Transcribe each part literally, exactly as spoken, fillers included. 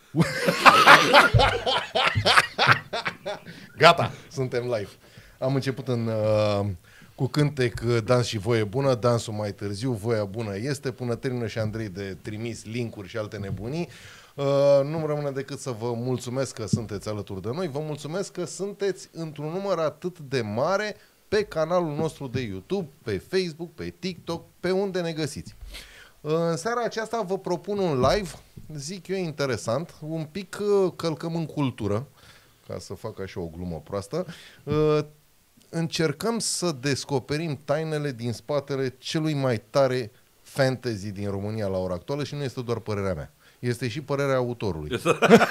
Gata, suntem live. Am început în, uh, cu cântec dans și voie bună, dansul mai târziu, voia bună este, până termină și Andrei de trimis linkuri și alte nebunii. Uh, nu-mi rămâne decât să vă mulțumesc că sunteți alături de noi, vă mulțumesc că sunteți într-un număr atât de mare pe canalul nostru de YouTube, pe Facebook, pe TikTok, pe unde ne găsiți. În seara aceasta vă propun un live, zic eu interesant, un pic uh, călcăm în cultură, ca să fac așa o glumă proastă, uh, încercăm să descoperim tainele din spatele celui mai tare fantasy din România la ora actuală și nu este doar părerea mea. Este și părerea autorului.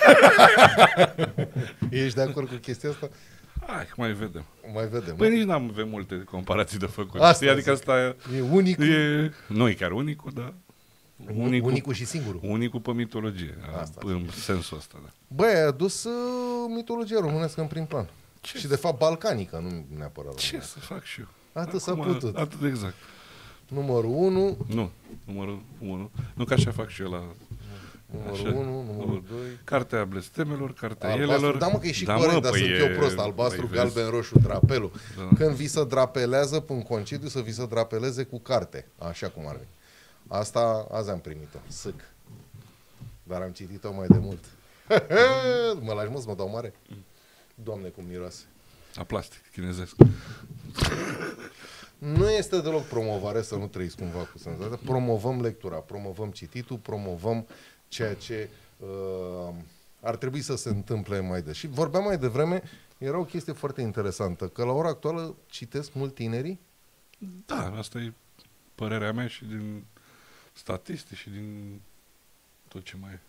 Ești de acord cu chestia asta? Hai, mai vedem. Mai vedem. Păi nici n-am avem multe comparații de făcut. Asta adică asta e unicul. E, nu e chiar unicul, dar unicul, unicul și singurul. Unicul pe mitologie, asta, în sensul ăsta. Da. Băi, ai adus uh, mitologia românească în prim plan. Ce? Și de fapt balcanică, nu neapărat. Ce românească. să fac și eu? Atât s-a putut. Atât exact. Numărul unu. Nu, numărul unu. Nu că așa fac și eu la... Numărul unu, numărul doi. Cartea blestemelor, cartea albastru, elelor. Da, mă, că e și da, corect, mă, dar păi sunt e, eu prost. Albastru, păi galben, vezi. roșu, drapelul. Da. Când vi se drapelează pe un concediu, să vi se drapeleze cu carte. Așa cum ar fi. Asta azi am primit-o. Sâc. Dar am citit-o mai de mult. Mă lași, mă, să mă dau mare? Doamne, cum miroase. La plastic, chinezesc. Nu este deloc promovare, să nu trăiți cumva cu senzația. Promovăm lectura, promovăm cititul, promovăm ceea ce uh, ar trebui să se întâmple mai des. Și vorbeam mai devreme, era o chestie foarte interesantă, că la ora actuală citesc mult tinerii? Da, asta e părerea mea și din statistici și din tot ce mai e.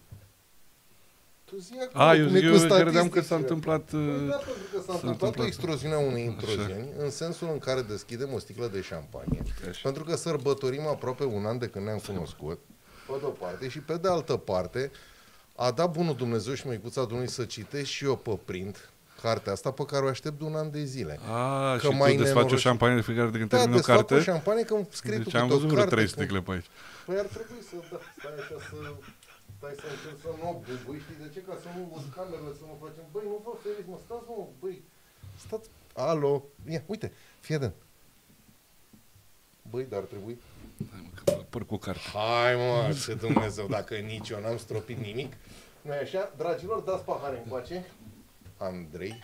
Tu zi A, eu, cum e eu cu credeam că s-a statisticile. întâmplat... Păi da, pentru că s-a întâmplat întâmplat- o exploziune a unei intruziuni, în sensul în care deschidem o sticlă de șampanie, Așa. pentru că sărbătorim aproape un an de când ne-am cunoscut, pe de-o parte, și pe de altă parte, a dat bunul Dumnezeu și măicuța Domnului să citesc și eu pe print cartea asta pe care o aștept de un an de zile. A, Că și mai tu desfaci o nenoroc- șampanie de fiecare de când Da, termin o desfac o carte? șampanie că îmi scrii tu Deci am câte o văzut vreo carte. trei cu- sticle pe aici. Păi ar trebui să, da, stai așa să... Stai să încerc să nu bubui, știi de ce? Ca să nu văd camerele, să nu facem... Băi, nu vă feriți, mă, stați, mă, băi, stați... Alo, ia, uite, fii atent. Băi, dar ar trebui... Hai mă, că mă apăr cu carte. Hai, mă, ce Dumnezeu, dacă nici eu n-am stropit nimic. Nu-i așa? Dragilor, dați pahare încoace. Andrei,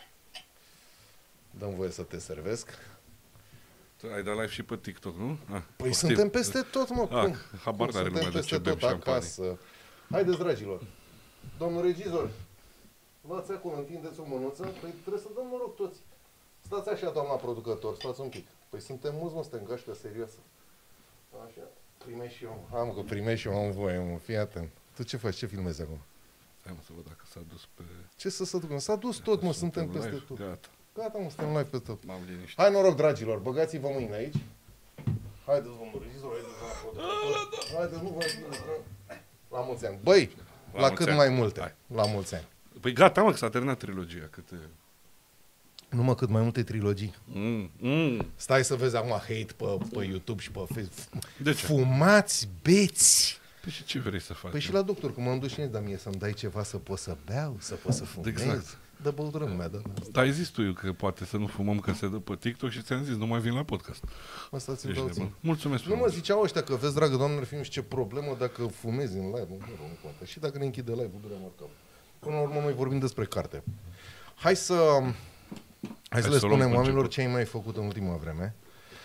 dă-mi voie să te servesc. Tu ai dat live și pe TikTok, nu? Ah, Păi poftim. suntem peste tot, mă, Ah, cum? habar Cum n-are suntem lumea de peste ce bem tot șampanie. acasă. Haideți, dragilor. Domnul regizor, luați acolo, întindeți o mânuță. Păi trebuie să dăm noroc toți. Stați așa, doamna producător, stați un pic. Păi suntem mulți, mă, suntem gașcă serioasă. Așa, primești și eu. Am că primești și eu, am voie, mă, fii atent. Tu ce faci? Ce filmezi acum? Hai mă să văd dacă s-a dus pe... Ce să se ducă? S-a dus tot, mă, suntem peste live. tot. Gata, Gata, mă, suntem live pe tot. m-am liniștit. Hai noroc, dragilor, băgați-vă mâinile aici. Haideți, domnul regizor, haideți, doamna producător. Haideți, nu vă la mulți ani. Băi, la, La cât mulți ani. mai multe. Hai. La mulți ani. Păi gata, mă, că s-a terminat trilogia. Câte... Numai cât mai multe trilogii. Mm, mm. Stai să vezi acum hate pe, pe YouTube și pe Facebook. De ce? Fumați, beți. Păi și ce vrei să faci? Păi și la doctor, cum am dus și eu, dar mie să-mi dai ceva să pot să beau, să pot să fumez. Exact. Dă băutură lumea, da. Dar ai zis tu că poate să nu fumăm că se dă pe TikTok și ți-am zis, nu mai vin la podcast. Mă, stați-mi Ești dau ție. nebun. Mulțumesc Nu mă frumos. ziceau ăștia că vezi, dragă doamnă, ar fi nu știu ce problemă dacă fumezi în live. Nu, nu, nu contă. Și dacă ne închide live-ul, durea marcam. Până la urmă, noi vorbim despre carte. Hai să... Hai, să le să o luăm spunem cu oamenilor început. ce ai mai făcut în ultima vreme.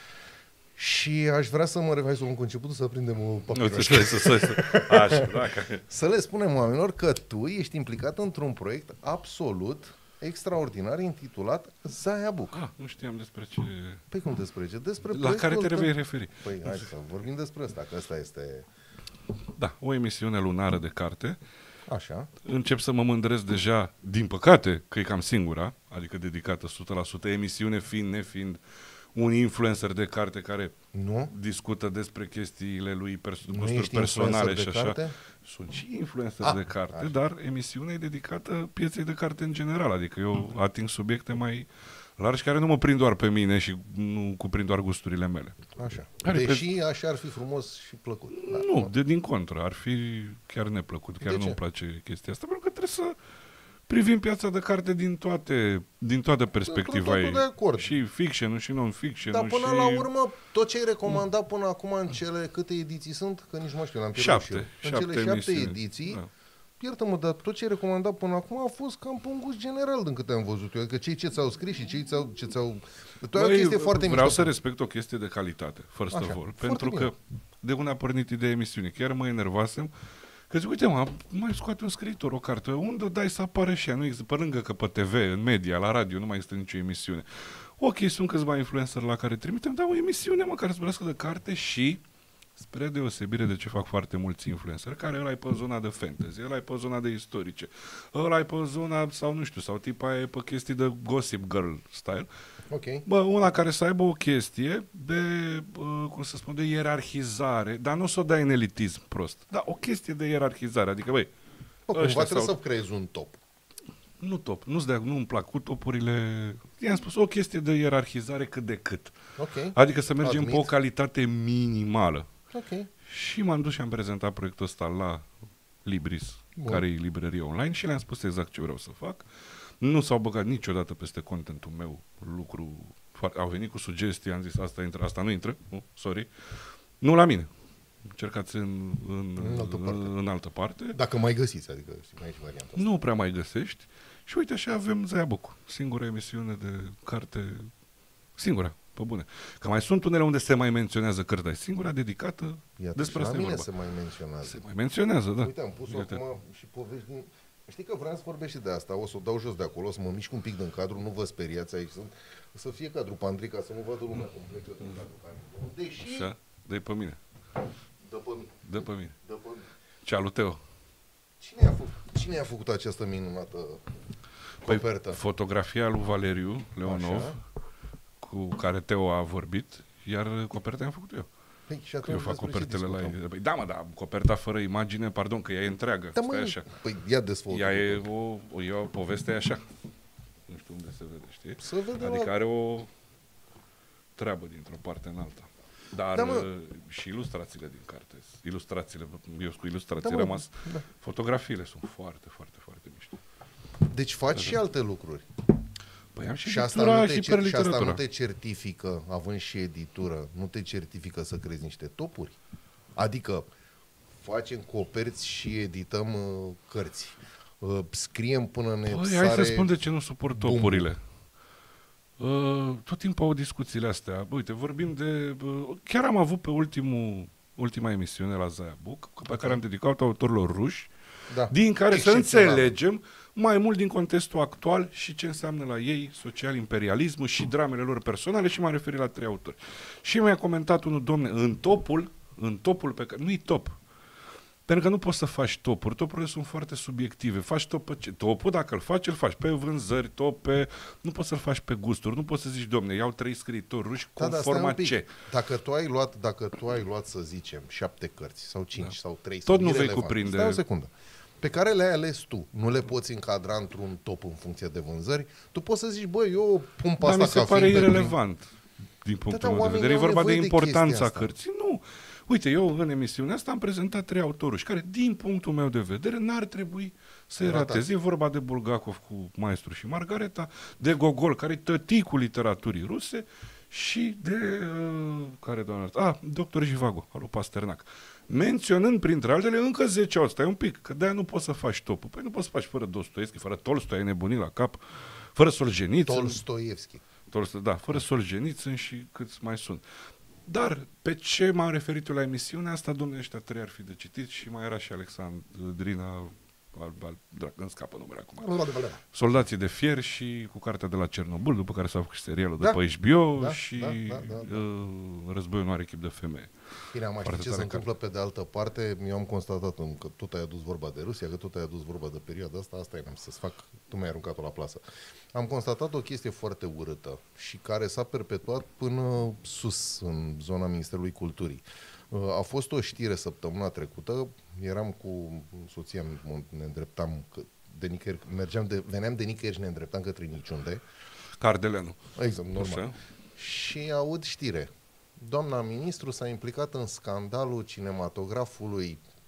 Și aș vrea să mă refer, hai să luăm cu începutul, să prindem o Nu, papiroșă. stai, să stai, să... Așa, dacă... Să le spunem oamenilor că tu ești implicat într-un proiect absolut extraordinar intitulat Zaia Book. Ah, nu știam despre ce... Păi cum despre ce? Despre La care te proiectul vei tău. referi? Păi hai să vorbim despre asta, că asta este Da, o emisiune lunară de carte. așa. Încep să mă mândresc deja, din păcate, că e cam singura, adică dedicată o sută la sută, emisiune fiind, nefiind un influencer de carte care Nu? discută despre chestiile lui, perso- Nu gusturi ești personale influencer și de așa. carte? Sunt și influencer Ah, de carte, așa. dar emisiunea e dedicată pieței de carte în general, adică eu ating subiecte mai largi care nu mă prind doar pe mine și nu cuprind doar gusturile mele. Așa. Are Deși așa ar fi frumos și plăcut. Da, Nu, de din contră, ar fi chiar neplăcut, chiar De ce? nu-mi place chestia asta, pentru trebuie să privim piața de carte din toate, din toată perspectiva ei. De acord. Și fiction și non-fiction. Dar până și... la urmă, tot ce ai recomandat până acum în cele câte ediții sunt, că nici nu știu, l-am pierdut și eu. În șapte cele șapte emisiuni. ediții, da. iartă-mă, dar tot ce ai recomandat până acum a fost cam pe un gust general din câte am văzut eu. Adică cei ce ți-au scris și cei ți-au, ce ți-au... Tu ai o chestie foarte Vreau mișto. să respect o chestie de calitate, first Așa, of all. foarte Pentru bine. că de unde a pornit ideea emisiunii. Chiar mă enervasem că zic, uite mă, mai scoate un scriitor o carte. Unde o dai să apară și ea? Nu există, pe lângă că pe T V, în media, la radio, nu mai există nicio emisiune. Ok, sunt câțiva influencer la care trimitem, dar o emisiune mă care să vorbească de carte și, spre deosebire de ce fac foarte mulți influencer, care ăla e pe zona de fantasy, ăla e pe zona de istorice, ăla e pe zona, sau nu știu, sau tipa e pe chestii de gossip girl style. Ok. Bă, una care să aibă o chestie de, uh, cum să spun, de ierarhizare, dar nu să o dai în elitism prost, dar o chestie de ierarhizare, adică, băi, Bă, cumva ăștia trebuie sau- să creezi un top. nu top, nu-ți dea, nu-mi plac cu topurile, i-am spus, o chestie de ierarhizare cât de cât. Ok. Adică să mergem Admit. pe o calitate minimală. Ok. Și m-am dus și am prezentat proiectul ăsta la Libris, Bun. care e librărie online, și le-am spus exact ce vreau să fac. Nu s-au băgat niciodată peste contentul meu lucru. Foarte, au venit cu sugestii, am zis asta intră, asta nu intră, nu, sorry. Nu la mine. Încercați în, în, În altă parte. în, în altă parte. Dacă mai găsiți, adică știi, mai e și varianta asta. Nu prea mai găsești. Și uite așa avem Zaiabuc, singura emisiune de carte, singura, pe bune. Că mai sunt unele unde se mai menționează cărți, dar e singura dedicată Iată, despre și asta la e mine vorba. se mai menționează. Se mai menționează, da. Uite, am pus Uite. acum și povești din... Știi că vreau să vorbesc și de asta, o să o dau jos de acolo, o să mă mișc un pic din cadru, nu vă speriați aici, sunt, să fie cadru Pandrica, să nu vadă lumea cum plec eu din cadru Pandrica. Deși, Așa, dă-i pe mine, dă pe mine, dă pe mine. dă pe mine. Cealu Teo. Cine a făcut, cine a făcut această minunată copertă? Păi, fotografia lui Valeriu Leonov, Așa. cu care Teo a vorbit, iar coperta am făcut eu. Păi, și Că atunci eu fac despre ce copertele la discutăm? ei. Păi, da, mă, da, coperta fără imagine, pardon, că ea e întreagă. Da, Stai mă, așa. păi ia dezvoltă. Ea e o, o, e o poveste așa. Nu știu unde se vede, știi? Să vedem Adică la... are o treabă dintr-o parte în alta. Dar Da, mă. uh, și ilustrațiile din carte. Ilustrațiile, eu sunt cu ilustrații, Da, mă, rămas. da. Fotografiile sunt foarte, foarte, foarte mișto. Deci faci și alte lucruri. Păi am și, Și asta, editura nu te, și cer- și asta perliteratura. nu te certifică, având și editură, nu te certifică să crezi niște topuri? Adică facem coperți și edităm uh, cărți. Uh, scriem până ne Păi, sare... hai să spun de ce nu suport bumbul. topurile. Uh, tot timpul au discuțiile astea. Uite, vorbim de... Uh, chiar am avut pe ultimul, ultima emisiune la Zaiabuc, pe care am dedicat autorilor ruși, Da. din care să Excepțional. înțelegem mai mult din contextul actual și ce înseamnă la ei social-imperialismul și dramele lor personale, și m-am referit la trei autori. Și mi-a comentat unul, domne, în topul, în topul pe care... Nu-i top. Pentru că nu poți să faci topuri. Topurile sunt foarte subiective. Faci top pe ce? Topul, dacă îl faci, îl faci pe vânzări, top pe... Nu poți să-l faci pe gusturi. Nu poți să zici, domne, iau trei scriitori ruși Da, da, stai conform un a pic. ce. Dacă tu ai luat, dacă tu ai luat, să zicem, șapte cărți sau cinci Da. sau trei, Tot sau nu vei irelevant. cuprinde- Stai o secundă. Pe care le-ai ales tu, nu le poți încadra într-un top în funcție de vânzări. Tu poți să zici, băi, eu pun pe Dar asta mi se ca pare fiind pe prim- irelevant din punctul da, meu de oamenii vedere. E au vorba de nevoie de importanța chestia asta. cărții. Nu. Uite, eu în emisiunea asta am prezentat trei autoruși care, din punctul meu de vedere, n-ar trebui să-i Ratați. rateze. E vorba de Bulgakov cu Maestru și Margareta, de Gogol, care e tăticul literaturii ruse, și de... Uh, care, doamne? Ah, doctor Jivago, al lui Pasternak. Menționând, printre altele, încă zece autori. Stai un pic, că de-aia nu poți să faci topul. Păi nu poți să faci fără Dostoevski, fără Tolstoi, ai nebunit la cap, fără Solzhenitsyn. Tolstoevski. Tolstoi, da, fără Solzhenitsyn și câți mai sunt. Dar pe ce m-am referit eu la emisiunea asta, domnule, ăștia trei ar fi de citit, și mai era și Alexandrina, al, al, drac, îmi scapă numele acum. Soldații de fier și cu cartea de la Cernobâl, după care s-a făcut și serialul Da. de pe H B O, Da, și da, da, da, da. Uh, Războiul nu are chip de femeie. Bine, am mai ști Foarte ce se tare întâmplă pe de altă parte. Eu am constatat în- că tot ai adus vorba de Rusia, că tot ai adus vorba de perioada asta. Asta e, n-am să-ți fac, tu mi-ai aruncat-o la plasă. Am constatat o chestie foarte urâtă și care s-a perpetuat până sus, în zona Ministerului Culturii. Uh, A fost o știre săptămâna trecută, eram cu soția, ne îndreptam, că de nicăieri, mergeam de, veneam de nicăieri și ne îndreptam către niciunde. Cardeleanu. Exact, normal. Așa. Și aud știre. Doamna ministru s-a implicat în scandalul cinematografului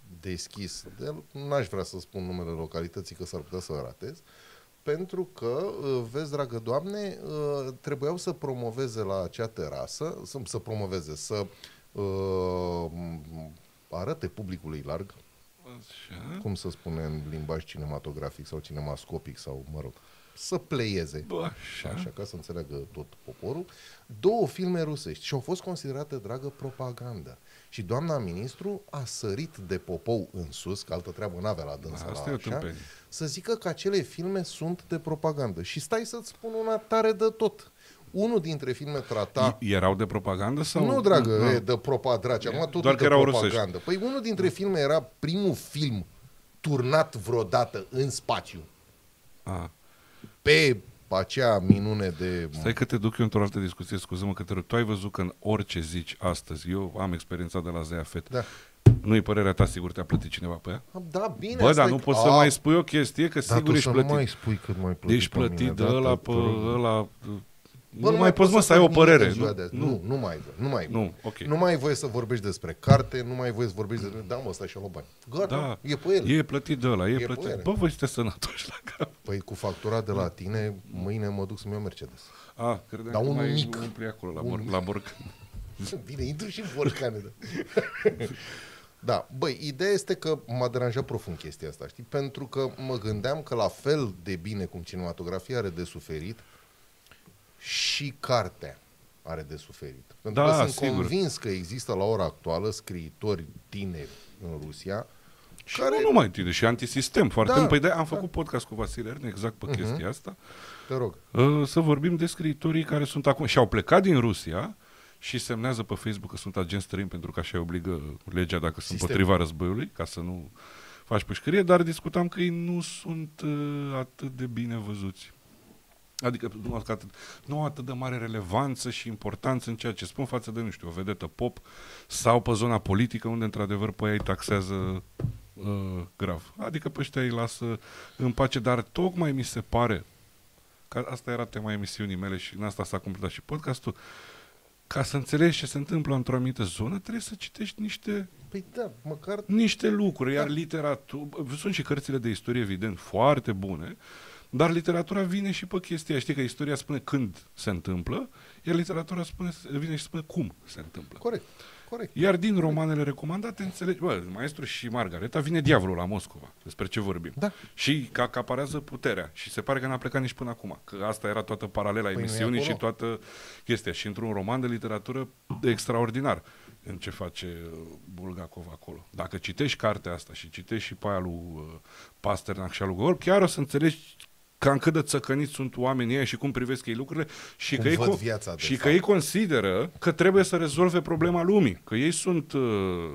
deschis, de, n-aș vrea să spun numele localității, că s-ar putea să ratez, pentru că, vezi, dragă Doamne, trebuiau să promoveze la acea terasă, să, să promoveze, să uh, arate publicului larg, Așa. cum să spune în limbaj cinematografic sau cinemascopic sau, mă rog, să pleieze, Bă, așa. așa, ca să înțeleagă tot poporul, două filme rusești și au fost considerate, dragă, propagandă. Și doamna ministru a sărit de popou în sus, că altă treabă n-avea la dânsa Asta la e o așa, tâmpenie. să zică că acele filme sunt de propagandă. Și stai să-ți spun una tare de tot. Unul dintre filme trata... I- Erau de propagandă sau... Nu, dragă, Nu. e de propagandă. Acum totul Doar de că erau propagandă. rusești. Păi unul dintre filme era primul film turnat vreodată în spațiu. A. Pe acea minune de... Stai că te duc eu într-o altă discuție, scuză-mă că te rog. Tu ai văzut că în orice zici astăzi, eu am experiența de la Zeia Fet, Da. nu-i părerea ta, sigur te-a plătit cineva pe ea? Da, bine. Bă, asta dar e- nu poți A, să mai spui o chestie, că dar sigur tu ești să plătit. nu mai spui cât mai plătit Ești pe mine, plătit de da, ăla te pe rog. ăla... Bă, Nu mai poți, mă, să ai o faci nimic părere. în ziua Nu, de azi. nu, nu, nu mai ai voie. Nu mai ai voie. nu, ok. Nu mai ai voie să vorbești despre carte, nu mai ai voie să vorbești despre... Da, mă, ăsta și-a luat bani. Gata, Da, e pe el. e plătit de ăla, e, E plătit. pe ele. Bă, voi sunteți sănătoși la cap. Păi cu factura de la tine, mâine mă duc să-mi iau Mercedes. A, credeam Dar că unul mai mic. umpli acolo, la, Un- bor, la borc. Bine, intru și în borcane. Da. Da, băi, ideea este că m-a deranjat profund chestia asta, știi? Pentru că mă gândeam că la fel de bine cum cinematografia are de suferit, și cartea are de suferit. Pentru Da, că sunt sigur. convins că există la ora actuală scriitori tineri în Rusia Și care... nu numai tine, și antisistem foarte Da, mult. Păi de am da. făcut podcast cu Vasile Erne exact pe Mhm. chestia asta. Te rog. Uh, Să vorbim de scriitorii care sunt acum și au plecat din Rusia și semnează pe Facebook că sunt agenți străini pentru că așa îi obligă legea dacă sunt Sistem. împotriva războiului, ca să nu faci pușcărie, dar discutam că ei nu sunt uh, atât de bine văzuți. Adică nu, atât, nu au atât de mare relevanță și importanță în ceea ce spun față de, nu știu, o vedetă pop sau pe zona politică unde într-adevăr pe ei taxează uh, grav. Adică pe ăștia îi lasă în pace, dar tocmai mi se pare că asta era tema emisiunii mele și în asta s-a completat și podcastul, ca să înțelegi ce se întâmplă într-o anumită zonă, trebuie să citești niște, Păi da, măcar... niște lucruri, iar Da. literatura, sunt și cărțile de istorie, evident, foarte bune, dar literatura vine și pe chestia, știi că istoria spune când se întâmplă, iar literatura spune, vine și spune cum se întâmplă. Corect, corect. Iar din romanele recomandate, înțelegi, bă, Maestru și Margareta, vine diavolul la Moscova. Despre ce vorbim? Da. Și că acaparează puterea. Și se pare că n-a plecat nici până acum. Că asta era toată paralela Păi nu e emisiunii și acolo? toată chestia. Și într-un roman de literatură extraordinar în ce face uh, Bulgakov acolo. Dacă citești cartea asta și citești și pe aia lui uh, Pasternak și a lui Gogol, chiar o să înțelegi cam cât de țăcăniți sunt oamenii ăia și cum privesc ei lucrurile și, Cum că ei, văd co- viața, de și fapt. că ei consideră că trebuie să rezolve problema lumii. Că ei sunt uh,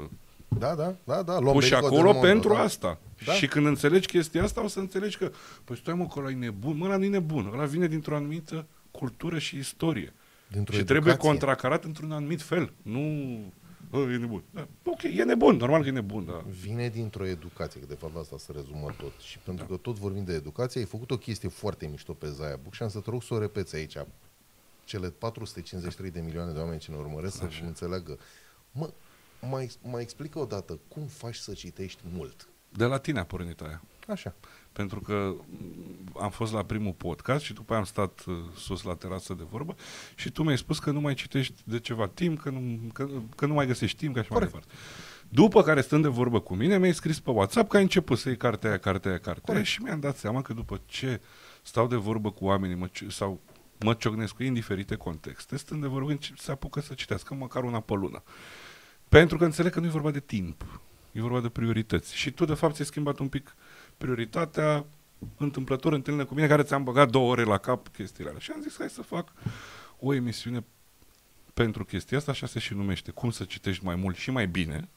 Da, da, da, da. puși Lomberico acolo del Mondo, pentru da. asta. Da. Și când înțelegi chestia asta, o să înțelegi că, păi stai mă, că ăla e nebun. Mă, ăla nu e nebun. Ăla vine dintr-o anumită cultură și istorie. Dintr-o și trebuie educație. contracarat într-un anumit fel. Nu... Bă, e nebun. Da, ok, e nebun. Normal că e nebun, da. Vine dintr-o educație, că de fapt asta se rezumă tot. Și pentru că tot vorbim de educație, ai făcut o chestie foarte mișto pe Zaia Book și am să te rog să o repeți aici. Cele patru sute cincizeci și trei de milioane de oameni ce ne urmăresc să înțeleagă. Mă, mai, mai explică o dată, cum faci să citești mult? De la tine a pornit aia. Așa. Pentru că m, am fost la primul podcast și după aia am stat uh, sus la terasă de vorbă și tu mi-ai spus că nu mai citești de ceva timp, că nu, că, că nu mai găsești timp, ca și mai Corect. departe. După care, stând de vorbă cu mine, mi-ai scris pe WhatsApp că ai început să iei cartea aia, cartea aia, cartea aia și mi-am dat seama că după ce stau de vorbă cu oamenii mă, ci- sau mă ciocnesc cu ei în diferite contexte, stând de vorbă, încep- se apucă să citească măcar una pe lună. Pentru că înțeleg că nu e vorba de timp, e vorba de priorități. Și tu, de fapt, ți-ai schimbat un pic prioritatea întâmplător întâlnire cu mine, care ți-am băgat două ore la cap chestiile alea. Și am zis, hai să fac o emisiune pentru chestia asta, așa se și numește, cum să citești mai mult și mai bine,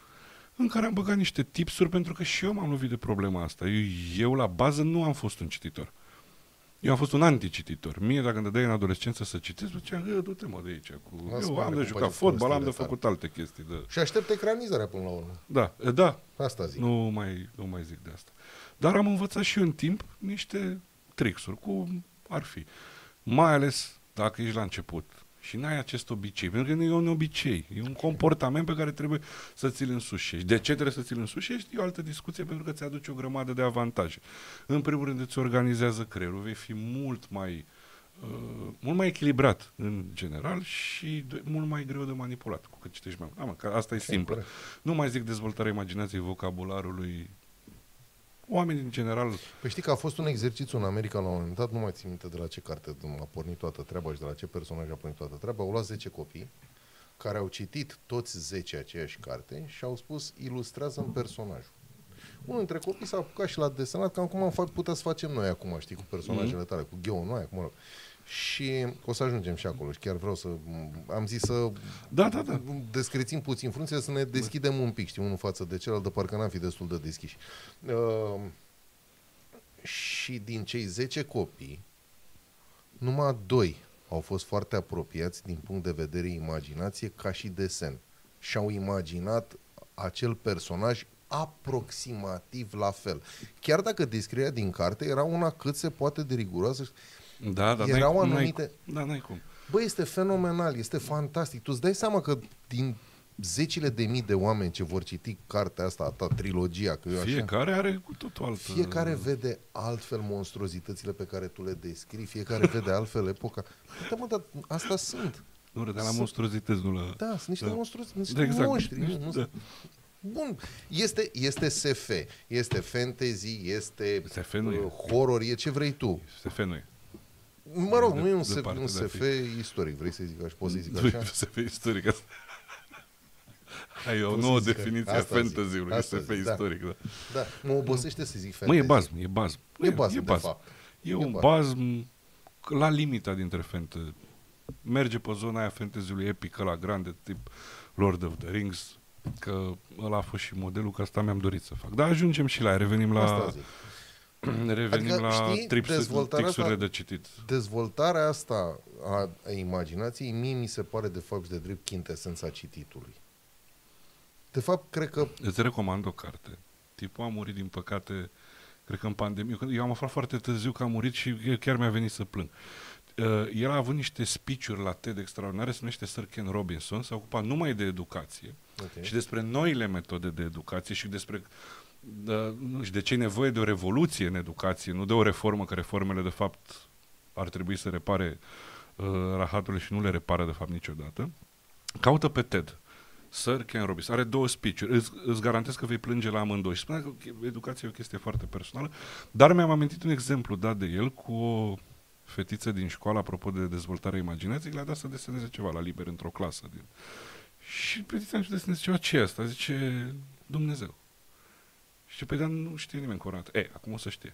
în care am băgat niște tipsuri, pentru că și eu m-am lovit de problema asta. Eu, eu la bază, nu am fost un cititor. Eu am fost un anticititor. Mie, dacă îmi dădeai în adolescență să citesc, ziceam, "Ă, du-te mă de aici. Cu... Lasă Eu mă, am de cu jucat băieți fotbal, am de prostii de făcut alte chestii. De... Și aștept ecranizarea până la urmă. Da, e, da, Asta zic. nu mai, nu mai zic de asta. Dar am învățat și eu în timp niște tricks-uri, cum ar fi. Mai ales dacă ești la început Și n-ai acest obicei, pentru că nu e un obicei, e un comportament pe care trebuie să ți-l însușești. De ce trebuie să ți-l însușești? E o altă discuție, pentru că ți-aduce o grămadă de avantaje. În primul rând îți organizează creierul, vei fi mult mai, uh, mult mai echilibrat în general și de, mult mai greu de manipulat cu cât citești mai mult. Am, că asta e simplă. Nu mai zic dezvoltarea imaginației, vocabularului. Oamenii, în general... Păi știi că a fost un exercițiu în America la un moment dat, nu mai țin minte de la ce carte a pornit toată treaba și de la ce personaj a pornit toată treaba. Au luat zece copii care au citit toți zece aceeași carte și au spus ilustrează în personajul. Unul dintre copii s-a apucat și l-a desenat, cam cum am fa- putea să facem noi acum, știi, cu personajele tale, cu gheonul mă rog. Și o să ajungem și acolo și chiar vreau să... Am zis să da, da, da. descrețim puțin frunțele, să ne deschidem un pic, știi, unul față de celălalt, de parcă n-am fi destul de deschiși. Uh, și din cei zece copii, numai doi au fost foarte apropiați din punct de vedere imaginație ca și desen. Și-au imaginat acel personaj aproximativ la fel. Chiar dacă descrierea din carte era una cât se poate de riguroasă. Da, da, erau n-ai, anumite... N-ai, da, n-ai cum. Bă, este fenomenal, este fantastic. Tu îți dai seama că din zecile de mii de oameni ce vor citi cartea asta, a ta, trilogia, că eu fiecare așa, are cu totul altă... Fiecare vede altfel monstruozitățile pe care tu le descrii, fiecare vede altfel epoca. Da, mă, dar asta sunt. Nu râdea la monstruozități, nu la... Da, sunt niște da. monstruozități, niște exact. monștri. Nu, nu, da. Bun, este, este S F, este fantasy, este S F nu e. horror, e ce vrei tu. S F nu e. Mă rog, nu e un, de S, un S F istoric, vrei să zic așa, poți să zic așa? S F istoric, asta. Ai o nouă definiție a fantasy-ului, S F istoric, da. Da, mă obosește să zic fantasy. Mă, e bazm, e bazm. E bazm, e de bazm. fapt. E un bazm la limita dintre fantasy. Merge pe zona aia fantasy-ului epic, la grande, tip Lord of the Rings, că ăla a fost și modelul, că asta mi-am dorit să fac. Dar ajungem și la aia, revenim la... Revenim adică, la știi, tripsurile de citit. Dezvoltarea asta a, a imaginației, mie mi se pare de fapt de drept chintesența cititului. De fapt, cred că... Îți recomand o carte. Tipul a murit, din păcate, cred că în pandemie. Eu am aflat foarte târziu că a murit și chiar mi-a venit să plâng. Uh, el a avut niște speech-uri la TED extraordinare, se numește Sir Ken Robinson, s-a ocupat numai de educație okay. și despre noile metode de educație și despre de, și de ce e nevoie de o revoluție în educație, nu de o reformă, că reformele de fapt ar trebui să repare uh, rahaturile și nu le repară de fapt niciodată. Caută pe TED Sir Ken Robinson, are două speech-uri, îți, îți garantez că vei plânge la amândoi și spune că educația e o chestie foarte personală, dar mi-am amintit un exemplu dat de el cu o fetiță din școală, apropo de dezvoltarea imaginației, le-a dat să deseneze ceva la liber într-o clasă. Din... Și fetița îmi deseneze ceva, ce e asta? Zice, Dumnezeu. Și pe dar nu știe nimeni corect. E, acum o să știe.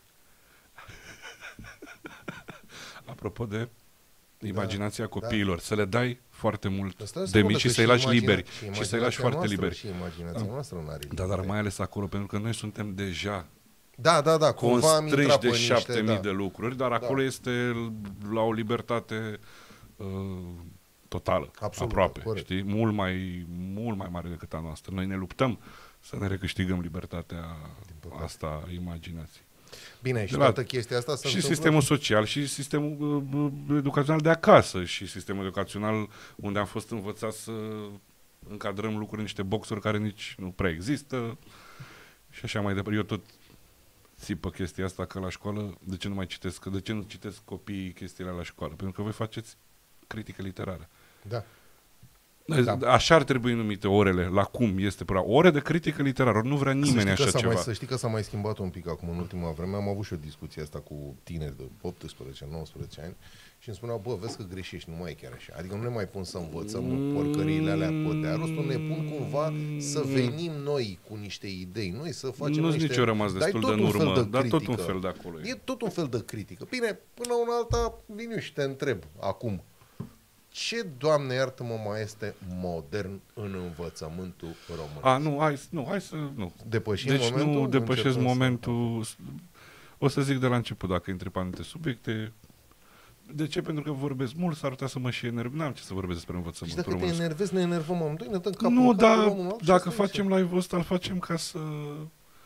Apropo de imaginația da, copiilor, da. Să le dai foarte mult de mici și să-i lași imagina- liberi. Și, și să-i lași foarte liberi. Și imaginația da. noastră nu are da, dar mai ales acolo, pentru că noi suntem deja da, da, da, constrânși de șapte mii da. de lucruri, dar da. acolo este la o libertate uh, totală, absolut, aproape, corect. Știi? Mult mai, mult mai mare decât a noastră. Noi ne luptăm să ne recâștigăm libertatea asta a imaginației. Bine, și toată chestia asta se și sistemul social, și sistemul uh, educațional de acasă, și sistemul educațional unde am fost învățați să încadrăm lucruri în niște boxuri care nici nu prea există și așa mai departe. Eu tot țipă chestia asta că la școală, de ce nu mai citesc, de ce nu citesc copiii chestiile la școală? Pentru că voi faceți critică literară. Da. Da. Așa ar trebui numite orele, la cum este până ore de critică literară, nu vrea nimeni așa ceva. Mai, să știi că s-a mai schimbat un pic acum în ultima vreme, am avut și o discuție asta cu tineri de optsprezece nouăsprezece ani și îmi spuneau, bă, vezi că greșești, nu mai e chiar așa. Adică nu ne mai pun să învățăm mm. porcăriile alea pe de arostul, ne pun cumva să venim noi cu niște idei, noi să facem nu niște... nici eu rămas destul de în urmă, de dar tot un fel de acolo. E tot un fel de critică. Bine, până una alta, vin și te întreb acum. Ce, Doamne iartă-mă, mai este modern în învățământul românesc? A, nu, hai, nu, hai să... Nu. Depășim deci momentul? nu depășesc momentul... Să... O să zic de la început, dacă intri pe anumite subiecte. De ce? Pentru că vorbesc mult, s-ar putea să mă și enervez. N-am ce să vorbesc despre învățământul românesc. Și dacă te enervezi, ne enervăm amândoi, ne dăm capul Nu, dar dacă facem live-ul ăsta, îl facem ca să...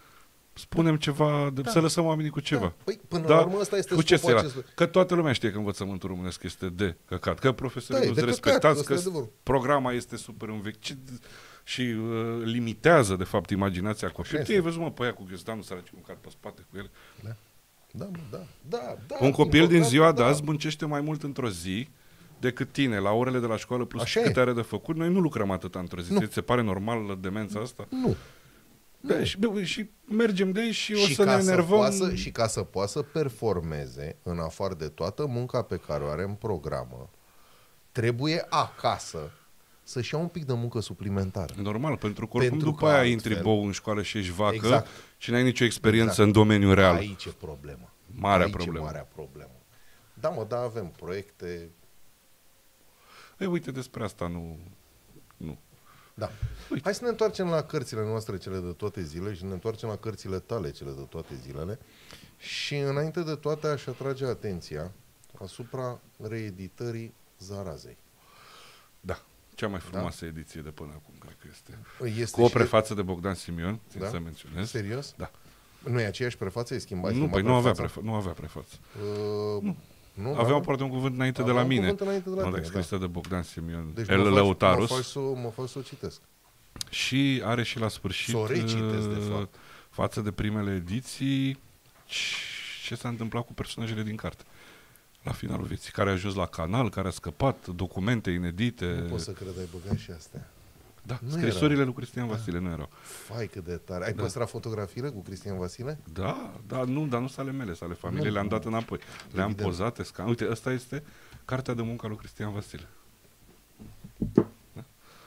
spunem ceva, de, Da. să lăsăm oamenii cu ceva. Da. Păi, până Da? la urmă, ăsta este Cu ce scopul se acestui... Că toată lumea știe că învățământul românesc este de căcat, că profesorii Da, e nu de sunt căcat, respectați, ăsta e că adevărul. programa este super învechit și uh, limitează, de fapt, imaginația copilului. este. Ei văzut, mă, pe aia cu ghiozdanul săraci cu pe spate cu ele. Da, da, mă, da, da, da. Un copil din important, ziua da. de azi muncește mai mult într-o zi decât tine, la orele de la școală, plus Așa câte e. are de făcut. Noi nu lucrăm atât într-o zi. Nu. Ți se pare normal demența asta? Nu. Da, și, bă, și mergem de aici și, Și o să ca ne să enervăm. poasă, și ca să poată să performeze, în afară de toată munca pe care o are în programă, trebuie acasă să-și ia un pic de muncă suplimentară. Normal, pentru că oricum Pentru după că aia altfel- intri bou în școală și ești vacă Exact. și n-ai nicio experiență Exact. în domeniul real. Aici e problema. Marea Aici problemă. e marea problemă. Da, mă, da, avem proiecte. Ei, uite, despre asta nu... nu. Da. Uite. Hai să ne întoarcem la cărțile noastre cele de toate zilele și ne întoarcem la cărțile tale cele de toate zilele. Și înainte de toate aș atrage atenția asupra reeditării Zarazei. Da, cea mai frumoasă ediție de până acum, cred că este. Este Cu o și- prefață de Bogdan Simion, țin Da? să menționez. Serios? Da. Nu e aceeași prefață? E schimbat? Nu, păi nu avea, prefa- nu avea prefață. Uh, nu. nu Avea da? poate un cuvânt înainte Avea de la un mine. cuvânt înainte de la Nu, tine, dar scrisă de Bogdan Simion. Deci El mă faci, mă, Lăutarus. faci să, o- mă faci să o citesc. Și are și la sfârșit, Să o recitesc, de uh, fapt. față de primele ediții, ce s-a întâmplat cu personajele din carte la finalul vieții, care a ajuns la canal, care a scăpat, documente inedite. Nu pot să cred, ai băgat și astea. Da, Nu scrisorile erau. lui Cristian Vasile nu erau. Fai cât de tare. Ai Da. păstrat fotografiile cu Cristian Vasile? Da, da, nu, dar nu sunt ale mele, sunt ale familiei, Nu. le-am dat înapoi. Le-am Evident. pozate, scan. Uite, ăsta este cartea de muncă a lui Cristian Vasile. Da?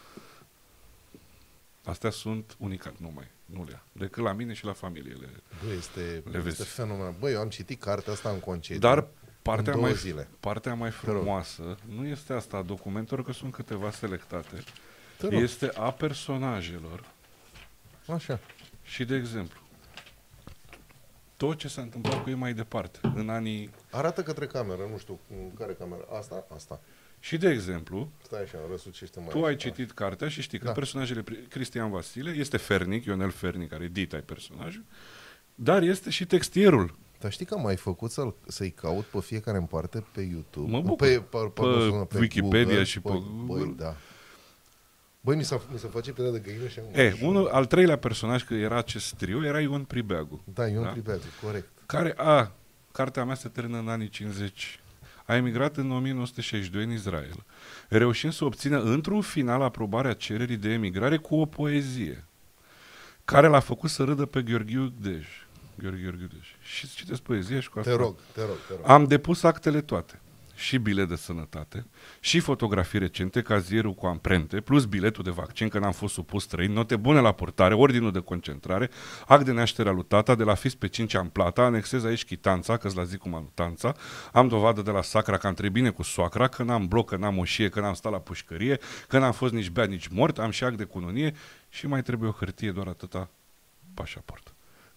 Astea sunt unicat, nu mai, nu le ia. Decât la mine și la familie. Le... Bă, este, Le este vezi. fenomenal. Bă, eu am citit cartea asta în concediu. Dar partea în două mai, zile. partea mai rog. frumoasă nu este asta a documentelor, că sunt câteva selectate. Te rog. Este a personajelor. Așa. Și, de exemplu, tot ce s-a întâmplat cu ei mai departe, în anii... Arată către cameră, nu știu în care cameră. Asta? Asta. Și, de exemplu, Stai așa, răsucește mai tu așa. ai citit cartea și știi că Da. personajele... pri- Cristian Vasile este Fernic, Ionel Fernic, care edita personajul, dar este și textierul. Dar știi că am mai făcut să-l, să-i caut pe fiecare în parte pe YouTube? Mă bucur. Pe, pe, pe, Pe pe Wikipedia Google. și pe băi, Google. Băi, da. Băi, mi, s-a, mi se face pielea de găină și am... E, unul, al treilea personaj, că era acest trio, era Ion Pribeagu. Da, Ion Da? Pribeagu, corect. Care a, cartea mea se termină în anii cincizeci. A emigrat în o mie nouă sute șaizeci și doi în Israel, reușind să obțină într-un final aprobarea cererii de emigrare cu o poezie, care l-a făcut să râdă pe Gheorghiu Dej. Gheorghiu Dej. Și să citesc poezia și cu asta. Te rog, te rog, te rog. Am depus actele toate. Și bilet de sănătate, și fotografii recente, cazierul cu amprente, plus biletul de vaccin, că n-am fost supus străin, note bune la portare, ordinul de concentrare, act de naștere al lui tata, de la fis pe cinci am plata, anexez aici chitanța, că-ți la zic cum am tanța, am dovadă de la sacra că am trăit bine cu soacra, că n-am bloc, că n-am moșie, că n-am stat la pușcărie, că n-am fost nici beat, nici mort, am și act de cununie și mai trebuie o hârtie, doar atâta, pașaport.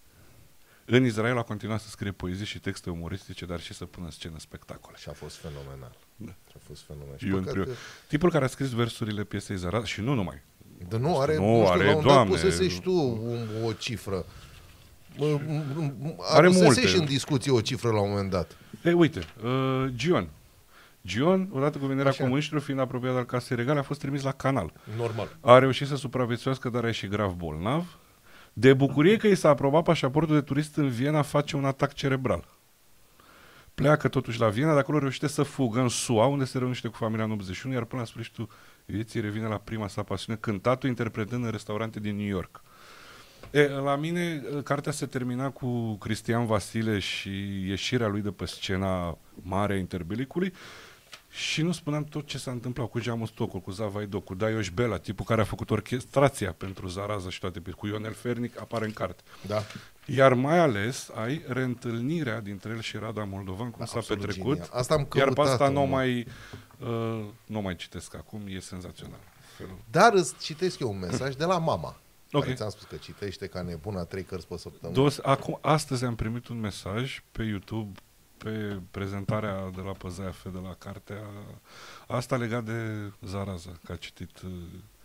În Israel a continuat să scrie poezii și texte umoristice, dar și să pună în scenă spectacole. Și a fost fenomenal. Da. Și a fost fenomenal. Și Ion păcat Priu- că... Tipul care a scris versurile piesei Zaraz și nu numai. Dar nu, are, Nu, nu, știu, are, la un dat Doamne. pusesești tu un, o cifră. Mă, Are pusesești multe. în discuție o cifră la un moment dat. Ei, uite, uh, Gion. Gion, odată cu venirea Așa. comuniștilor, fiind apropiat al casei regale, a fost trimis la canal. Normal. A reușit să supraviețuiască, dar e și grav bolnav. De bucurie că i s-a aprobat pașaportul de turist în Viena, face un atac cerebral. Pleacă totuși la Viena, de acolo reușește să fugă în S U A, unde se reunește cu familia în optzeci și unu, iar până la sfârșitul vieții revine la prima sa pasiune, cântatul, interpretând în restaurante din New York. E, la mine, cartea se termina cu Cristian Vasile și ieșirea lui de pe scena mare a interbelicului și nu spuneam tot ce s-a întâmplat cu Geamul Stocul, cu Zavaido, cu Daioș Bela, tipul care a făcut orchestrația pentru Zaraza și toate, cu Ionel Fernic, apare în carte. Da. Iar mai ales ai reîntâlnirea dintre el și Rada Moldovan, cum Da, s-a absolut petrecut. genial. Asta am Iar pe căutat-o, asta nu mă. mai, uh, nu mai citesc acum, e senzațional. Felul. Dar îți citesc eu un mesaj de la mama. Ok. Care ți-am spus că citește ca nebuna trei cărți pe săptămână. Dos, acum, astăzi am primit un mesaj pe YouTube pe prezentarea de la Păzaia F de la cartea asta legat de Zaraza, că a citit uh,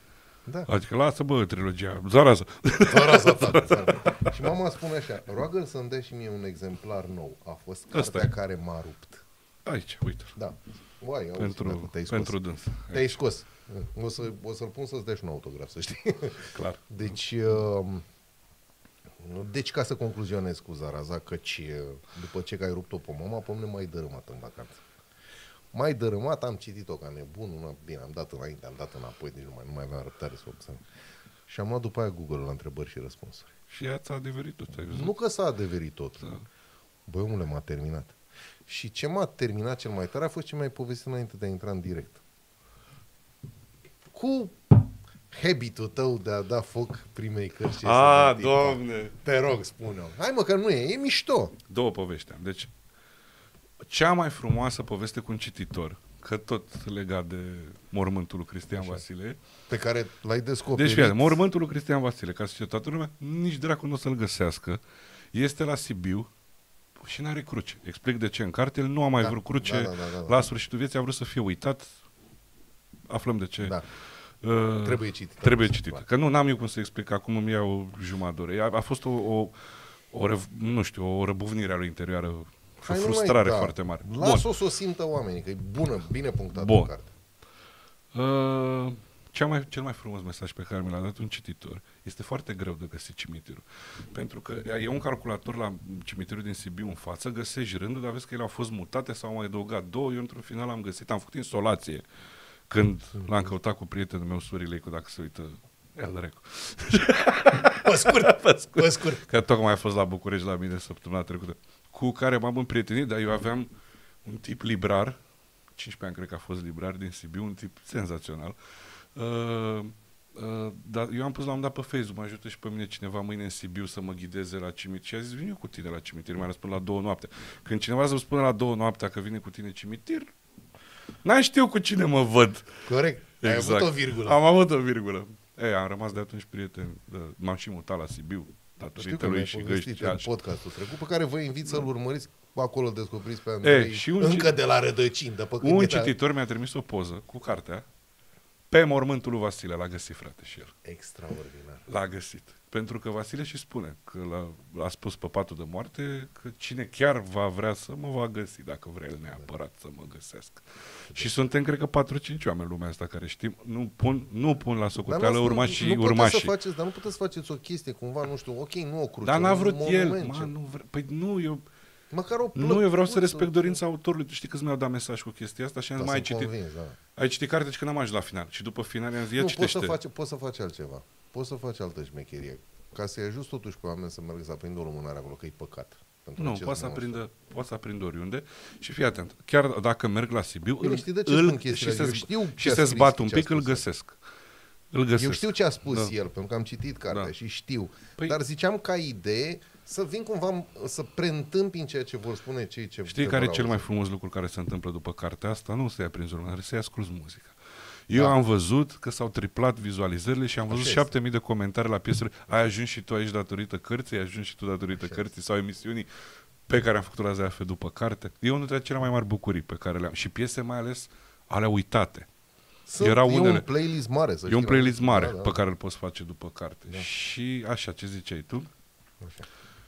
Da. Adică lasă, bă, trilogia, Zaraza. Zaraza ta. Și mama spune așa, roagă-l să-mi dea și mie un exemplar nou. A fost cartea care m-a rupt. Aici, uite. Da. Uai, auzi, Pentru, te-ai scos. pentru dâns. Te-ai scos. O, să, o să-l pun să-ți dea și un autograf, să știi. Clar. Deci, uh, deci ca să concluzionez cu Zaraza, căci după ce că ai rupt-o pe mama, pe mine mai dărâmat în vacanță. Mai dărâmat, am citit-o ca nebun, una, bine, am dat înainte, am dat înapoi, deci nu mai, nu mai aveam răbdare să o obțin. Și am luat după aia Google la întrebări și răspunsuri. Și ea ți-a adeverit tot, ai văzut? Nu că s-a adeverit tot. Da. Băi, omule, m-a terminat. Și ce m-a terminat cel mai tare a fost ce mi-ai povestit înainte de a intra în direct. Cu habitul tău de a da foc primei cărți. A, Doamne! Te rog, spune-o. Hai mă, că nu e, e mișto. Două povești am. Deci, cea mai frumoasă poveste cu un cititor, că tot legat de mormântul lui Cristian Așa. Vasile. Pe care l-ai descoperit. Deci, fie, mormântul lui Cristian Vasile, ca să știe toată lumea, nici dracu nu o să-l găsească. Este la Sibiu și n-are cruce. Explic de ce. În carte el nu a mai da, vrut cruce. Da, da, da, da, la sfârșitul vieții a vrut să fie uitat. Aflăm de ce. Da. Uh, trebuie citit. Trebuie citit. Că nu n-am eu cum să explic. Acum îmi iau o jumătate de oră. A, a fost o, o, o, nu știu, o răbuvnire a lui interioară și o frustrare da. foarte mare. Lasă-o să o simtă oamenii, că e bună, bine punctată în carte. Uh, cea mai, cel mai frumos mesaj pe care mi l-a dat un cititor este foarte greu de găsit cimitirul. Pentru că e un calculator la cimitirul din Sibiu în față, găsești rândul, dar vezi că ele au fost mutate sau au mai adăugat două. Eu într-un final am găsit, am făcut insolație când l-am căutat cu prietenul meu, Surileicu, dacă se uită El Recu. Pe scurt, pe scurt. Pe scurt. Că tocmai a fost la București la mine săptămâna trecută. Cu care m-am împrietenit, dar eu aveam un tip librar, cincisprezece ani cred că a fost librar din Sibiu, un tip senzațional. Uh, uh, dar eu am pus la un dat pe Facebook, mă ajută și pe mine cineva mâine în Sibiu să mă ghideze la cimitir. Și a zis, vin eu cu tine la cimitir, mi-a răspuns la două noaptea. Când cineva să-mi spună la două noaptea că vine cu tine cimitir, n-am știu cu cine mă văd. Corect. Exact. Ai avut o virgulă. Am avut o virgulă. Ei, am rămas de atunci prieten. M-am și mutat la Sibiu. Știu că mi-ai povestit în podcastul trecut, pe care vă invit să-l urmăriți. Acolo îl descoperiți pe Andrei, e, și un încă de la rădăcini. De un era... cititor mi-a trimis o poză cu cartea pe mormântul lui Vasile. L-a găsit, frate, și el. Extraordinar. L-a găsit. Pentru că Vasile și spune că l-a, l-a spus pe patul de moarte că cine chiar va vrea să mă va găsi, dacă vrea el neapărat să mă găsească. Da. Și suntem, cred că, patru-cinci oameni lumea asta care știm. Nu pun, nu pun la socoteală urmașii. Nu urmașii. Să faceți, dar nu puteți să faceți o chestie cumva, nu știu, ok, nu o cruce. Dar n-a vrut el. Ma, nu vre... Păi nu, eu... Măcar o plăcuță, nu, eu vreau să respect dorința autorului. Tu știi că mi-au dat mesaj cu chestia asta și am zis, mai ai citit. Convins, da. Ai citit carte și că n-am ajuns la final. Și după final i-am zis, ia nu, citește. Poți să, faci, poți să faci altceva. Poți să faci altă șmecherie. Ca să-i ajut totuși pe oameni să meargă să aprindă o lumânare acolo, că e păcat. Nu, poate să, aprindă, poate să aprindă oriunde și fii atent. Chiar dacă merg la Sibiu, Bine, îl, știi de ce îl, și se, știu și se zbat un pic, îl găsesc. îl găsesc. Eu știu ce a spus da. el, pentru că am citit cartea da. și știu. Păi, dar ziceam ca idee să vin cumva să preîntâmpin ceea ce vor spune cei ce... Știi care e cel mai frumos lucru care se întâmplă după cartea asta? Nu să-i aprinzi urmă, să-i asculți muzica. Eu da. am văzut că s-au triplat vizualizările și am văzut șapte mii de comentarii la piesele. Ai ajuns și tu aici datorită cărții, ai ajuns și tu datorită Așa cărții sau emisiunii pe care am făcut la Z A F după carte. E unul dintre cele mai mari bucurii pe care le-am. Și piese mai ales alea uitate. Sunt, Erau e unele. un playlist mare. Să e un playlist mare da, da. pe care îl poți face după carte. Da. Și așa, ce ziceai tu? Așa.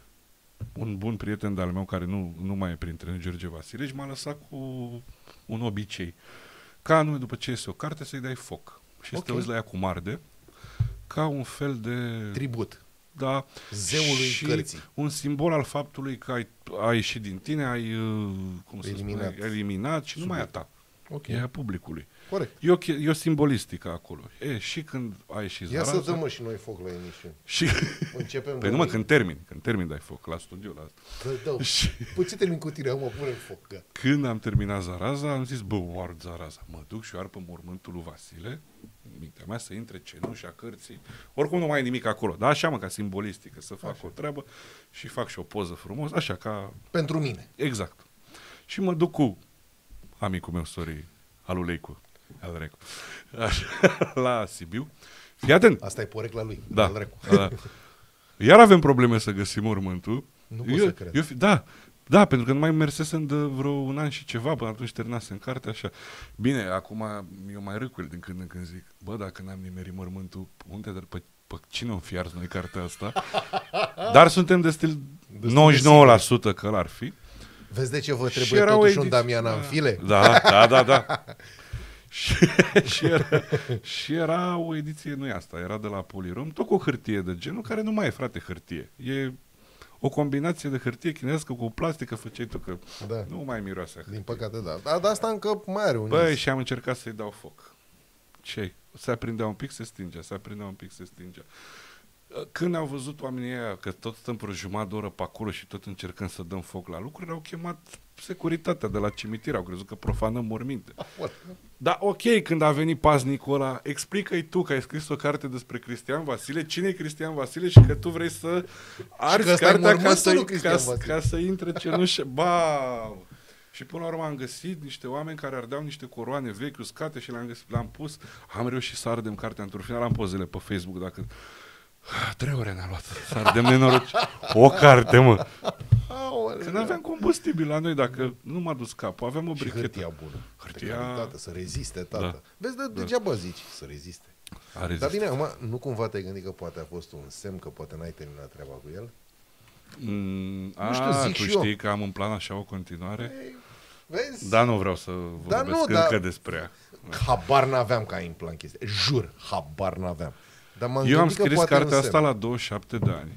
Un bun prieten de-al meu care nu, nu mai e printre noi, George Vasile, și m-a lăsat cu un obicei. Ca anume după ce iese o carte să-i dai foc. Și okay. să te uiți la ea cum arde, ca un fel de... tribut. Da. Zeului și cărții. Un simbol al faptului că ai, ai ieșit din tine, ai, cum eliminat. Spune, eliminat și Subiect. Nu mai a ta. Okay. E a publicului. Corect. E o, e o simbolistică acolo. E, și când ai ieșit Ia Zaraza... să dăm și noi foc la emisiune. Și... Începem păi numai când termin, când termin dai foc, la studiu, la asta. Da, și... Păi ce termin cu tine? Acum punem foc, gata. Când am terminat Zaraza, am zis, bă, ard Zaraza. Mă duc și o ar pe mormântul lui Vasile, în mintea mea, să intre cenușa cărții. Oricum nu mai e nimic acolo, dar așa mă, ca simbolistică, să fac așa o treabă și fac și o poză frumos, așa ca... Pentru mine. Exact. Și mă duc cu amicul meu, sorry, Aluleicu, Alrecu, așa, la Sibiu. Fii atent. Asta e porecla lui, da, da. Iar avem probleme să găsim mormântul. Nu pot să cred. Eu, da, Da, pentru că nu mai mersesem de vreo un an și ceva, până atunci terminasem cartea, așa. Bine, acum eu mai râd cu el din când în când zic, bă, dacă n-am nimerit mormântul, unde, dar pe, pe cine o fi ars noi cartea asta? Dar suntem destul, nouăzeci și nouă la sută că l-ar fi. Vezi de ce vă trebuie totuși ediție, un Damian în file? Da, da, da, da. și, și, era, și era o ediție, nu e asta, era de la Polirom, tot cu o hârtie de genul, care nu mai e, frate, hârtie. E o combinație de hârtie chinezească cu plastică, făceai tu, că Da. nu mai miroase hârtie. Din păcate, da. Dar de asta încă mai are un Băi, iz. și am încercat să-i dau foc. Ce? Se aprindea un pic, se stingea, se aprindea un pic, se stingea. Când au văzut oamenii ăia că tot stăm vreo jumătate de oră pe acolo și tot încercăm să dăm foc la lucruri, au chemat securitatea de la cimitir, au crezut că profanăm morminte. Dar ok, când a venit paznicul ăla, explică-i tu că ai scris o carte despre Cristian Vasile, cine e Cristian Vasile și că tu vrei să arzi cartea ca să, ca, ca să intre cenușă. Ba! Și până la urmă am găsit niște oameni care ardeau niște coroane vechi uscate și le-am găsit, le-am pus, am reușit să ardem cartea într-un final, am pozele pe Facebook, dacă... Trei ore ne-a luat să ardem nenoroci. O carte, mă! Că n-aveam combustibil la noi, dacă nu m-a dus capul, aveam o brichetă. Și hârtia bună. Hârtia... Calitate, să reziste, tată. Da. Vezi, de, degeaba zici, să reziste. Dar bine, acum, nu cumva te-ai gândit că poate a fost un semn că poate n-ai terminat treaba cu el? Mm, a, nu știu, zic tu și știi eu. că am în plan așa o continuare? Ei, vezi? Da, nu vreau să vorbesc Da, nu, încă dar- despre ea. Habar n-aveam că ai în plan chestia. Jur, habar n-aveam. Dar m-am Eu am gândit că scris poate cartea un asta semn. la douăzeci și șapte de ani.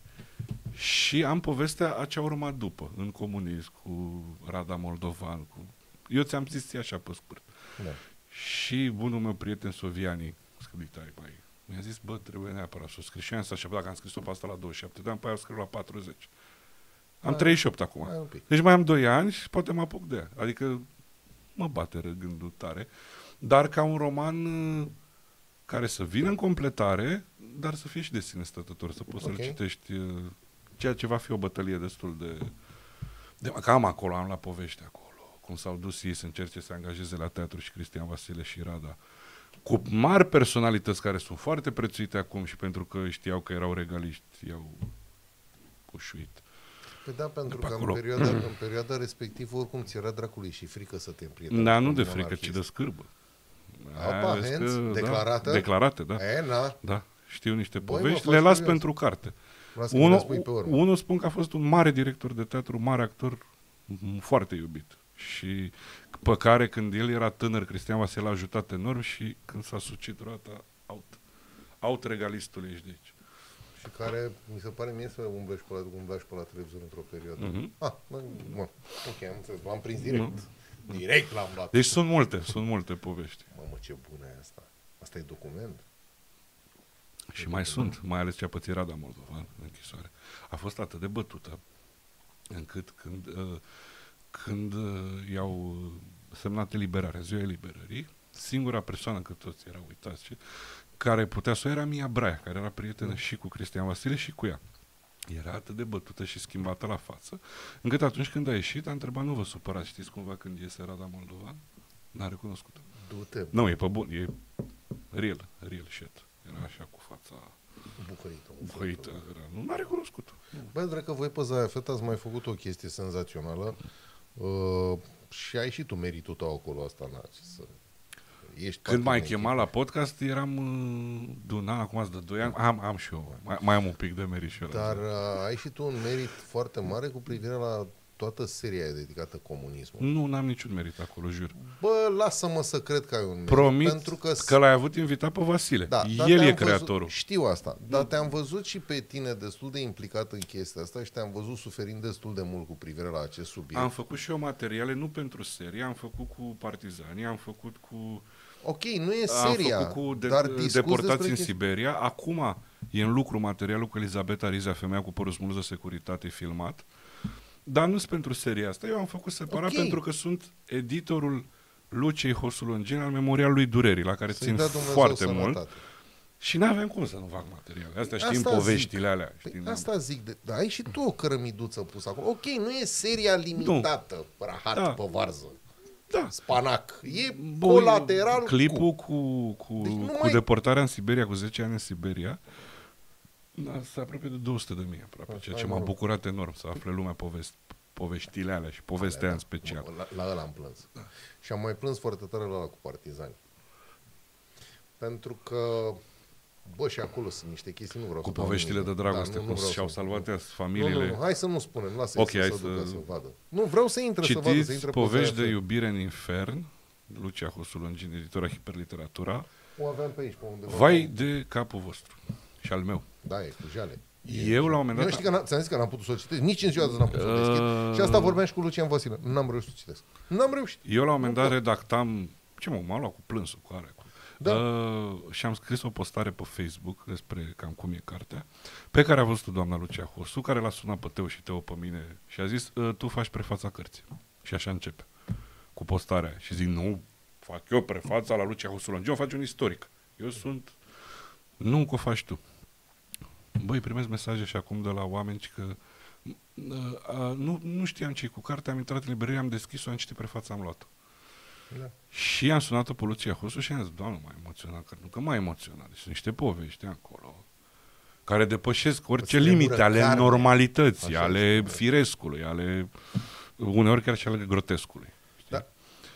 Și am povestea a ce a urmat după, în comunism, cu Rada Moldovan. Cu... Eu ți-am zis ție așa pe scurt. Da. Și bunul meu prieten Soviani, scălitai, mai, mi-a zis, bă, trebuie neapărat să o scris. Și am zis așa, bă, dacă am scris-o pe asta la douăzeci și șapte de ani, pe aia o scriu la patruzeci. Am Mai- treizeci și opt acum. mai un pic. Deci mai am doi ani și poate mă apuc de ea. Adică mă bate gândul tare. Dar ca un roman uh, care să vină în completare, dar să fie și de sine stătător, să poți Ok. să-l citești, uh, ceea ce va fi o bătălie destul de... de că am acolo, am la povești acolo, cum s-au dus ei să încerce să se angajeze la teatru și Cristian Vasile și Rada, cu mari personalități care sunt foarte prețuite acum și pentru că știau că erau regaliști, i-au ușuit. Păi da, pentru De pe că în acolo. perioada, în perioada respectivă oricum ți era dracului și frică să te împrietenești. Da, cu nu un de frică, anarhist. ci de scârbă. Apa, Aia, vezi hands, că, declarată? Da, declarate, da. E, na. Da, știu niște Băi, mă, povești, faci le las curios. pentru carte. Lasă că mi le Unul, spui pe urmă. unul spun că a fost un mare director de teatru, un mare actor, m- foarte iubit. Și pe care când el era tânăr, Cristian Vasile l-a ajutat enorm și când s-a sucit roata, out. Out regalistul ești de aici. Și care, mi se pare mie să umblești pe la, umblești pe la televizor într-o perioadă. Mhm. Ah, mă, mă, ok, am înțeles, l-am prins direct. Direct l-am luat. Deci sunt multe, sunt multe povești. Mamă, ce bună e asta. Asta e document? Și mai sunt, mai ales ce a pățit Rada Moldovan în închisoare. A fost atât de bătută încât când, uh, când uh, i-au semnat eliberarea, ziua eliberării, singura persoană, că toți erau uitați, și, care putea să o era Mia Braia, care era prietenă Mm. și cu Cristian Vasile și cu ea. Era atât de bătută și schimbată la față, încât atunci când a ieșit, a întrebat, nu vă supărați, știți cumva când iese Rada Moldovan? N-a recunoscut-o. Du-te, Nu, e pe bun, e real, real shit. Era așa cu fața bucărită. buhăită. Era. Nu n-a recunoscut-o. Băi, drag că voi pe Zaia Feta ați mai făcut o chestie senzațională uh, și ai și tu meritul tău acolo, asta n-a ce să... Ești Când parte m-ai din chemat la podcast, eram uh, de un an, acum de doi ani. Am, am și eu. Mai, mai am un pic de merit și eu. la Dar zi. uh, ai și tu un merit foarte mare cu privire la toată seria dedicată comunismului. Nu, n-am niciun merit acolo, jur. Bă, lasă-mă să cred că ai un merit. Promit pentru că, că l-ai avut invitat pe Vasile. da, dar El te-am e văzut- creatorul. Știu asta, dar te-am văzut și pe tine destul de implicat în chestia asta și te-am văzut suferind destul de mult cu privire la acest subiect. Am făcut și eu materiale, nu pentru serie, am făcut cu partizanii, am făcut cu... Ok, nu e Am seria, făcut cu de, dar discuți deportați despre în chestia- Siberia. Acum e în lucru materialul cu Elizabeta Rizea, femeia cu părul smuls de securitate, filmat. Dar nu-s pentru seria asta. Eu am făcut separat Ok. pentru că sunt editorul Luciei Hosulongin al Memorialului Durerii, la care Să-i țin dea Dumnezeu foarte sănătate. mult. Și n-aveam cum să nu fac materiale. Astea știm Asta poveștile zic. alea. Păi Știm, asta zic, de, dar ai și tu o cărămiduță pusă acolo. Ok, nu e seria limitată, rahat Da. pe varză, Da. spanac. E Bă, colateral clipul cu... cu, cu, Deci nu cu mai- deportarea în Siberia, cu zece ani în Siberia, da, se apropie de două sute de mii aproape, Hai, ceea hai, ce m-a noroc. bucurat enorm să afle lumea povesti, poveștile alea și povestea da, aia în special. La, la ăla am plâns. Da. Și am mai plâns foarte tare la ăla cu Partizani. Pentru că, bă, și acolo sunt niște chestii, nu vreau cu să poveștile de dragoste, da, nu, cum nu și-au salvat nu, familiile. Nu, nu, nu, hai să nu spunem, lasă okay, să, să, să ducă să vadă. Nu, vreau să intre să vadă, să intre Povești de iubire în infern, Lucia Hosu Longin, editora Hiperliteratura. O aveam pe aici, pe undeva. Vai de capul vostru și al meu. Da, e cu jale. Eu la un moment dat... Eu știi că ți-am zis că n-am putut să o citesc, nici în ziua de azi n-am putut să o deschid. Uh... Și asta vorbeam și cu Lucian Vasile. N-am reușit să citesc. N-am reușit. Eu la un moment dat redactam... Ce mă, m-am luat cu plânsul, cu are. Cu... Da. Uh, și am scris o postare pe Facebook despre cam cum e cartea, pe care a văzut-o doamna Lucia Hosu, care l-a sunat pe Teo și Teo pe mine și a zis, uh, tu faci prefața cărții. Și așa începe. Cu postarea. Și zic, nu, fac eu prefața la Lucia Hosu Longin, o faci un istoric. Eu sunt... Nu, că o faci tu. Băi, primesc mesaje și acum de la oameni că uh, nu, nu știam ce cu cartea, am intrat în librărie, am deschis-o, am citit prefața, am luat-o. Da. Și am sunat-o pe Lucia Hosu și am zis, doamne, m-a emoționat, că nu că m-a emoționat. Deci sunt niște povești acolo care depășesc orice limite ale carne. normalității, așa ale este, firescului, ale uneori chiar și ale grotescului. Da.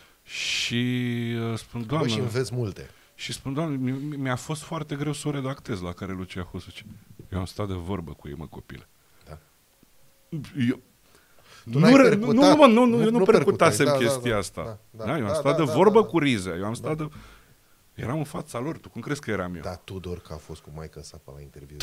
Și uh, spun, doamne... Bă, și înveți multe. Și spun, doamne, mi-a fost foarte greu să o redactez, la care Lucia Hosu zice, eu am stat de vorbă cu ei, mă, copile. Da. Eu... Nu, nu, nu, nu, mă, nu, nu, eu nu, nu percutasem da, chestia da, asta. Da, da, da, eu am da, stat da, de vorbă da, da, cu Rize, eu am stat da. de... Eram în fața lor, tu cum crezi că eram eu? Da, Tudor, că a fost cu maică sa pe la interviu.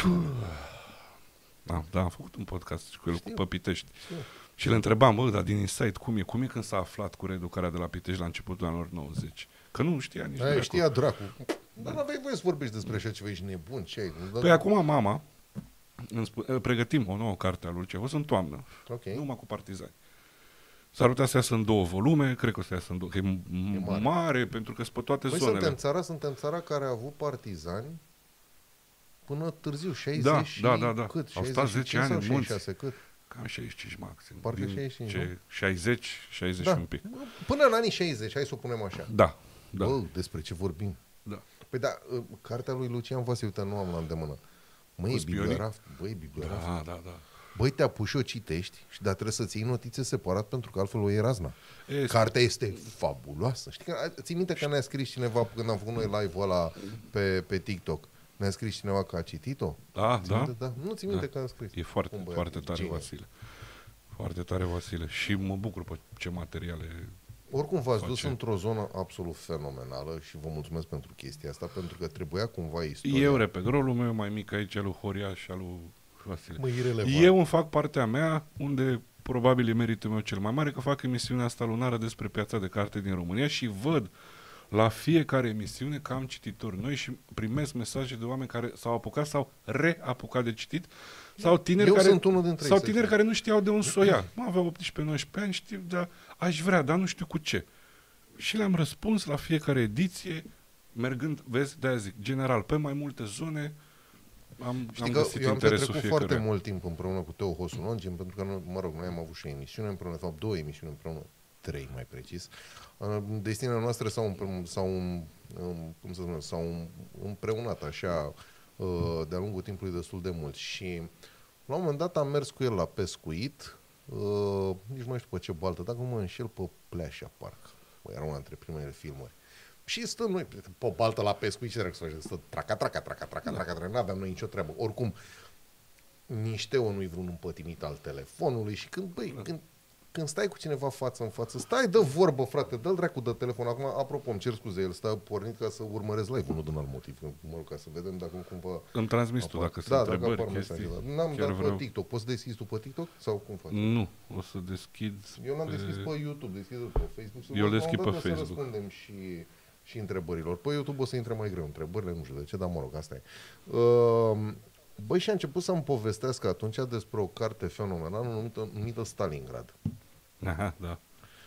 Da, da, am făcut un podcast cu el, Știu. cu pe Pitești. Știu. Și le întrebam, bă, dar din Insight, cum e? Cum e când s-a aflat cu reeducarea de la Pitești la începutul anilor nouăzeci? Că nu știa nici dracu. Știa dracu. Dar nu aveai voie să vorbești despre așa ceva, ești nebun, ce ai? Păi acum mama, pregătim o nouă carte a lui Lucia Hosu în toamnă, okay. numai cu Partizani. S-ar putea să iasă în două volume, cred că o să iasă în două, că e, e mare. mare, pentru că sunt pe toate păi zonele. Suntem țara, suntem țara care a avut Partizani până târziu, șaizeci da, și da, da, da. cât? Au stat zece ani în munți. Cât? Cam șaizeci și cinci maxim. Parcă șaizeci și cinci, ce, șaizeci, șaizeci da. și un pic. Până în anii șaizeci, hai să o punem așa. Da, da. Bă, despre ce vorbim? Da. Păi da, cartea lui Lucian Vasile, uite, nu am la îndemână. Măi, e bibliograf. Băi, bibliograf. Da, da, da. Băi, te apuci și o citești, și dar trebuie să-ți iei notițe separat pentru că altfel o iei razna. Este. Cartea este fabuloasă. Știi că, ții minte că ne-a scris cineva când am făcut noi live-ul ăla pe, pe TikTok? Ne-a scris cineva că a citit-o? Da, da. Minte? Da. Nu ții minte da. că am scris. E foarte, foarte tare, genie. Vasile. Foarte tare, Vasile. Și mă bucur pe ce materiale... Oricum v-ați face. dus într-o zonă absolut fenomenală și vă mulțumesc pentru chestia asta, pentru că trebuia cumva istoria. Eu repet, rolul meu mai mic aici, al lui Horia și al lui Vasile. Mă, eu îmi fac partea mea, unde probabil e meritul meu cel mai mare, că fac emisiunea asta lunară despre piața de carte din România și văd la fiecare emisiune că am cititori noi și primesc mesaje de oameni care s-au apucat sau reapucat de citit sau tineri, eu care, sunt unul dintre sau tineri care nu știau de unde să o ia. Mă, aveau optsprezece nouăsprezece ani, știu, dar aș vrea, dar nu știu cu ce. Și le-am răspuns la fiecare ediție, mergând, vezi, de-aia zic, general, pe mai multe zone, am, Știi am că găsit eu am interesul petrecut fiecare. foarte mult timp împreună cu Teo Hosu Longin, pentru că, mă rog, noi am avut și emisiune împreună, de fapt două emisiuni împreună, trei mai precis. Destinele noastre s-au, s-au, cum să spun, s-au împreunat așa de-a lungul timpului destul de mult și la un moment dat am mers cu el la pescuit, nici nu mai știu pe ce baltă, dacă nu mă înșel, pe Pleașa Park. Era una dintre primele filmări. Și stăm noi pe baltă la pescuit, ce trebuie să facem? Stă traca, traca, traca, traca, traca, traca, n-aveam noi nicio treabă. Oricum, nici Teo nu-i vreun împătimit al telefonului și când, băi, când Când stai cu cineva față în față, stai, dă vorbă, frate, dă-l dracu de telefon. Acum, apropo, îmi cer scuze, el stă pornit ca să urmăresc live-ul, nu din alt motiv. Mă rog, ca să vedem dacă nu cumva... Îmi transmis tu, dacă sunt da, întrebări, chestii. Da. N-am dat vreau... pe TikTok. Poți să deschizi tu pe TikTok? Sau cum faci? Nu, o să deschid Eu n-am pe... deschis pe YouTube, deschid pe Facebook. Eu deschid pe Facebook. Să răspundem și, și întrebărilor. Pe YouTube o să intre mai greu întrebările, nu știu de ce, dar mă rog, asta e. Uh, Băi, și a început să-mi povestească atunci despre o carte fenomenală numită, numită Stalingrad. Aha, da.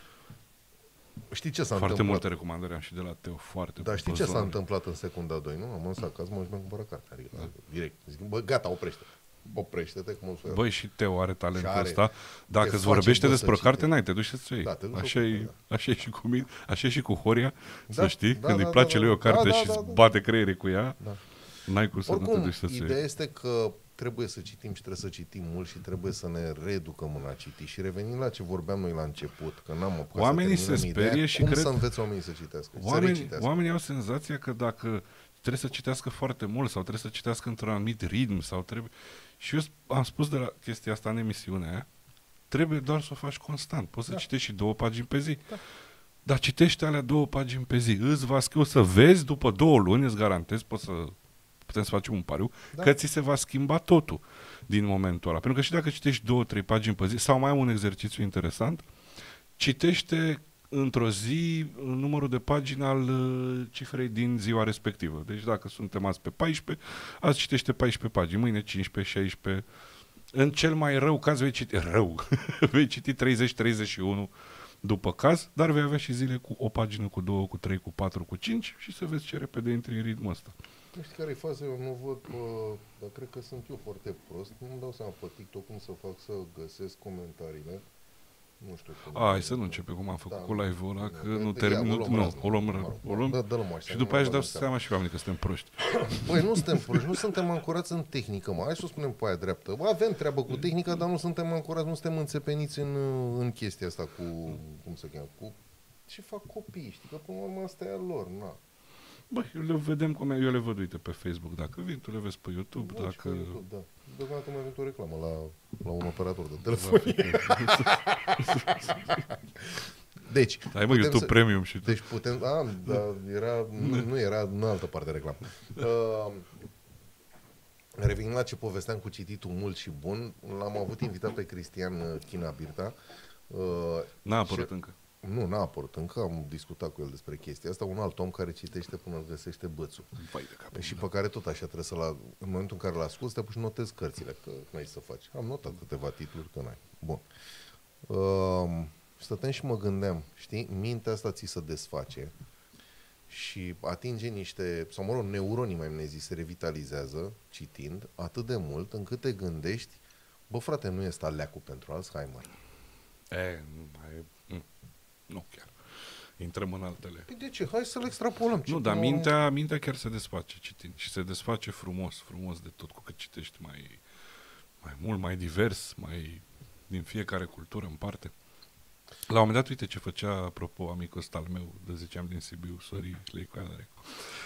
Știi ce s-a foarte întâmplat? multe recomandări am și de la Teo, foarte. Dar știi ce s-a întâmplat în secunda doi, nu? Am lăsat acasă, mă și mi-am cumpărat cartea. Adică, da. direct. Zic, bă, gata, oprește. Oprește-te, cum o să... Băi, și Teo are talentul are, ăsta. Dacă îți vorbește despre o carte, n-ai, te duci să-ți iei. Da, așa, e, da. așa e și cu mine, așa e și cu Horia, da, să știi, da, când da, îi place da, lui o carte da, și da, îți da. bate creierii cu ea, da. n-ai cum să Oricum, nu te duci să-ți iei. ideea este că trebuie să citim și trebuie să citim mult și trebuie să ne reeducăm în a citi. Și revenind la ce vorbeam noi la început, că n-am apucat oamenii să se sperie ideea, și cum cred... să înveți oamenii să citească? Oamenii, oamenii au senzația că dacă trebuie să citească foarte mult sau trebuie să citească într-un anumit ritm sau trebuie... Și eu am spus de la chestia asta în emisiunea aia, trebuie doar să o faci constant. Poți să da. citești și două pagini pe zi. Da. Dar citește alea două pagini pe zi. Îți va scrie, o să vezi după două luni, îți garantez, poți să putem să facem un pariu, da. că ți se va schimba totul din momentul ăla. Pentru că și dacă citești două, trei pagini pe zi, sau mai am un exercițiu interesant, citește într-o zi numărul de pagini al uh, cifrei din ziua respectivă. Deci dacă suntem azi pe paisprezece, azi citește paisprezece pagini, mâine cincisprezece, șaisprezece. În cel mai rău caz vei citi, rău, vei citi treizeci treizeci și unu după caz, dar vei avea și zile cu o pagină, cu două, cu trei, cu patru, cu cinci și să vezi ce repede intri în ritmul ăsta. Nu știu care e faza, eu nu văd, bă, dar cred că sunt eu foarte prost. Nu-mi dau seama pe TikTok cum să fac să găsesc comentariile. Nu știu cum. Hai să nu începe cum am făcut da, cu live-ul ăla, că nu termin, nu, nu, o luăm, o luăm da, și după aia își dau seama și oamenii că suntem proști. Băi, nu suntem proști, nu suntem ancorați în tehnică, mă, hai să o spunem pe aia dreaptă. Bă, avem treabă cu tehnica, dar nu suntem ancorați, nu suntem înțepeniți în, în chestia asta cu, cum se cheamă, cu ce fac copiii, știi, că până la urmă asta e a lor, na. Băi, le vedem cum eu le văd, uite, pe Facebook, dacă vin, tu le vezi pe YouTube, da, dacă... Pe YouTube, da. Deocamdată mai avut o reclamă la, la un operator de telefonie. Deci, ai mă, YouTube să, Premium și tu. Deci putem, a, da, era, nu, nu era în altă parte de reclamă. Uh, revenind la ce povesteam cu cititul mult și bun, l-am avut invitat pe Cristian China Birta. Uh, N-a apărut încă. Nu, n-a apărut încă, am discutat cu el despre chestia asta, un alt om care citește până îl găsește bățul. Vai de cap, și da. pe care tot așa trebuie să-l, în momentul în care l asculti, te apuci notezi cărțile, că n-ai să faci. Am notat câteva titluri, că n-ai. Bun. Uh, stăteam și mă gândeam, știi, mintea asta ți se desface și atinge niște, sau mă rog, neuronii mai bine zis, se revitalizează citind atât de mult încât te gândești, bă frate, nu este aleacul pentru Alzheimer. E, nu mai... Nu chiar. Intrăm în altele. Păi de ce? Hai să-l extrapolăm. Nu, dar mintea, mintea chiar se desface citind și se desface frumos, frumos de tot, cu cât citești mai, mai mult, mai divers, mai din fiecare cultură în parte. La un moment dat, uite ce făcea, apropo, amicul ăsta al meu, de zece ani din Sibiu, Sori Leicu Alrecu.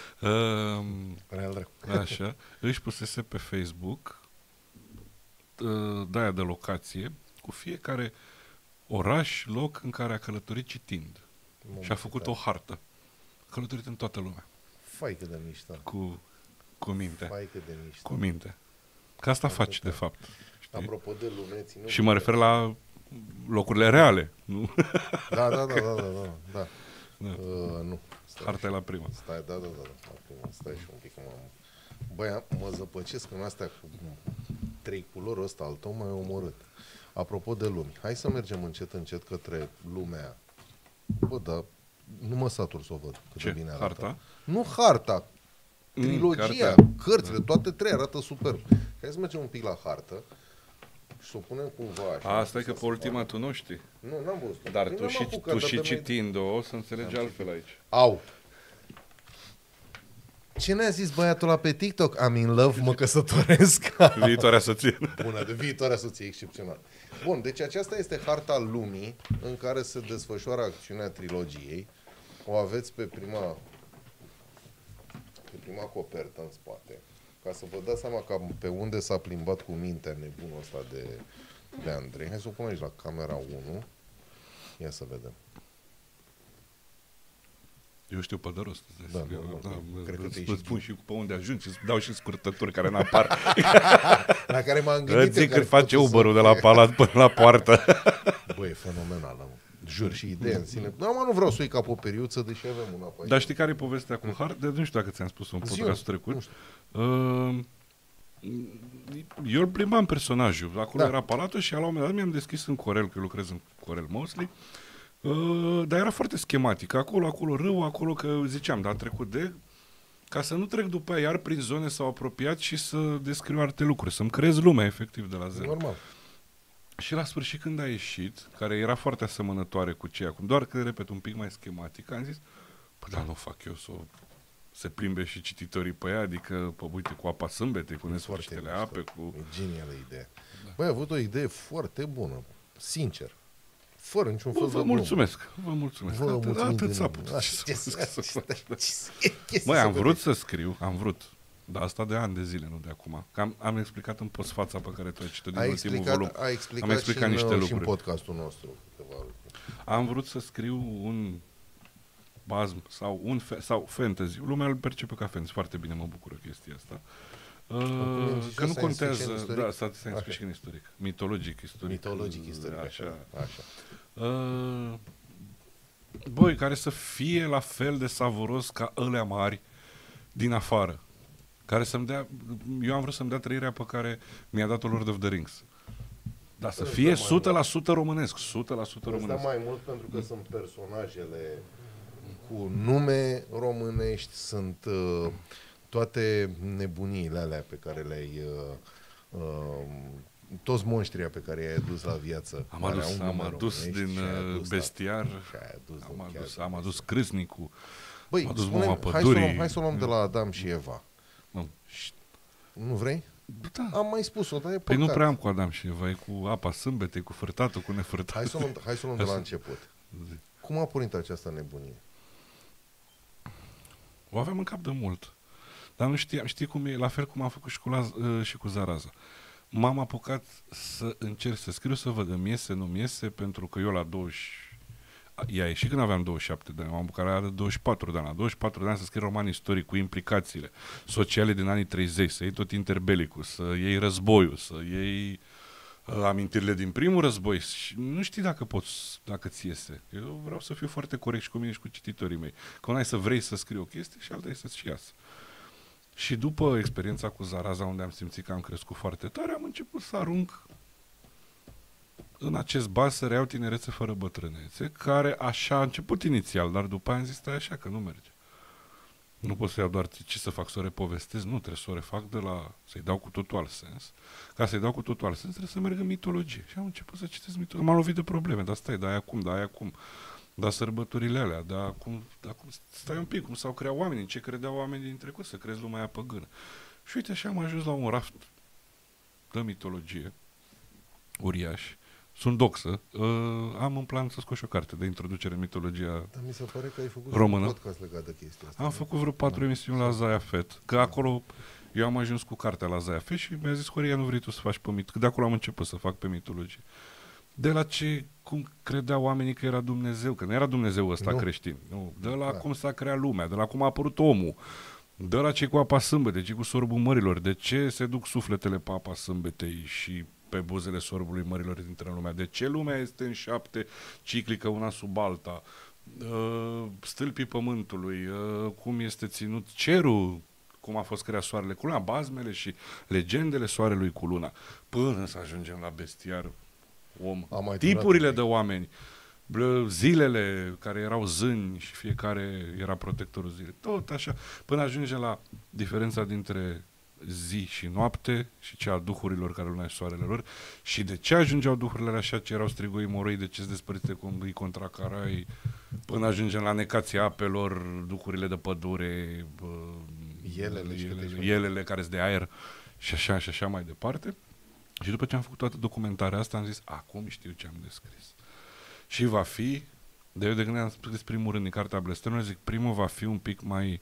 Uh, așa, își pusese pe Facebook uh, de-aia de locație cu fiecare oraș, loc în care a călătorit citind. Mă și a făcut o hartă. A călătorit în toată lumea. Faică de mișto. Cu, cu minte. Faică de mișto. Cu minte. Că asta Apropo. faci, de fapt. Știi? Apropo de lume, ținut și mă refer la locurile reale. Nu? Da, da, da, da, da, da. da. da. Uh, nu. Stai harta e la prima. Stai, da, da, da, da. La prima. Stai și un pic. Mă, băi, mă zăpăcesc în astea cu trei culori, ăsta al tău m-ai omorât. Apropo de lumi, hai să mergem încet, încet către lumea. Bă, da, nu mă satur să o văd cât Ce? de bine arată. Harta? Nu harta, trilogia, mm, cărțile, toate trei arată superb. Hai să mergem un pic la hartă și să o punem cumva așa. Asta e că pe ultima tu nu știi. Nu, n-am văzut. Dar tu și, tu și citind-o o să înțelegi altfel aici. Au! Ce ne-a zis băiatul ăla pe TikTok? I'm in love, mă căsătoresc. Viitoarea soție. Bună, de viitoarea soție, excepțional. Bun, deci aceasta este harta lumii în care se desfășoară acțiunea trilogiei. O aveți pe prima, pe prima copertă în spate. Ca să vă dați seama că pe unde s-a plimbat cu mintea nebunul ăsta de, de Andrei. Hai să o pun aici la camera unu. Ia să vedem. Eu știu pe de rost. Da, da, da, da. Cred că îți spun și pe unde ajungi, îți dau și scurtături care n-apar. La care m-am gândit. Îți zic când face Uber-ul de la palat până la poartă. Băi, e fenomenală, mă. Jur, și ideea în sine. Nu, mă, nu vreau să o iei ca pe o periuță, deși avem una pe aici. Dar știi care e povestea cu hartă? Nu știu dacă ți-am spus-o în podcastul trecut. Uh, eu îl plimbam personajul. Acolo da. era palatul și la un moment dat mi-am deschis în Corel, că eu lucrez în Corel mostly. Uh, dar era foarte schematic. Acolo, acolo râu, acolo că ziceam, dar a trecut de... Ca să nu trec după aia iar prin zone sau apropiat și să descriu alte lucruri, să-mi creez lumea efectiv de la zero. Normal. Și la sfârșit când a ieșit, care era foarte asemănătoare cu ce acum, doar că, repet, un pic mai schematic, am zis, păi da, nu fac eu să o se plimbe și cititorii pe ea, adică, pă, uite, cu apa sâmbete, cu nesfârșitele ape, cu... E genială idee. Da. Băi, ai avut o idee foarte bună, sincer. Fără niciun fel Bă, de vă glumă. mulțumesc, vă mulțumesc. Vă Atât, mulțumim atât din s-a inimă. putut. Ce Ce să să- fac, să ce fac? să- ce Măi, să am vrut vedeți? să scriu, am vrut. Dar asta de ani de zile, nu de acum. Că am, am explicat în postfața pe care tu ai citit din Ai ultimul explicat, volum. ai explicat, Am explicat și, niște în, și în lucruri. podcastul nostru câteva lucruri. Am vrut să scriu un bazm sau un fe- sau fantasy. Lumea îl percepe ca fantasy. Foarte bine, mă bucură chestia asta. Uh, mi-am zis că nu science fiction contează, istoric? da, science Așa. fiction istoric, mitologic istoric. Mitologic istoric, așa. așa. așa. Uh, băi, care să fie la fel de savuros ca ălea mari din afară. Care să-mi dea, eu am vrut să-mi dea trăirea pe care mi-a dat-o Lord of the Rings. Dar să Îți fie dă o mai sută la sută românesc, o sută la sută Asta românesc. mai mult pentru că sunt personajele cu nume românești, sunt uh, toate nebuniile alea pe care le-ai... Uh, uh, toți monștrii pe care i-ai adus la viață. Am care adus, au am nume adus românești din și ai uh, adus la- bestiar, și ai adus am din adus, chiar am de adus bestiar. Crâsnicu. Băi, am adus spune, Mama hai, să o Pădurii. luăm, hai să o luăm de la Adam și Eva. Nu. Nu vrei? Da. Am mai spus-o, dar e Păi nu păcat. prea am cu Adam și Eva, e cu apa sâmbete, cu fărtatul, cu nefărtatul. Hai să o luăm, hai să o luăm de la Hai să- început. Cum a pornit această nebunie? O aveam în cap de mult. Dar nu știam, știi cum e, la fel cum am făcut și cu, Laz, uh, și cu Zaraza. M-am apucat să încerc să scriu, să văd îmi iese, nu-mi iese, pentru că eu la douăzeci... Ea ieșit când aveam douăzeci și șapte de ani, m-am apucat la douăzeci și patru de ani. La douăzeci și patru de ani să scriu roman istoric cu implicațiile sociale din anii treizeci, să iei tot interbelicul, să iei războiul, să iei uh, amintirile din primul război. Și nu știi dacă poți, dacă ți iese. Eu vreau să fiu foarte corect și cu mine și cu cititorii mei. Că una e să vrei să scrii o chestie și alta e să-ți iasă. Și după experiența cu Zaraza, unde am simțit că am crescut foarte tare, am început să arunc în acest bas să reiau Tinerețe fără bătrânețe, care așa a început inițial, dar după aia am zis, stai așa, că nu merge. Nu pot să iau doar ce să fac, să o repovestesc, nu, trebuie să o refac de la, să-i dau cu totul alt sens. Ca să-i dau cu totul alt sens, trebuie să merg în mitologie. Și am început să citesc mitologie. M-am lovit de probleme, dar stai, da, aia cum, da, aia cum. Da, sărbătorile alea, da, cum, da, cum, stai un pic, cum s-au creat oamenii, ce credeau oamenii din trecut, să crezi lumea aia păgână. Și uite, așa am ajuns la un raft de mitologie, uriaș. Sunt doxă, uh, am în plan să scot și o carte de introducere în mitologia. Dar mi se pare că ai făcut Română. un podcast legat de chestia asta. Am nu? făcut vreo patru Da. emisiuni la Zaia Fet, că acolo eu am ajuns cu cartea la Zaia Fet și mi-a zis, Horia, nu vrei tu să faci pe mit, că de acolo am început să fac pe mitologie. De la ce, cum credeau oamenii că era Dumnezeu, că nu era Dumnezeu ăsta Nu. creștin, nu. De la Da. cum s-a creat lumea, de la cum a apărut omul, de la ce cu apa sâmbete, ce cu sorbul mărilor, de ce se duc sufletele pe apa sâmbetei și pe buzele sorbului mărilor dintre lumea, de ce lumea este în șapte ciclică una sub alta, uh, stâlpii pământului, uh, cum este ținut cerul, cum a fost creat soarele cu luna, bazmele și legendele soarelui cu luna, până să ajungem la bestiar, om, Am mai tipurile durat de oameni, blă, zilele care erau zâni și fiecare era protectorul zilei, tot așa, până ajungem la diferența dintre zi și noapte și cea a duhurilor care luna și soarele lor și de ce ajungeau duhurile alea așa, ce erau strigoi moroi, de ce se despărțite cum îi contracarai, până ajungem la necația apelor, duhurile de pădure, bă, Elele și câte elele, și- elele care sunt de aer și așa și așa mai departe. Și după ce am făcut toată documentarea asta, am zis, acum știu ce am descris. Și va fi, de eu de când am scris primul rând din cartea Blestemului, zic, primul va fi un pic mai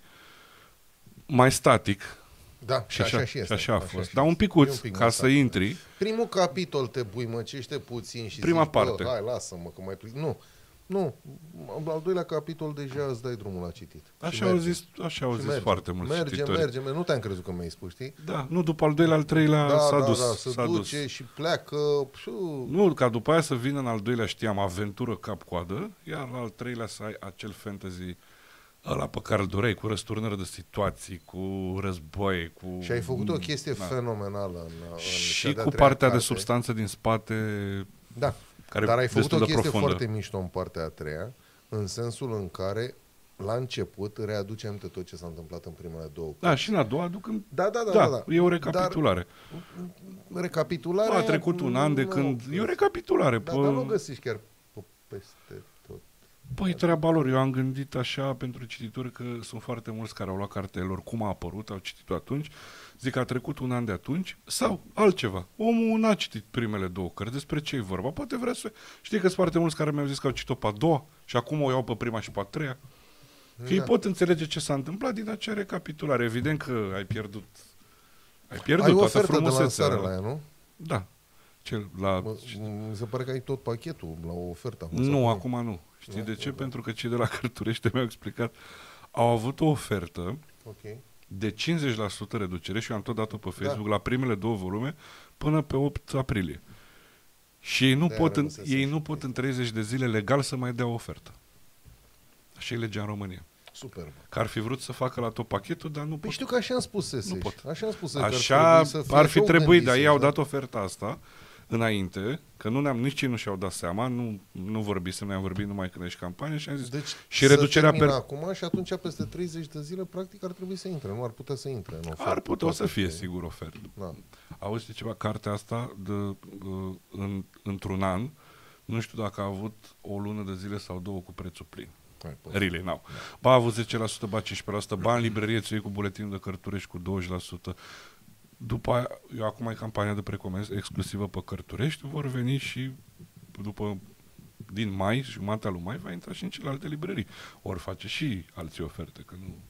mai static. Da, Și așa, și este. și așa a fost. și Dar un este. picuț, E un pic ca mai să static. intri. Primul capitol te buimăcește puțin și Prima zici, parte. Bă, hai, lasă-mă, că mai plic. Nu, nu. Al doilea capitol deja îți dai drumul la citit. Și Așa au merge. zis, așa au Și zis merge. foarte mulți merge, cititori. Merge, merge, nu te-am crezut că mi-ai spus, știi? Da, nu, după al doilea, al treilea Da, s-a da, dus. da, se s-a duce dus. și pleacă. Pșu. Nu, ca după aia să vină în al doilea, știam, aventură cap-coadă, iar la al treilea să ai acel fantasy ăla pe care îl doreai, cu răsturnări de situații, cu război, cu... Și ai făcut o chestie Da. fenomenală în, în cea Și de-a cu treia partea de carte. substanță din spate, Da, care dar ai e făcut destul o de chestie profundă. foarte mișto în partea a treia, în sensul în care la început readuce aminte tot ce s-a întâmplat în primele două. Da, și în a doua aduc în... Da, da, da, Da, da, da. e o recapitulare. Dar recapitularea... A trecut un an de nu, când... E o recapitulare. Da, pe... dar nu găsești chiar pe peste tot. Păi treaba lor, eu am gândit așa pentru cititori că sunt foarte mulți care au luat cartea lor, cum a apărut, au citit-o atunci, zic a trecut un an de atunci, sau altceva. Omul n-a citit primele două cărți, despre ce e vorba, poate vrea să... Știi că sunt foarte mulți care mi-au zis că au citit-o pe a doua și acum o iau pe prima și pe a treia. Că da. Ei pot înțelege ce s-a întâmplat din acea recapitulare. Evident că ai pierdut, ai pierdut ai toată ofertă frumusețea. de lansare la ea, nu? Da. Cel, la... Mă, mi se pare că ai tot pachetul la o ofertă. Nu, acum nu. Știi da, de ce? Da. Pentru că cei de la Cărturește mi-au explicat. Au avut o ofertă okay. de cincizeci la sută reducere și eu am tot dat-o pe Facebook da. la primele două volume până pe opt aprilie. Și ei nu, pot în, ei nu pot în treizeci de zile legal să mai dea o ofertă. Așa e legea în România. Super. Că ar fi vrut să facă la tot pachetul, dar nu păi pot. știu că așa am spus Nu pot. Așa am spus Așa ar, ar fi trebuit, dar ei au dat oferta asta înainte, că nu ne-am, nici ei nu și-au dat seama, nu, nu vorbisem, noi am vorbit numai când ești campanie și am zis. Deci și reducerea per... acum și atunci peste treizeci de zile practic ar trebui să intre, nu ar putea să intre în ofertă. Ar putea să fie sigur ofertă. Da. Auzi ceva, cartea asta de, uh, în, într-un an, nu știu dacă a avut o lună de zile sau două cu prețul plin. Really, n-au. Da. Ba a avut zece la sută, ba cincisprezece la sută, ba în librărie ți cu buletinul de Cărturești cu douăzeci la sută. După aia, eu acum e campania de precomenzi exclusivă pe Cărturești, vor veni și după, din mai, jumatea lui mai, va intra și în celelalte librării. Ori face și alții oferte, că nu...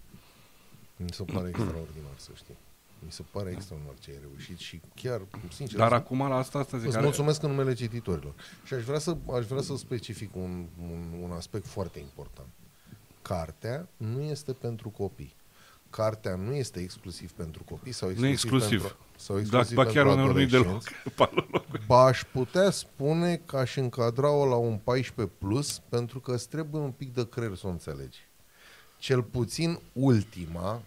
Mi se pare extraordinar, să știi. Mi se pare extraordinar ce ai reușit și chiar, sincer... Dar acum la asta, asta zic... Îți are... mulțumesc în numele cititorilor. Și aș vrea să, aș vrea să specific un, un, un aspect foarte important. Cartea nu este pentru copii. Cartea nu este exclusiv pentru copii sau exclusiv, nu exclusiv. pentru, sau exclusiv da, pentru adolescenți. Deloc. Ba aș putea spune că aș încadra-o la un paisprezece plus, pentru că îți trebuie un pic de creier să o înțelegi. Cel puțin ultima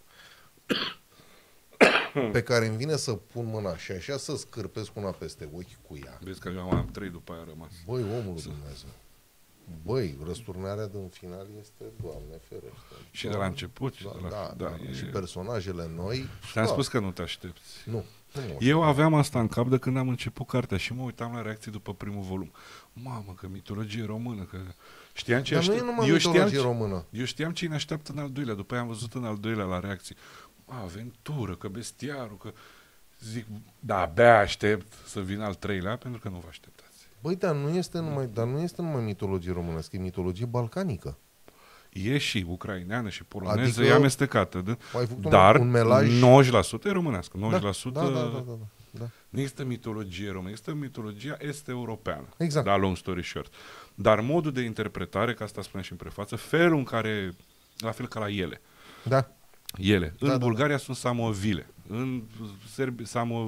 pe care îmi vine să pun mâna și așa să scârpesc una peste ochi cu ea. Vezi că eu am trei după aia rămas. Băi, omul lui Dumnezeu. Băi, răsturnarea din final este, Doamne ferește. Și de la început. Da, de la, da, da, da, e... și personajele noi. Te-am da. spus că nu te aștepți. Nu. nu Eu aveam asta în cap de când am început cartea și mă uitam la reacții după primul volum. Mamă, că mitologie română, că știam ce Dar aștept... nu e numai eu mitologie știam, română. Eu știam ce ne așteaptă în al doilea, după aia am văzut în al doilea la reacții. Mă, aventură, că bestiarul, că... Zic, da, abia aștept să vină al treilea, pentru că nu vă așteptați. Băi, dar nu este numai, dar nu este numai mitologie românească, e mitologie balcanică. E și ucraineană și poloneză, adică e amestecată. De, dar un melaj... nouăzeci la sută e românească. nouăzeci la sută da, da, da, da, da, da. Nu există mitologie română, există mitologia este-europeană. Exact. Da, long story short. Dar modul de interpretare, că asta spuneam și în prefață, felul în care, la fel ca la ele. Da. Ele. Da, în da, Bulgaria da. sunt samovile, în Serbia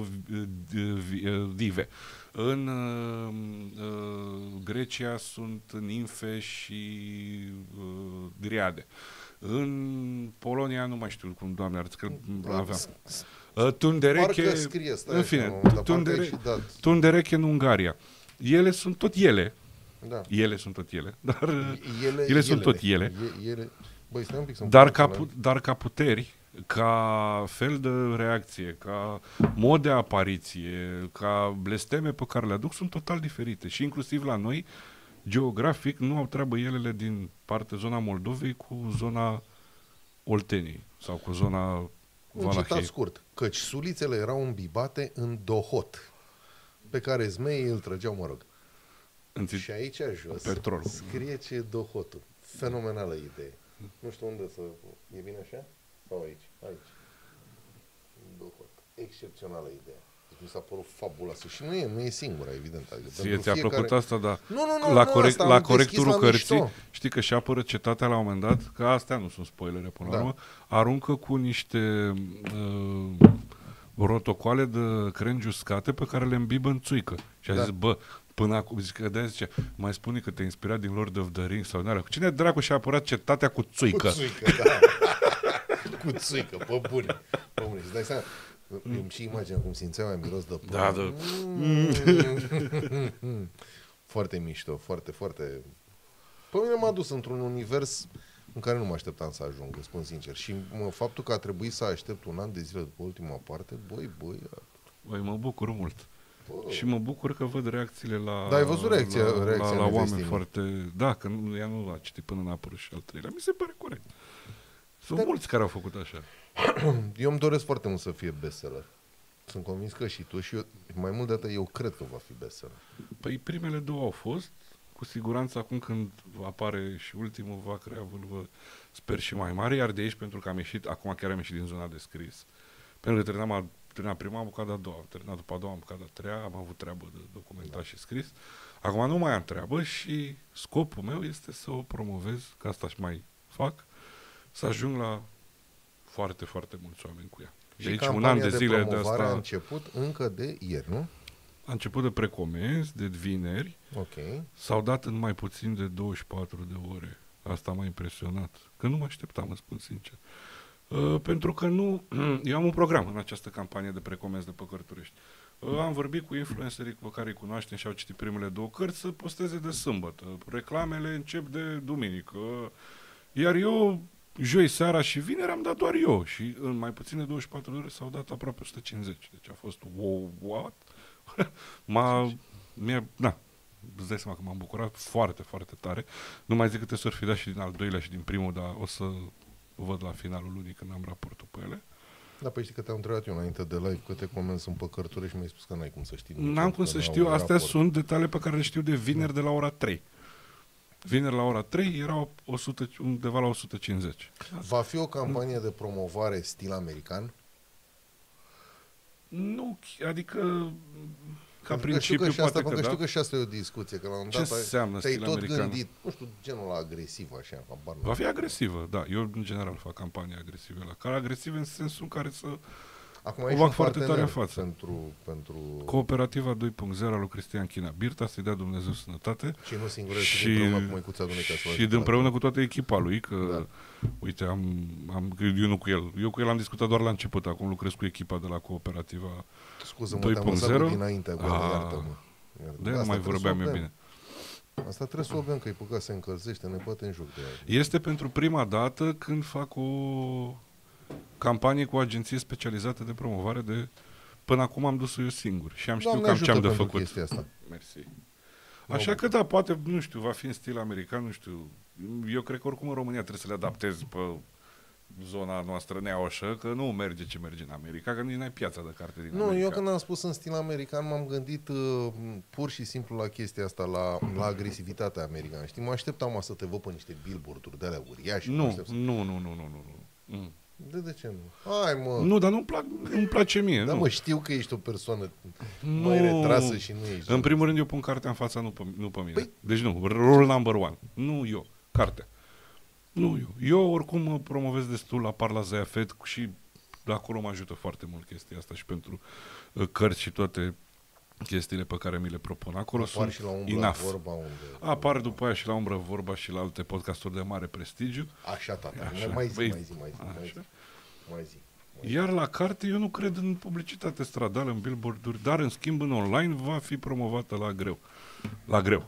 samovive, în uh, uh, Grecia sunt nimfe și uh, driade. În Polonia nu mai știu cum, Doamne, arăți că aveam. Uh, tundereche, scrie, stai, în fine, tundere, tundereche în Ungaria. Ele sunt tot ele. Da. Ele sunt tot ele, dar ele, ele, ele sunt tot ele. E, ele. Băi, stai un pic să dar, ca pu- dar ca puteri, ca fel de reacție, ca mod de apariție, ca blesteme pe care le aduc, sunt total diferite. Și inclusiv la noi, geografic, nu au treabă elele din parte zona Moldovei cu zona Olteniei sau cu zona Valahiei. Un citat scurt, căci sulițele erau îmbibate în dohot, pe care zmeii îl trăgeau, mă rog. Înțe- și aici jos petrol. Scrie ce e dohotul. Fenomenală idee. Nu știu unde să... E bine așa? Sau aici? Aici. Dohot. Excepțională idee. Deci mi s-a părut fabuloasă. Și nu e, nu e singura, evident. Adică ție ți-a fiecare... plăcut asta, dar nu, nu, nu, la, nu, corect, asta la corecturul la cărții, mișto. știi că și apără cetatea la un moment dat, că astea nu sunt spoilere până la da. urmă, aruncă cu niște uh, rotocoale de crengi uscate pe care le îmbibă în țuică. Și a da. zis, bă, până acum, zice, de zice, mai spune că te-ai inspirat din Lord of the Rings sau din alea. Cine dracu și-a apărat cetatea cu țuică? Cu țuică, da. Cu țuică, pe bune. Pe bune. Și dai seama, îmi și imagine cum simțeam mai miros de până. Da, da. Foarte mișto, foarte, foarte... Pe mine m-a dus într-un univers în care nu mă așteptam să ajung, spun sincer. Și mă, faptul că a trebuit să aștept un an de zile după ultima parte, băi, băi... Băi, mă bucur mult. Bă. Și mă bucur că văd reacțiile la, da, ai văzut reacția, la, reacția la, la oameni nevestii. foarte... Da, că nu, ea nu a citit până n-a apărut și al treilea. Mi se pare corect. Sunt Dar... mulți care au făcut așa. Eu îmi doresc foarte mult să fie bestseller. Sunt convins că și tu și eu, mai mult de atât, eu cred că va fi bestseller. Păi primele două au fost. Cu siguranță acum când apare și ultimul va crea vâlvă, sper, și mai mare, iar de aici, pentru că am ieșit, acum chiar am ieșit din zona de scris, pentru că terminam, a, terminam prima, am bucat a doua, am terminat după a doua, am bucat a treia, am avut treabă de documentat și scris. Acum nu mai am treabă și scopul meu este să o promovez, că asta și mai fac, să ajung la foarte, foarte mulți oameni cu ea. Și de aici campania un an de de zile de promovare asta... a început încă de ieri, nu? A început de precomenzi, de vineri. Ok. S-au dat în mai puțin de douăzeci și patru de ore. Asta m-a impresionat. Că nu mă așteptam, îmi spun sincer. Uh, pentru că nu... Eu am un program în această campanie de precomenzi de pe Cărturești. Uh, am vorbit cu influencerii pe care îi cunoaștem și au citit primele două cărți să posteze de sâmbătă. Reclamele încep de duminică. Iar eu, joi seara și vineri, am dat doar eu. Și în mai puțin de douăzeci și patru de ore s-au dat aproape o sută cincizeci. Deci a fost wow, what? M-a... Mi-a, na, îți dai seama că m-am bucurat foarte, foarte tare. Nu mai zic câte s-or fi dat și din al doilea și din primul, dar o să văd la finalul lunii când am raportul pe ele. Da, păi știi că te-am întrebat eu înainte de live câte comenzi sunt pe Cărturești și mi-ai spus că n-ai cum să știi. N-am cum să știu, astea raport. Sunt detalii pe care le știu de vineri de la ora trei. Vineri la ora trei erau o sută, undeva la o sută cincizeci. Va fi o campanie de promovare stil american? Nu, adică... Ca pentru principiu, că poate asta, că, că da. Știu că și asta e o discuție, că la un Ce dat înseamnă te-ai stil tot american? gândit, nu știu, genul ăla agresiv, așa, habar Va fi agresivă, da. Eu, în general, fac campanii agresive la care agresive în sensul în care să Acum o bag foarte tare în față. Pentru, pentru... Cooperativa doi punct zero a lui Cristian China Birta, să-i dea Dumnezeu sănătate. Și nu singur, și, și împreună cu Măicuța Duminica. Și de împreună cu toată echipa lui, că, da. uite, am, am, eu nu cu el. Eu cu el am discutat doar la început, acum lucrez cu echipa de la Cooperativa Scuză-mă, te-am lăsat dinainte, A, iartă-mă. De nu mai vorbeam eu bine. Asta trebuie să o avem, că e păcat se încălzește, ne bate în joc de aia. Este pentru prima dată când fac o campanie cu o agenție specializată de promovare de... Până acum am dus-o eu singur și am știut cam ce am de făcut. Asta. Mersi. Așa că da, poate, nu știu, va fi în stil american, nu știu. Eu cred că oricum în România trebuie să le adaptezi pe zona noastră neaușă, că nu merge ce merge în America, că nici n-ai piața de carte din nu, America. Eu când am spus în stil american, m-am gândit uh, pur și simplu la chestia asta, la, la agresivitatea americană. Știi, mă așteptam să te văd pe niște billboard-uri de alea uriașe. Nu, să... nu, nu, nu, nu, nu. Mm. De, de ce nu? Hai, mă. Nu, dar nu-mi, plac, nu-mi place mie. Da, nu. mă, știu că ești o persoană nu. mai retrasă și nu ești... În primul rând, eu pun cartea în fața, nu pe, nu pe mine. Păi... Deci nu, rule number one. Nu eu, cartea. Nu eu. Eu oricum mă promovez destul, apar la Zayafet și de acolo mă ajută foarte mult chestia asta și pentru uh, cărți și toate chestiile pe care mi le propun. Acolo apar sunt și la umbră enough. Vorba unde... Apar după aia și la umbră vorba și la alte podcasturi de mare prestigiu. Așa, tata. Așa. Mai zi, Băi, mai zi, mai zi, mai zi. Mai zi. Mai zi. Iar la carte eu nu cred în publicitate stradală, în billboard-uri, dar în schimb în online va fi promovată la greu. La greu.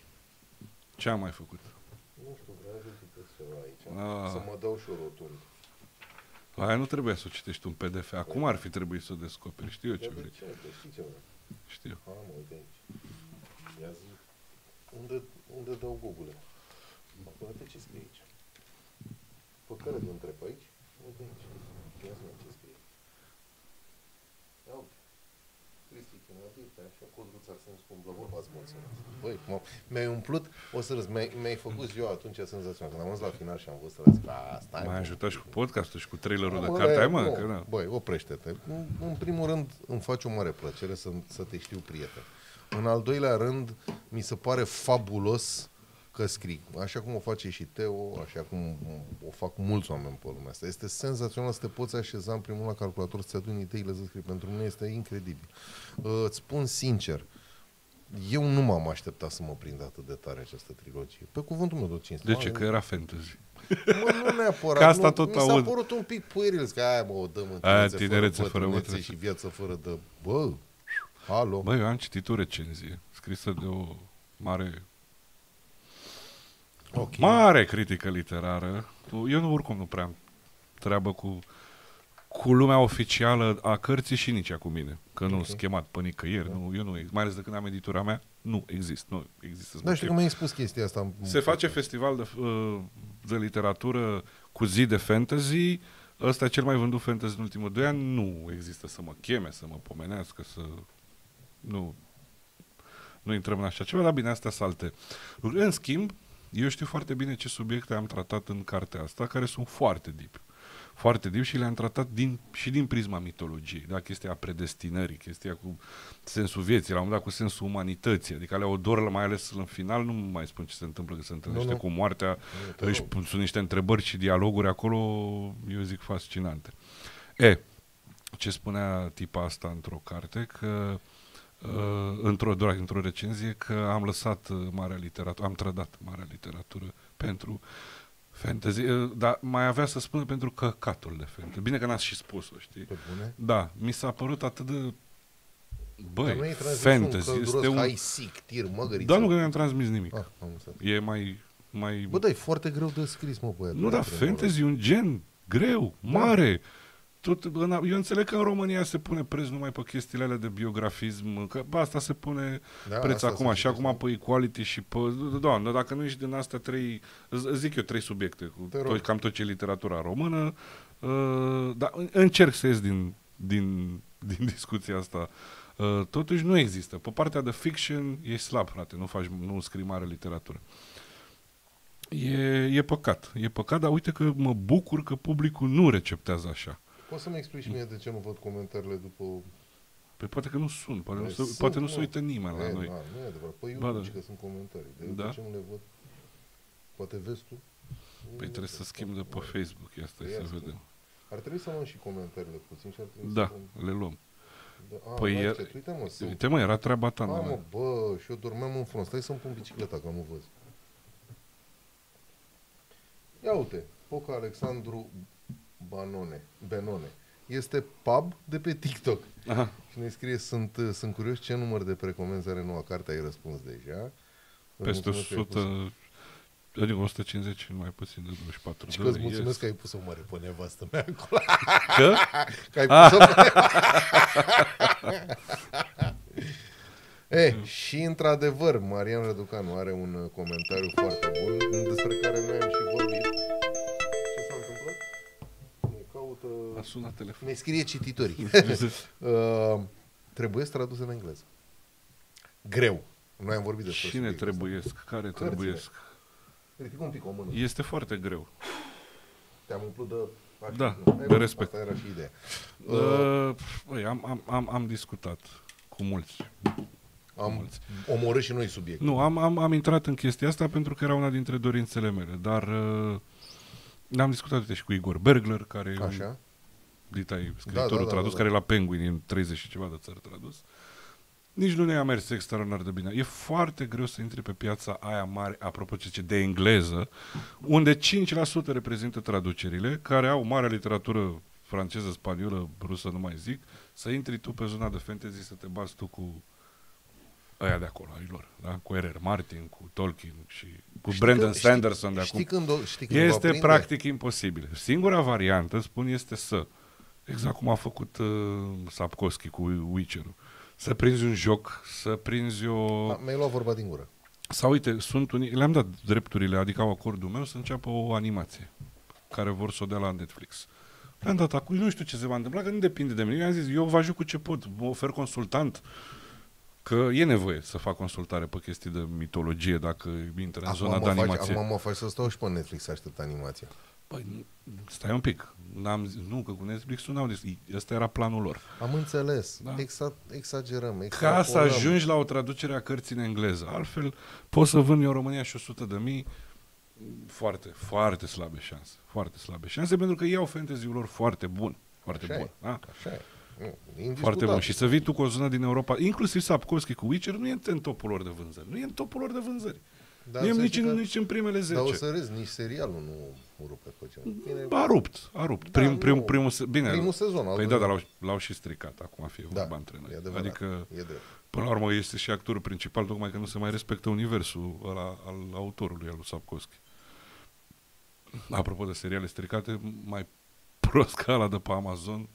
Ce am mai făcut? Nu știu, vreau să citesc ceva aici. Ah. Să mă dau și o rotund. La aia nu trebuia să o citești un P D F. Acum ar fi trebuit să o descoperi. Știu eu ce de vrei. ce? De știi ce vrei? Știu. Ha, mă, uite aici. Ia zi. Unde, unde dau Google? Acum-te ce scrie aici. Pe care de întreb aici? Uite aici. Ia zi ce scrie. Ia uite. Cristi Chinabirta, așa, Codruț Arseniu Scumblă, vorba îți mulțumesc. Băi, mă, mi-ai umplut, o să râzi, mi-ai, mi-ai făcut ziua atunci senzațional. Când am ajuns la final și am văzut, zic, asta M-ai ajutat și cu podcastul și cu trailerul da, de carte. Hai, mă, nu, că da. Băi, oprește-te. În, în primul rând, îmi face o mare plăcere să, să te știu prieten. În al doilea rând, mi se pare fabulos că scrii. Așa cum o face și Teo, așa cum o fac mulți oameni pe lumea asta. Este senzațional să te poți așeza în primul la calculator, să-ți aduni ideile să scrii. Pentru mine este incredibil. Uh, îți spun sincer, eu nu m-am așteptat să mă prind atât de tare această trilogie. Pe cuvântul meu de cinste. De ce? Că era fantasy. Mă, nu neapărat. Că asta nu, tot mi s-a aud. părut un pic pueril. Că aia, mă, o dăm în Aia, tinerețe, tinerețe fără, fără bătrânețe bătrânețe. și viață fără de... Bă, alo. Băi, eu am citit o recenzie scrisă de o mare Okay. mare critică literară. Eu nu, oricum nu prea am treabă cu cu lumea oficială a cărții și nici ea cu mine. Că nu Okay. sunt chemat pe nicăieri, Da. nu, eu nu, mai ales de când am editura mea, nu există. Nu există. Da, știu că mi-ai spus chestia asta. Se face festival de, uh, de literatură cu zi de fantasy. Ăsta e cel mai vândut fantasy în ultimul doi ani. Nu există să mă cheme, să mă pomenească, să... Nu, nu intrăm în așa ceva, dar bine, astea sunt alte lucruri. În schimb, eu știu foarte bine ce subiecte am tratat în cartea asta, care sunt foarte deep. Foarte deep și le-am tratat din, și din prisma mitologiei. Da? Chestia a predestinării, chestia cu sensul vieții, la un moment dat cu sensul umanității. Adică alea Odor, mai ales în final, nu mai spun ce se întâmplă, că se întâlnește nu, nu. cu moartea. Nu, Își pun, sunt niște întrebări și dialoguri acolo, eu zic, fascinante. E, ce spunea tipa asta într-o carte, că Uh, într-o, doar într-o recenzie, că am lăsat uh, marea literatură, am trădat marea literatură pentru fantasy, uh, dar mai avea să spună pentru căcatul de fantasy. Bine că n-ați și spus-o, știi? Pe bune? Da, mi s-a părut atât de... Băi, Dar fantasy un este un... high sick, tir, măgăriță. Da, nu că mi-am transmis nimic. Ah, am înțeles. E mai... mai... Bă, da, e foarte greu de scris, mă, băiat. nu, dar fantasy e un gen greu, mare. Tot, eu înțeleg că în România se pune preț numai pe chestiile alea de biografism, că pe asta se pune Da, preț asta acum, să și acum zic. pe equality și pe... Doamne, dacă nu ești din astea trei, îți îți zic eu trei subiecte, cu Te rog. tot, cam tot ce e literatura română, uh, dar încerc să ies din, din, din discuția asta. Uh, totuși nu există. Pe partea de fiction e slab, frate, nu faci, nu scrii mare literatură. E, e păcat, e păcat, dar uite că mă bucur că publicul nu receptează așa. Poți să-mi explici și mie de ce nu văd comentariile după... Păi poate că nu sunt, poate nu, Păi se, sunt, poate nu mă. se uită nimeni la E, noi. Da, nu e adevărat. Păi Ba, YouTube, da. că sunt comentarii. De, Da. de ce nu le văd? Poate vezi tu? Păi trebuie să schimb de pe Facebook, ia stai Păi să ia schimb. vedem. Ar trebui să luăm și comentariile puțin și ar trebui Da, să... le luăm. Da. A, Păi păi e- e... Uite, mă, sunt... Uite mă, era treaba ta, A, mă, nu? bă, și eu dormeam în front. Stai să-mi pun bicicleta, că nu văd. Ia uite, Foca Alexandru Banone, Benone. Este pub de pe TikTok. Aha. Și ne scrie, sunt, sunt curios ce număr de precomenzi are noua carte, ai răspuns deja. Îți Peste mulțumesc că ai o pus- sută, adică o sută cincizeci, mai puțin de douăzeci și patru. Și că îți mulțumesc că ai pus o mare pe nevastă mea acolo. Că? Că ai pus-o pe... Eh, și într-adevăr, Marian Răducanu are un uh, comentariu foarte bun, despre care noi am și vorbit. Ce s-a întâmplat? Ne caută... A sunat telefon. Ne scrie cititorii. uh, trebuie tradus în engleză. Greu. Noi am vorbit despre Cine subiectul ăsta. trebuiesc? Care Cărțile. trebuiesc? Ridică un pic o mână. Este foarte greu. Te-am umplut de... așa, Da, nu? de Hai, respect. Asta era și ideea. Uh, băi, am, am, am, am discutat cu mulți. Am mulți. omorât și noi subiectul. Nu, am, am, am intrat în chestia asta pentru că era una dintre dorințele mele, dar uh, am discutat uite, și cu Igor Bergler, care e un Așa? Dita, scriitorul Da, da, da, tradus, da, da. care e la Penguin, în treizeci și ceva de țări tradus. Nici nu ne-a mers extraordinar de bine. E foarte greu să intri pe piața aia mare, apropo ce de engleză, unde cinci la sută reprezintă traducerile, care au mare literatură franceză, spaniolă, rusă, nu mai zic, să intri tu pe zona de fantasy, să te bați tu cu aia de acolo, ai lor, da? Cu R R. Martin, cu Tolkien și cu Știi Brandon că- Sanderson de știi, acum. Știi când, o, știi când va Este prinde? practic imposibil. Singura variantă, spun, este să, exact cum a făcut uh, Sapkowski cu Witcher-ul, să prinzi un joc, să prinzi o... A, mi-ai luat vorba din gură. Sau uite, sunt unii, le-am dat drepturile, adică au acordul meu să înceapă o animație care vor să o dea la Netflix. Le-am dat acum, nu știu ce se va întâmpla, că nu depinde de mine. Eu am zis, eu vă ajut cu ce pot, mă ofer consultant, că e nevoie să fac consultare pe chestii de mitologie dacă intră în Acum zona de mă faci, animație. acum mă faci să stau și pe Netflix să aștept animația. Păi, stai un pic. N-am zis, nu, că cu Netflix-ul n-au zis. Ăsta era planul lor. Am înțeles. Da. Exa- exagerăm. Ca extrapolăm. să ajungi la o traducere a cărții în engleză. Altfel, pot să vând eu în România și o sută de mii. Foarte, foarte slabe șanse. Foarte slabe șanse, pentru că iau fantasy-ul lor foarte bun. Foarte Așa bun. e. Da? Așa e. Nu, indiscutabil. Foarte bun. Și să vii tu cu o zonă din Europa, inclusiv Sapkowski cu Witcher, nu e în topul lor de vânzări. Nu e în topul lor de vânzări. Dar nu e să nici, știi în, că- nici în primele zece. Dar o să râzi, nici serialul nu rupe pe ceva. Bine, A rupt, a rupt. Da, Prim, nu. prim, primul, se- bine, primul sezon. Păi da, dar l-au, l-au și stricat, acum fie da, vorba între noi. e adevărat. Adică, E drept. până la urmă, este și actorul principal, tocmai că nu se mai respectă universul ăla al autorului, al lui Sapkowski. Apropo de seriale stricate, mai groască ala de pe Amazon,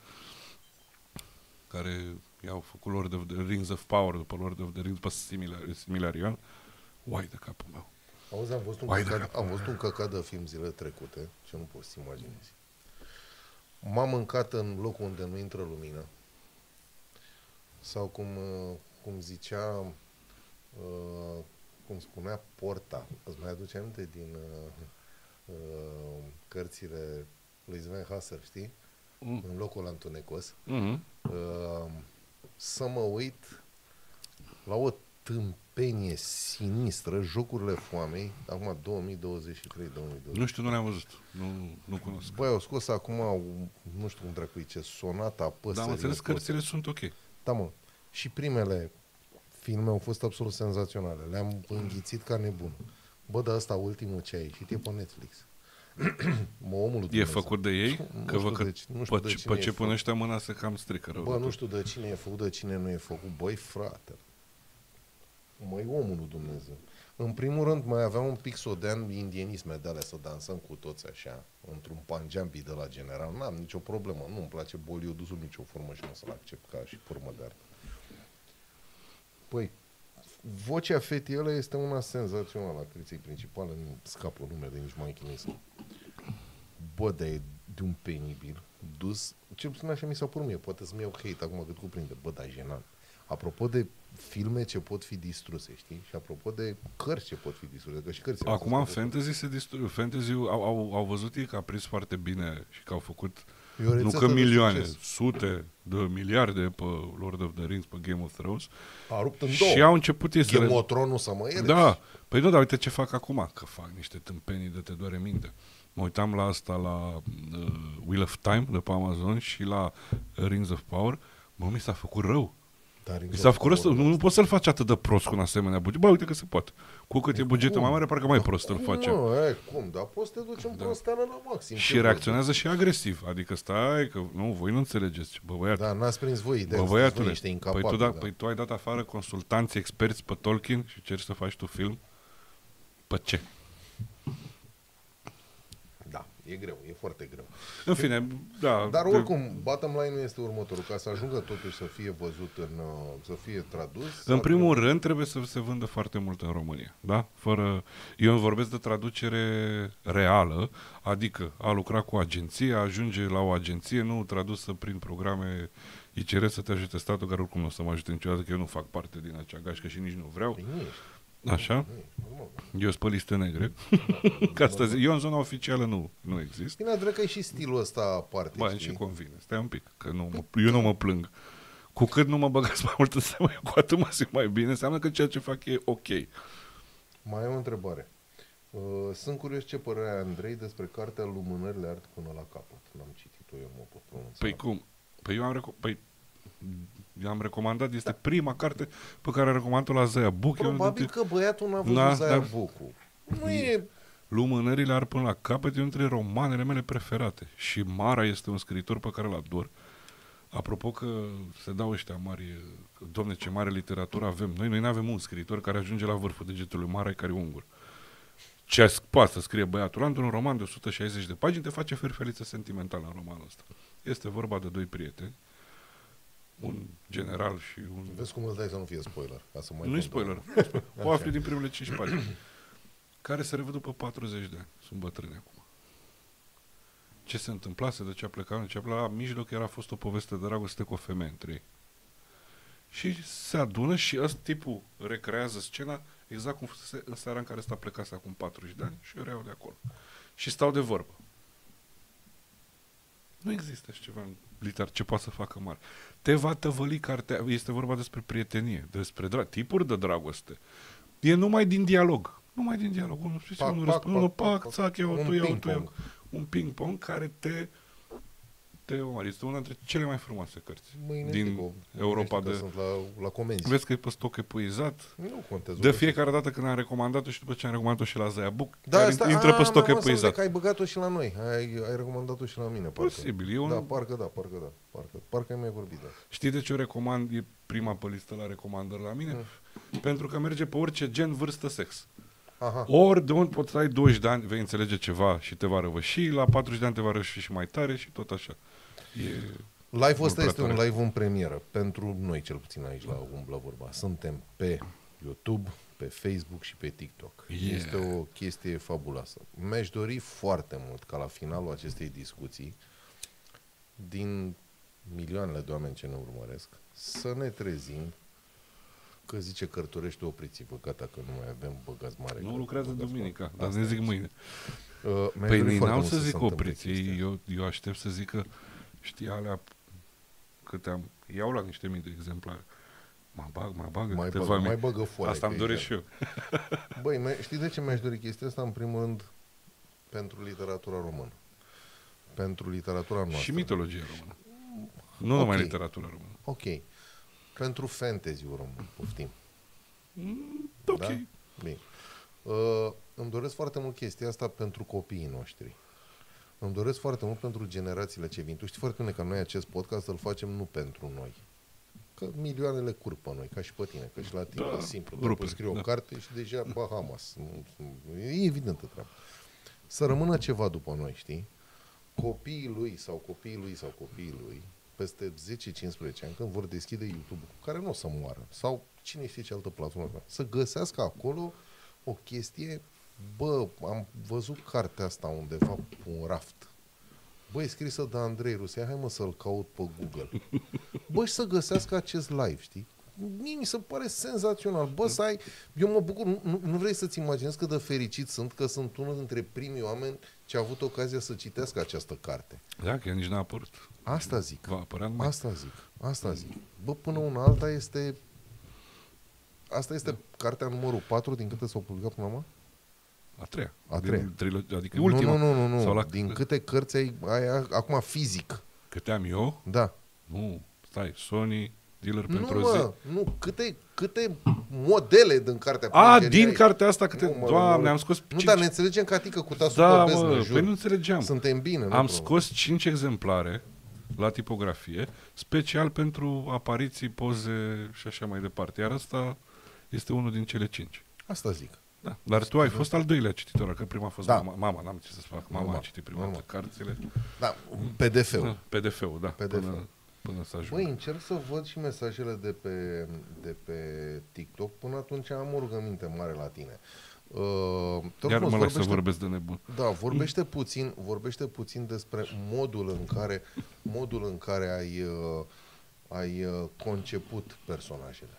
care i-au făcut Lord of the Rings of Power după Lord of the Rings pe similar, Similarion. Uai de capul meu. Auzi, am văzut un, Uai, căcat, am văzut un căcat de film zilele trecute și nu poți să imaginezi. M-am mâncat în locul unde nu intră lumină. Sau cum, cum zicea, uh, cum spunea Porta. Îți mai aduce aminte din uh, uh, cărțile lui Sven Hasser, știi? Mm. În locul antunecos. Mm-hmm. Uh, să mă uit la o tâmpenie sinistră, Jocurile Foamei, acum două mii douăzeci și trei două mii douăzeci. Nu știu, nu le-am văzut. Nu, nu cunosc. Băi, au scos acum, nu știu cum dracu ce, Sonata Păsărilor. Da, am înțeles, cărțile sunt ok. Da, mă. Și primele filme au fost absolut senzaționale. Le-am înghițit ca nebun. Bă, dar ăsta ultimul ce a ieșit e pe Netflix. Mă, omul e făcut de ei? Nu, că nu vă că de, nu știu pe, de cine pe ce pune ăștia mâna se cam strică rău. Bă, nu știu de cine e făcut, de cine nu e făcut. Băi, frate. Măi, omul lui Dumnezeu. În primul rând, mai aveam un pic sodean indienisme de alea, să dansăm cu toți așa, într-un panjambi de la general. N-am nicio problemă, nu-mi place Bollywood-ul sub nicio formă și nu o să-l accept ca și formă de artă. Păi, vocea fetii ăla este una senzațională a actriței principale, nu scapă numele, nici mai chinez. Bă, dar e de un penibil dus, cel puțin așa mi s-a părut mie, poate să-mi iau hate acum cât cuprinde, bă, dar jenant. Apropo de filme ce pot fi distruse, știi? Și apropo de cărți ce pot fi distruse, că și cărți... Acum în fantasy se distruge. Fantasy au, au, au văzut ei că a prins foarte bine și că au făcut nu că milioane, sute de miliarde pe Lord of the Rings, pe Game of Thrones. A rupt în două. Și au început ei să... Game of Thrones să mă ierți. Da. Păi nu, dar uite ce fac acum, că fac niște tâmpenii de te doare minte. Mă uitam la asta, la uh, Wheel of Time de pe Amazon și la Rings of Power. Mă, mi s-a făcut rău. Mi s-a făcut rău, nu, nu poți să-l faci atât de prost cu un asemenea buget. Bă, uite că se poate. Cu cât e, e bugetul cum? Mai mare, parcă mai da, prost îl face. Nu, e, cum? Dar poți să te duci în da. prosteană la maxim. Și reacționează și agresiv. Adică stai, că nu, voi nu înțelegeți. Bă, băiat, da, n-ați prins voi ideea. Bă, băiatule, incapabil, păi, tu, da, da. păi tu ai dat afară consultanți experți pe Tolkien și ceri să faci tu film? Pe ce? Da, e greu, e foarte greu. În fine, da. Dar oricum, bottom line este următorul. Ca să ajungă totuși să fie văzut, în, să fie tradus... În primul trebuie... rând, trebuie să se vândă foarte mult în România. Da? Fără... Eu vorbesc de traducere reală, adică a lucra cu agenție, a ajunge la o agenție, nu tradusă prin programe I C R să te ajute statul, care oricum nu o să mă ajute niciodată, că eu nu fac parte din acea gașcă și nici nu vreau. Păi nu ești. Așa? Eu sunt pe liste negre. Ca asta zic, eu în zona oficială nu, nu există. Bine, drept că e și stilul ăsta aparte. Bă, ce convine. Stai un pic, că nu mă, eu nu mă plâng. Cu cât nu mă băgați mai mult în seamă, cu atât mă simt mai bine. Înseamnă că ceea ce fac e ok. Mai am o întrebare. Uh, sunt curios ce părere are Andrei despre cartea Lumânările Art până la capăt. N-am citit-o, eu mă pot pronunța. Păi cum? Păi eu am reco- păi i-am recomandat, este da. prima carte pe care am recomandat-o la Zaya Book. Probabil că băiatul n-a văzut da, Zaya Book-ul. Nu e... Lumânările Ar până la capăt e între romanele mele preferate. Și Mara este un scriitor pe care îl ador. Apropo că se dau ăștia mari, domne, ce mare literatură avem. Noi noi nu avem un scriitor care ajunge la vârful degetului Mara, care e ungur. Ce poate să scrie băiatul într-un roman de o sută șaizeci de pagini, te face ferfeliță sentimentală în romanul ăsta. Este vorba de doi prieteni, un general și un... Vezi cum îți dai să nu fie spoiler. Ca să mai nu-i spoiler. O afli din primele cinci pagini. Care se revăd după patruzeci de ani. Sunt bătrâni acum. Ce se întâmplase, de ce a plecat, de ce a plecat, la mijloc era fost o poveste de dragoste cu o femeie între ei. Și se adună și ăsta tipul recrează scena exact cum fusese în seara în care ăsta plecase acum patruzeci de ani și eu reiau de acolo. Și stau de vorbă. Nu există așa ceva în literar ce poate să facă mare. Te va tăvăli cartea, este vorba despre prietenie, despre dra- tipuri de dragoste. E numai din dialog. Numai din dialog. Unul știu, unul răspunde, unul pac, țac, iau, tu iau, tu iau. Un ping-pong care te te omoară. Este una dintre cele mai frumoase cărți mâine din tico, Europa de... Sunt la, la comenzi. Vezi că e pe stoc epuizat. Nu contează. De fiecare dată când am recomandat-o și după ce am recomandat-o și la Zaya Book, da, asta, intră pe stoc a, epuizat. Că ai băgat-o și la noi. Ai, ai recomandat-o și la mine, parcă. Posibil. Eu da, nu... parcă da, parcă da. Parcă, parcă ai mai vorbit, da. Știi de ce o recomand? E prima pe listă la recomandări la mine? Mm. Pentru că merge pe orice gen, vârstă, sex. Aha. Ori de unde poți să ai douăzeci de ani, vei înțelege ceva și te va răvăși, la patruzeci de ani te va răvăși și mai tare și tot așa. E... Live-ul ăsta prea este un tare. live în premieră, pentru noi cel puțin aici la Umblă Vorba. Suntem pe YouTube, pe Facebook și pe TikTok. Yeah. Este o chestie fabuloasă. Mi-aș dori foarte mult ca la finalul acestei discuții, din milioanele de oameni ce ne urmăresc, să ne trezim că zice Cărturești, opriți-vă, gata, că nu mai avem băgați mare. Nu că lucrează băgați duminica, mare. dar Asta ne zic este. mâine. Uh, mi-aș Păi dori ei foarte n-au mult să se zic întâmple opriți, chestia. ei, eu, eu aștept să zică, știi, alea câte am, iau la niște mii de exemplare. Mă bag, mă bagă Mai câteva băgă, mii. mai băgă foaie. Asta îmi că e doresc și chiar. eu. Băi, mi- știi de ce mi-aș dori chestia asta? În primul rând, pentru literatura română. Pentru literatura noastră. Și mitologia română. Nu Ok. numai literatura română. Ok. Pentru fantasy-ul român, poftim. Mm, ok. Da? Bine. Uh, îmi doresc foarte mult chestia asta pentru copiii noștri. Îmi doresc foarte mult pentru generațiile ce vin. Tu știi foarte bine că noi acest podcast îl facem nu pentru noi. Că milioanele curg pe noi, ca și pe tine, că și la tine Da, e simplu. Doar rupe, poți scrie o da. carte și deja Bahamas. Nu- nu- E evidentă treaba. Să rămână ceva după noi, știi? Copiii lui sau copiii lui sau copiii lui, peste zece cincisprezece ani, când vor deschide YouTube-ul, care nu o să moară, sau cine știe ce altă platformă, să găsească acolo o chestie, bă, am văzut cartea asta undeva pe un raft. Bă, e scrisă de Andrei Rusea, hai mă să-l caut pe Google. Bă, și să găsească acest live, știi? Mie mi se pare senzațional. Bă, să ai... Eu mă bucur, nu, nu- nu vrei să-ți imaginezi cât de fericit sunt că sunt unul dintre primii oameni ce a avut ocazia să citească această carte. Da, că ea nici n-a apărut. Asta zic. Va apărea numai. Asta zic. Asta zic. Bă, până una alta este... Asta este cartea numărul patru din câte s-au publicat până acum? A treia. A treia. Din trilo- adică ultima. Nu, nu, nu, nu. Sau nu. la... Din câte cărți ai, ai acum fizic? Câte am eu? Da. Nu, stai, Sony, dealer Nu, pentru o mă, zi. nu. Câte, câte modele din cartea A, plângerii din ai? cartea asta câte... Nu, mă, Doamne, mă. am scos Nu, cinci... dar ne înțelegem ca tică cu tasul Da, pe beznă, mă, jur. păi nu înțelegeam. Suntem bine, nu? Am Bro? scos cinci exemplare la tipografie, special pentru apariții, poze și așa mai departe. Iar ăsta este unul din cele cinci. Asta zic. Da. Dar tu ai fost al doilea cititor, că prima a fost Da. mama. Mama, n-am ce să fac. Mama Normal, a citit prima normal. dată cărțile. Da, P D F-ul. Da, P D F-ul, da. P D F. Până, până să ajung. Băi, încerc să văd și mesajele de pe, de pe TikTok. Până atunci am o rugăminte mare la tine. Uh, te rog Iar frumos, mă las să vorbește- vorbesc de nebun. Da, vorbește puțin, vorbește puțin despre modul în care, modul în care ai, uh, ai uh, conceput personajele.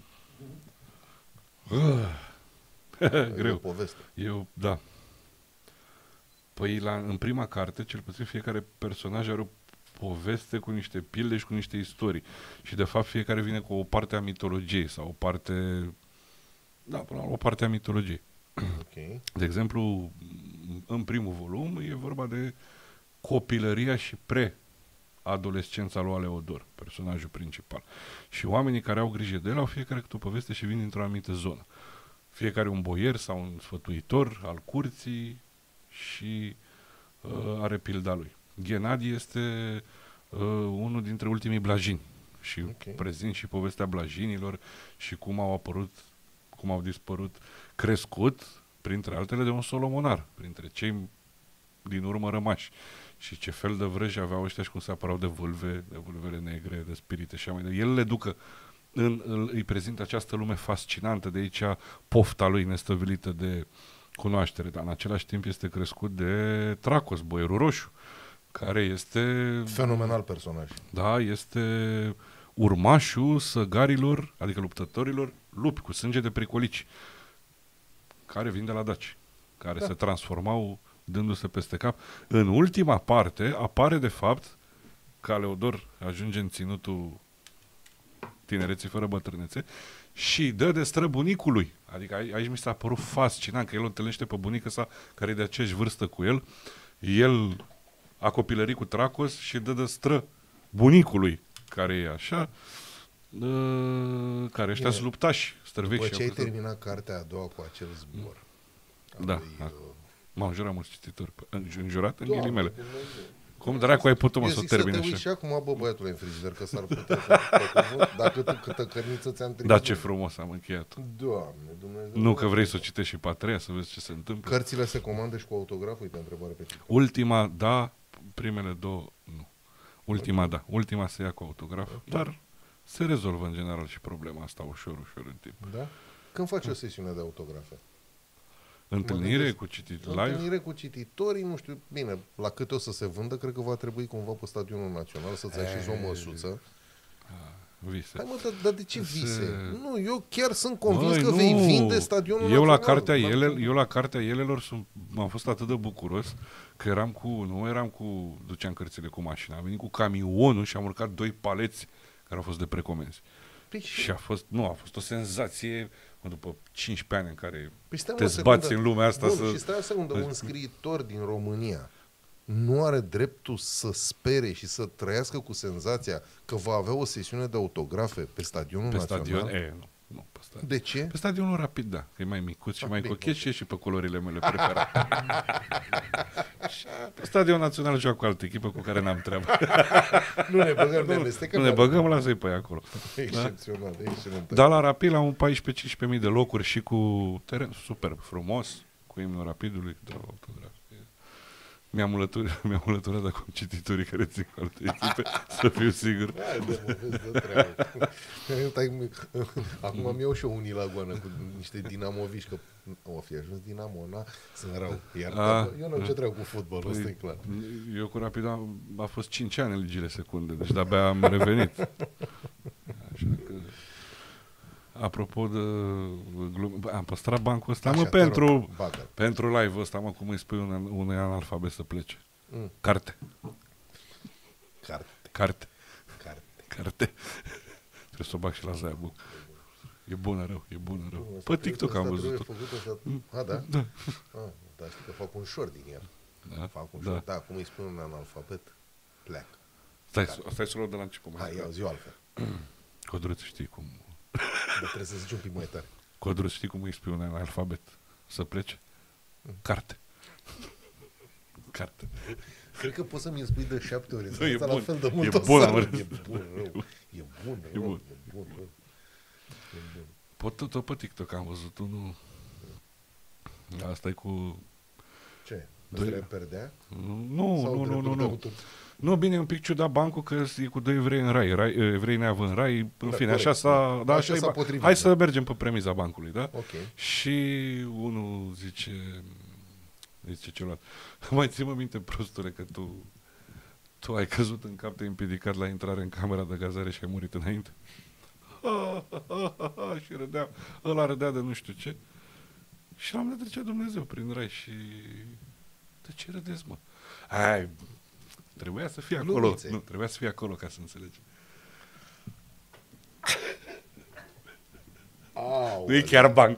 E o Greu. poveste. Eu, da. Păi la, în prima carte, cel puțin fiecare personaj are o poveste cu niște pilde și cu niște istorii. Și de fapt fiecare vine cu o parte a mitologiei sau o parte... Da, până la urmă, o parte a mitologiei. Ok. De exemplu, în primul volum e vorba de copilăria și pre-adolescența lui Aleodor, personajul principal. Și oamenii care au grijă de el au fiecare câte o poveste și vin dintr-o anumită zonă. Fiecare un boier sau un sfătuitor al curții și uh, are pilda lui. Ghenadi este uh, unul dintre ultimii blajini și Ok. prezint și povestea blajinilor și cum au apărut, cum au dispărut, crescut, printre altele, de un solomonar, printre cei din urmă rămași. Și ce fel de vrăji aveau ăștia și cum se apărau de vâlve, de vâlvele negre, de spirite și așa mai departe. El le ducă, în, îl, îi prezintă această lume fascinantă, de aici pofta lui nestăvilită de cunoaștere, dar în același timp este crescut de Tracos, boierul roșu, care este, Fenomenal personaj. da, este urmașul săgarilor, adică luptătorilor, lupi cu sânge de pricolici, care vin de la daci, care Da. se transformau dându-se peste cap. În ultima parte apare de fapt că Aleodor ajunge în ținutul tinereții fără bătrânețe și dă de stră bunicului. Adică aici, aici mi s-a părut fascinant că el o întâlnește pe bunică sa care e de aceeași vârstă cu el. El a copilărit cu Tracos și dă de stră bunicului care e așa, uh, care ăștia Bine. sunt luptași, străvechi. După și ce ai au crezut- terminat cartea a doua cu acel zbor. al Da, lui, da. uh, M-au jurat mulți cititori. În- Înjurat în Doamne, ghilimele. Dumnezeu. Cum dracu ai putut, mă, Eu să o zic să termini te uiți așa? și acum, bă, băiatule, în frigider, că s-ar putea să pe cuvânt, dacă tu câtă cărniță ți-am trimis. Da, ce frumos am încheiat. Doamne, Dumnezeu. Nu că vrei să o citești și pe a treia, să vezi ce se întâmplă. Cărțile se comandă și cu autograf? Uite, întrebare pe tine. Ultima, da, primele două, nu. Ultima, da. Ultima se ia cu autograf, dar se rezolvă în general și problema asta ușor, ușor în timp. Da? Când faci o sesiune de autografe? Întâlnire gândesc, cu citit live? Întâlnire cu cititorii, nu știu, bine, la câte o să se vândă, cred că va trebui cumva pe Stadionul Național să-ți așezi o măsuță. Vise. Hai mă, dar, dar de ce Se- vise? Nu, eu chiar sunt convins Băi, că nu. vei vinde Stadionul eu la Național. cartea Dar- ele, Eu la cartea elelor sunt, am fost atât de bucuros că eram cu, nu eram cu, duceam cărțile cu mașina, am venit cu camionul și am urcat doi paleți care au fost de precomenzi. Păi și- Și a fost, nu, a fost o senzație, mă, după cincisprezece ani în care Păi stai, te mă, o zbați secundă. în lumea asta Bun, să... și stai o secundă, un scriitor din România nu are dreptul să spere și să trăiască cu senzația că va avea o sesiune de autografe pe Stadionul Pe Național? stadion, e, nu, nu, pe stadion. De ce? Pe stadionul rapid, da, că e mai micuț și Ah, mai bine, cochet și e și pe culorile mele preferate. Și pe Stadionul Național joacă cu altă echipă cu care n-am treabă. Nu ne băgăm, ne amestecăm. Nu ne băgăm, lasă-i pe acolo. Excepțional, excelent. Dar la Rapid, la un paisprezece cincisprezece mii de locuri și cu teren superb, frumos, cu imnul Rapidului, dau autograf. Mi-am alăturat, mi-am alăturat acum cititorii care țin cu alte echipe, să fiu sigur. Hai de mă, vezi de treabă. Stai, acum mi iau și eu unii la goană cu niște dinamoviști, că o fi ajuns Dinamo, na, sunt rău. Iar A, eu nu am ce treabă cu fotbalul, ăsta e clar. Eu cu Rapid am, a fost cinci ani în ligile secunde, deci de-abia am revenit. Așa că... Apropo de glume, bă, am păstrat bancul ăsta, Așa, mă, te rog, pentru, bagă. pentru live-ul ăsta, mă, cum îi spui unui, unui analfabet să plece. Mm. Carte, Carte, carte, carte. carte. Trebuie să o bag și la Zaia. E bună rău, e bună rău. Asta Pe trebuie- TikTok am asta trebuie văzut-o. făcut, asta... A, da? Da. A, dar știi că fac un short din el. Da, Fac un da. short. Da, cum îi spun un analfabet, pleacă. Stai, stai să o luăm de la început. mai Hai, scurt. ia zi altfel. Codruț, știi cum... Dar trebuie să zici un pic mai tare. Codruț, știi cum îi spui un analfabet să plece? Carte. Carte. Cred că poți să-mi spui de șapte ori. Nu, e Asta bun. la fel de E mult o bun, să- am E râs. bun, rău. E bun, E rău. bun. E bun, rău. E bun. Pot tot, tot pe TikTok am văzut unul. Asta e cu... Ce? Doi- Ăsta e perdea? Nu, nu, Sau nu, nu, dreptul nu, de nu. autor? Nu, bine, e un pic ciudat bancul că e cu doi evrei în rai, rai evrei neavă în rai, în Da, fine, corect. așa s-a... Da, Așa așa e s-a ba- potrivit, Hai da. să mergem pe premiza bancului, da? Ok. Și unul zice... Zice celălalt. Mai ții-mă minte, prostule, că tu... Tu ai căzut în cap, te-ai împiedicat la intrare în camera de gazare și ai murit înainte? Și râdea, ăla râdea de nu știu ce. Și l-am de trecea Dumnezeu prin rai și... De ce râdeți, mă? Ai, trebuia să fie acolo. Glumițe. Nu, trebuia să fie acolo ca să înțelegi. Aoleu. Nu e chiar banc.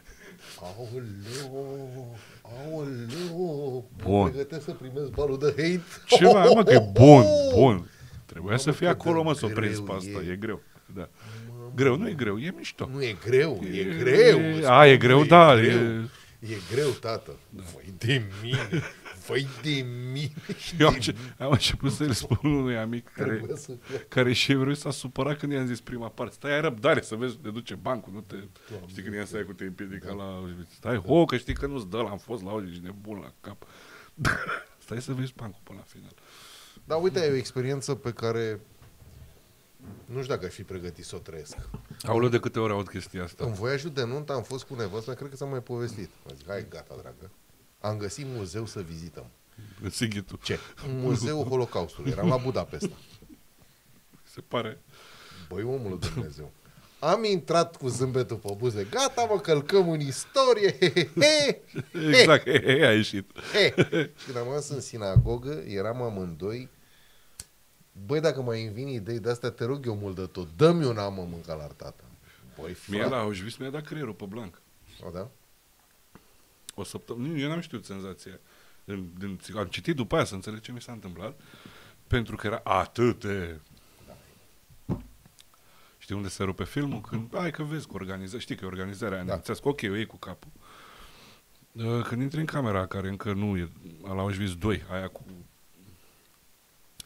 Aoleu. Aoleu. Bun. Mă pregătesc să primesc balul de hate. Ce mai, mă, că e bun, bun. Trebuia Mamă, să fie cât de acolo, mă, să o greu prinzi pe asta. e. E greu. Da. Mamă. Greu, nu e greu, e mișto. Nu e greu, e greu. E- îți A, e spun, greu, da. greu. E... E greu, tată. Vai de mine. Vai de mine. și Eu am, de ce, mine. am început să-i spun unui amic care, Trebuia să fie. care și evreu s-a supărat când i-am zis prima parte. Stai, ai răbdare să vezi, te duce bancul, nu te... Doamne, știi când i-am stai cu te împiedica Da. la Auschwitz. Stai, ho, că știi că nu-ți dă, l-am fost la Auschwitz, nebun la cap. Stai să vezi bancul până la final. Da, uite, e o experiență pe care nu știu dacă aș fi pregătit să o trăiesc. Aoleu, de câte ori aud chestia asta? În voiajul de nuntă am fost cu nevastă, cred că s-a mai povestit. Am zis, hai, gata, dragă. Am găsit muzeu să vizităm. În Sighitu. Ce? Un muzeu Holocaustului. Eram la Budapesta. Se pare. Băi, omul lui Dumnezeu. Am intrat cu zâmbetul pe buze. Gata, mă, călcăm în istorie. He, he, he. Exact, he, he, a ieșit. He. Și când am ajuns în sinagogă, eram amândoi. Băi, dacă mai îmi vin idei de-astea, te rog eu mult de tot. Dă-mi un am mâncat la tata. Băi, Mie frate. la Auschwitz mi-a dat creierul pe blanc. O, da? O săptămână. Eu n-am știut senzația. În, în, am citit după aia să înțeleg ce mi s-a întâmplat. Pentru că era atât de... Știi unde se rupe filmul? Când, hai că vezi că organiză, știi că e organizarea aia, da. Ok, eu iei cu capul. Uh, Când intri în camera care încă nu e, la Auschwitz doi, aia cu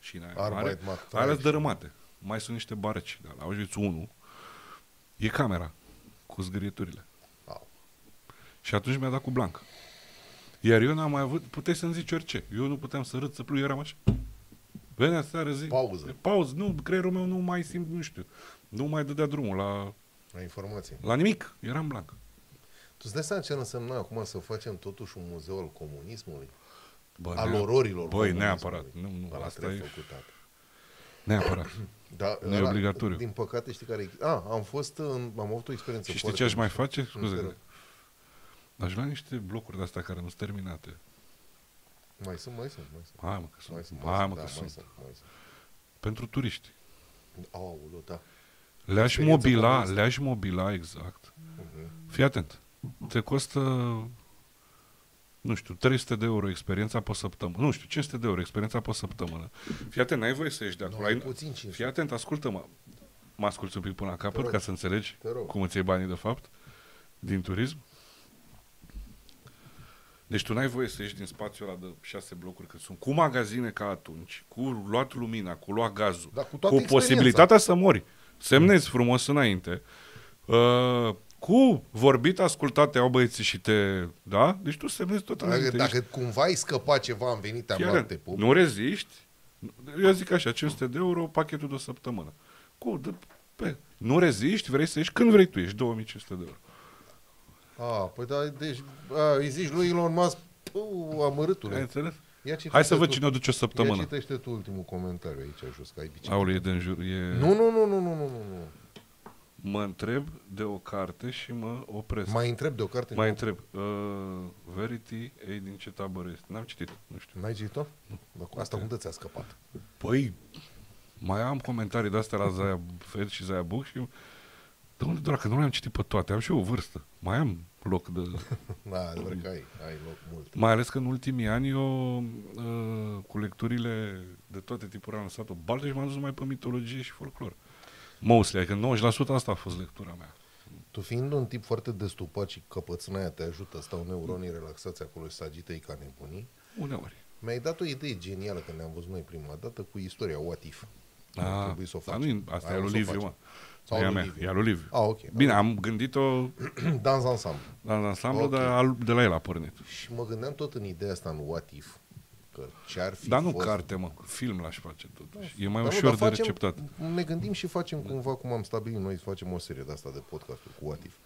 mașina aia mare, Arbeitmacht alea trei. sunt dărâmate. Mai sunt niște bareci. Dar la Auschwitz unu e camera cu zgârieturile. Au. Și atunci mi-a dat cu blancă. Iar eu n-am mai avut, puteai să-mi zici orice. Eu nu puteam să râd, să plâng, eram așa. Venea seara, zi. Pauză. Pauză. Nu, creierul meu nu mai simt, nu știu. Nu mai dădea drumul la, La informații. la nimic. Eram blanc. Tu îți dai seama ce însemna acum să facem totuși un muzeu al comunismului? Bă, Al nea- ărorilor Băi, comunismului. neapărat. Nu, nu, Ăla asta trebuie e făcut, tată. neapărat. Da, Nu e ăla, obligatoriu. Din păcate, știi care e? A, am fost, în, am avut o experiență Și știi foarte ce aș mai mișto. face? Nu te Scuze. rog. Aș lua niște blocuri de-astea care nu sunt terminate. Mai sunt, mai sunt, mai sunt. Hai mă că sunt. Mai sunt, Hai mă da, că mai sunt. sunt, mai sunt. Pentru turiști. Aoleu, da. Le-aș Experiență mobila, comunistă. le-aș mobila exact. Uh-huh. Fii atent. Te costă, nu știu, trei sute de euro experiența pe săptămână. Nu știu, cinci sute de euro experiența pe săptămână. Fii atent, n-ai voie să ieși de acolo. Nu, Ai... puțin cinci. Fii atent, ascultă-mă. Mă asculți un pic până la capăt rog. ca să înțelegi Te rog. cum îți iei banii de fapt din turism. Deci tu n-ai voie să ieși din spațiul ăla de șase blocuri, că sunt cu magazine ca atunci, cu luat lumina, cu luat gazul, Da, cu cu toată experiența. posibilitatea să mori. Semnezi frumos înainte. Uh, cu vorbit, ascultat, te iau băieții și te... Da? Deci tu semnezi tot Dacă, înainte. dacă cumva ai scăpat ceva, am venit, am Chiar, luat te pup. nu reziști. Eu zic așa, cinci sute de euro, pachetul de o săptămână. Cu, de, pe, nu reziști, vrei să ieși când vrei tu, ești două mii cinci sute de euro. A, păi da, deci, a, îi zici lui Elon Musk, pău, amărâtule. Ai înțeles? Ia citește Hai să văd tu- cine o duce o Ia săptămână. citește tu ultimul comentariu aici jos, că ai bicicletă. Aule, e de înjur, e... Nu, nu, nu, nu, nu, nu, nu, nu. Mă întreb de o carte și mă opresc. Mai întreb de o carte? Mai întreb. Uh, Verity, ei, din ce tabără este? N-am citit, nu știu. N-ai citit-o? Dar cu asta cum de ți-a scăpat? Păi, mai am comentarii de-astea la Zaya Fed și Zaya Book și... De unde, doar că nu le-am citit pe toate, am și eu o vârstă. Mai am loc de... Da, adevărat că ai, ai loc mult. Mai ales că în ultimii ani eu, uh, cu lecturile de toate tipurile, am lăsat o baltă și m-am dus numai pe mitologie și folclor. Mostly, adică nouăzeci la sută asta a fost lectura mea. Tu fiind un tip foarte destupat și căpățâna aia te ajută, stau neuronii relaxați acolo și să agitei ca nebunii, Uneori. mi-ai dat o idee genială când ne-am văzut noi prima dată cu istoria What If. Ah, Trebuie să o dar facem. nu, asta Aia e o lui să o Liviu, facem. mă. Sau E a lui mea, Liviu. e a lui Liviu. Ah, ok. Bine, am gândit-o Dans ansamblu. la ansamblu, Ok. dar al- de la el a pornit. Și mă gândeam tot în ideea asta în What If. Că ce-ar fi Dar nu fost... carte, mă. Film l-aș face totuși. E mai Dar nu, ușor dar de facem- receptat. Ne gândim și facem cumva cum am stabilit noi, să facem o serie de asta de podcasturi cu What If.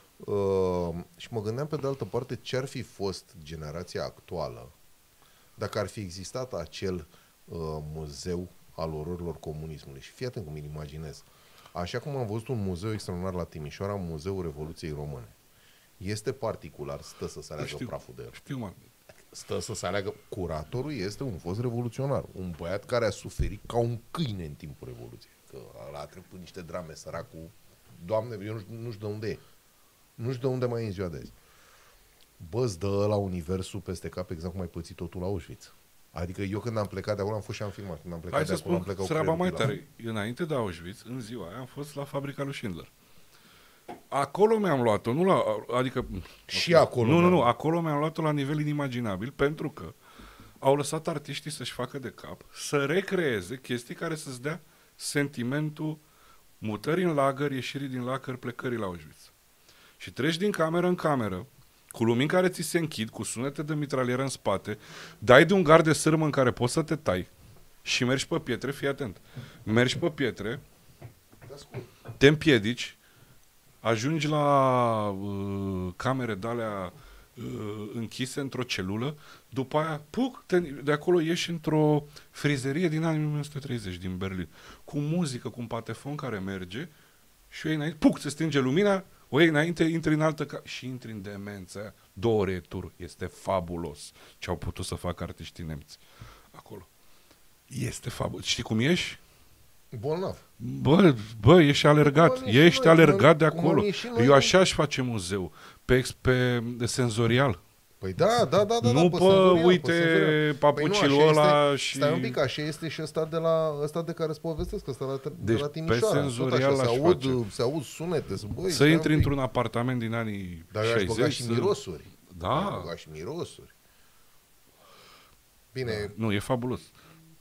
Uh, și mă gândeam pe de altă parte ce ar fi fost generația actuală dacă ar fi existat acel uh, muzeu al ororilor comunismului. Și fii atent cum îl imaginez. Așa cum am văzut un muzeu extraordinar la Timișoara, Muzeul Revoluției Române. Este particular, stă să se aleagă Știu. praful de el. Știu, mă. Stă să se aleagă. Curatorul este un fost revoluționar. Un băiat care a suferit ca un câine în timpul Revoluției. Că ăla a trecut niște drame, săracul. Doamne, eu nu știu, nu știu de unde e. Nu știu de unde mai e în ziua de azi. Bă, îți dă la universul peste cap exact cum ai pățit totul la Auschwitz. Adică eu când am plecat de acolo, am fost și am filmat. Când am plecat Hai de să acolo, am spun plecat cu treaba mai creierul tare. Înainte de Auschwitz, în ziua aia, am fost la fabrica lui Schindler. Acolo mi-am luat-o, nu la, adică... Și acolo Nu, nu, mi-am nu, luat. acolo mi-am luat-o la nivel inimaginabil, pentru că au lăsat artiștii să-și facă de cap, să recreeze chestii care să-ți dea sentimentul mutării în lagăr, ieșirii din lagăr, plecării la Auschwitz. Și treci din cameră în cameră, cu lumini care ți se închid, cu sunete de mitralieră în spate, dai de un gard de sârmă în care poți să te tai și mergi pe pietre, fii atent, mergi pe pietre, te împiedici, ajungi la uh, camere de-alea uh, închise într-o celulă, după aia, puc, te, de acolo ieși într-o frizerie din anii o mie nouă sute treizeci din Berlin, cu muzică, cu un patefon care merge și o iei înainte, puc, se stinge lumina, o iei înainte, intri în altă ca- și intri în demența aia. Două returi. Este fabulos ce au putut să facă artiștii nemți acolo. Este fabulos. Știi cum ieși? Bolnav. Bă, bă, ești alergat, Cum am ieșit ești noi, alergat de cum am acolo. ieșit noi, Eu nu? așa aș face muzeu, pe, ex- pe de senzorial. Păi da, da, da, da. Nu da, pe, senzorial, uite, senzorial. papucilul Păi nu, așa ăla este, și- Stai un pic, așa este și ăsta de la ăsta de care îți povestesc, ăsta la, de Deci, la pe Timișoara. Tot senzorial așa, se aș aud, face. se aud sunete. Să, băi, Să stai un intri pic. într-un apartament din anii Dar eu aș băga șaizeci. și să- mirosuri. Da. Aș băga și mirosuri. Bine, Nu, e fabulos.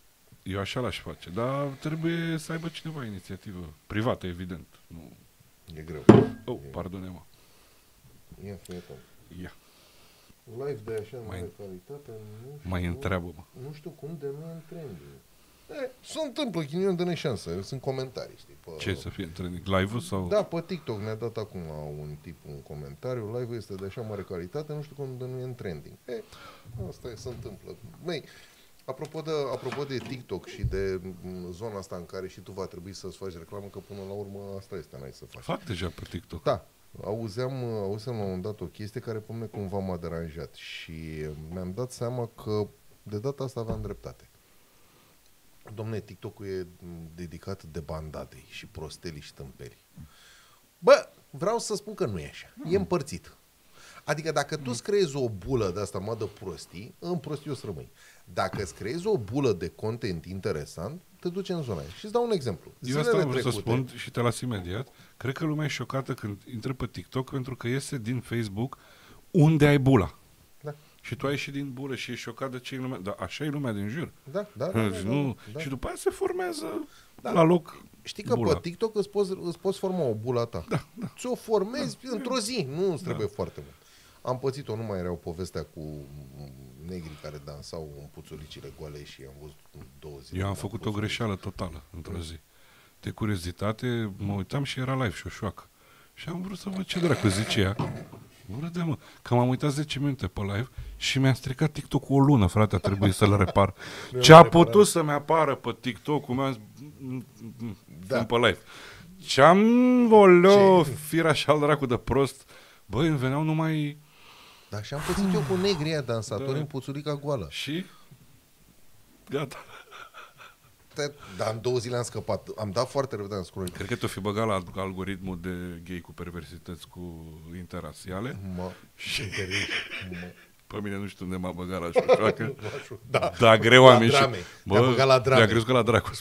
Eu așa l-aș face, dar trebuie să aibă cineva inițiativă privată, evident. Nu. E greu. Oh, E... pardone-mă. Ia, fie Ia. Live de așa mai, mare calitate, nu știu, mai întreabă-mă. Nu știu cum de nu e în trending. E, se întâmplă, ghinion de neșansă, sunt comentarii, știi? Pe, Ce să fie în trending? Live-ul sau? Da, pe TikTok ne-a dat acum un tip un comentariu, live-ul este de așa mare calitate, nu știu cum de nu e în trending. E, asta e, se întâmplă. Băi, apropo de, apropo de TikTok și de zona asta în care și tu va trebui să-ți faci reclamă, că până la urmă asta este, n-ai să faci. Fac deja pe TikTok. Da. Auzeam, auzeam la un moment dat o chestie care pe mine cumva m-a deranjat și mi-am dat seama că de data asta aveam dreptate. Dom'le, TikTok-ul e dedicat de bandadei și prostelii și tâmperii. Bă, vreau să spun că nu e așa. E împărțit. Adică dacă tu îți creezi o bulă de asta, mă, de prostii, în prostii o să rămâi. Dacă îți creezi o bulă de content interesant, te duci în zona aia. Și îți dau un exemplu. Eu asta am vrut să spun și te las imediat. Cred că lumea e șocată când intră pe TikTok pentru că iese din Facebook unde ai bula. Da. Și tu ai și din bulă și ești șocat de ce e lumea. Dar așa e lumea din jur. Da, da, da, da, nu, da. Și după aia se formează da. la loc. Știi că bula. pe TikTok îți poți, îți poți forma o bulă ta. Da, da. Ți-o formezi da. într-o zi. Nu îți trebuie da. foarte mult. Am pățit-o, nu mai era o povestea cu negri care dansau în puțulicile goale și am văzut două zile. Eu am făcut o greșeală totală într-o zi. De curiozitate, mă uitam și era live șoșoacă. Și am vrut să văd ce dracu zice ea. Râde, mă, că m-am uitat zece minute pe live și mi-a stricat TikTok-ul o lună, frate, a trebuit să-l repar. Ce a putut să-mi apară pe TikTok-ul meu da. pe live. Ce-am voleu, fira și al dracu de prost. Băi, îmi veneau numai... Da, și am pățit eu cu negri aia dansatori da. în puțulica goală. Și? Gata. Dar în două zile am scăpat. Am dat foarte repede în scroll. Cred că te-o fi băgat la algoritmul de gay cu perversități cu interasiale. Mă, și mă. Pe mine nu știu unde m-a băgat la șoșoacă. da, da, greu am ieșit. Bă, te-a băgat la drame. Mi-a crezut că la dracu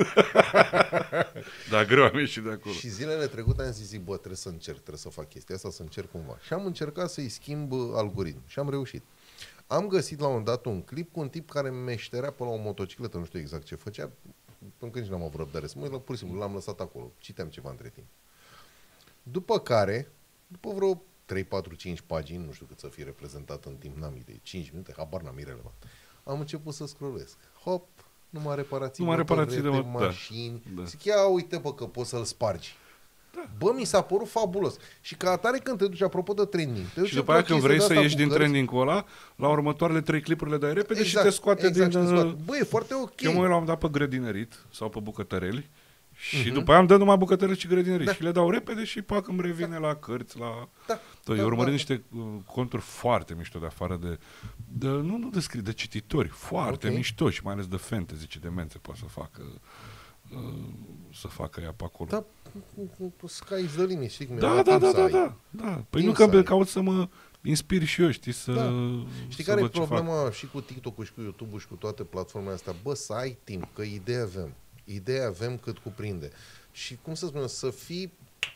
da, greu am ieșit de acolo. Și zilele trecute am zis, bă, trebuie să încerc, trebuie să fac chestia asta, să încerc cumva. Și am încercat să-i schimb algoritmul. Și am reușit. Am găsit la un dat un clip cu un tip care meșterea pe la o motocicletă, nu știu exact ce făcea, pentru că nici n-am avut răbdare să mă uit, pur și simplu l-am lăsat acolo, citeam ceva între timp. După care, după vreo trei, patru, cinci pagini, nu știu cât să fie reprezentat în timp, n-am idee, cinci minute, habar n-am, irelevant. Am început să scrollesc. Hop, numai reparații, numai reparații de mă, mașini. Da, da. Zic, ia uite bă că poți să-l spargi. Da. Bă, mi s-a părut fabulos. Și ca atare când te duci, apropo de trending, te duci și după aia când vrei să ieși din cărți. trending-ul ăla, la următoarele trei clipuri le dai repede exact, și te scoate exact, din... Scoate. Bă, e foarte ok. Eu mă l-am dat pe grădinărit sau pe bucătăreli și uh-huh. după aia îmi dă numai bucătării și grădinării da. și le dau repede și pac îmi revine da. la cărți, la... Da. Da, eu da, urmărim da. niște uh, conturi foarte mișto de afară de... de nu, nu de scris, de cititori. Foarte okay. mișto și mai ales de fantasy ce demențe poate să facă uh, să facă ea pe acolo. Da, sky's the limit, știi cum da, e? Da, da, da, da, da. Păi nu că caut să mă inspir și eu, știi, să... Da. Știi care e problema fac. și cu TikTok-ul și cu YouTube-ul și cu toate platformele astea? Bă, să ai timp, că idei avem. Idei avem cât cuprinde. Și cum să spun, să fii...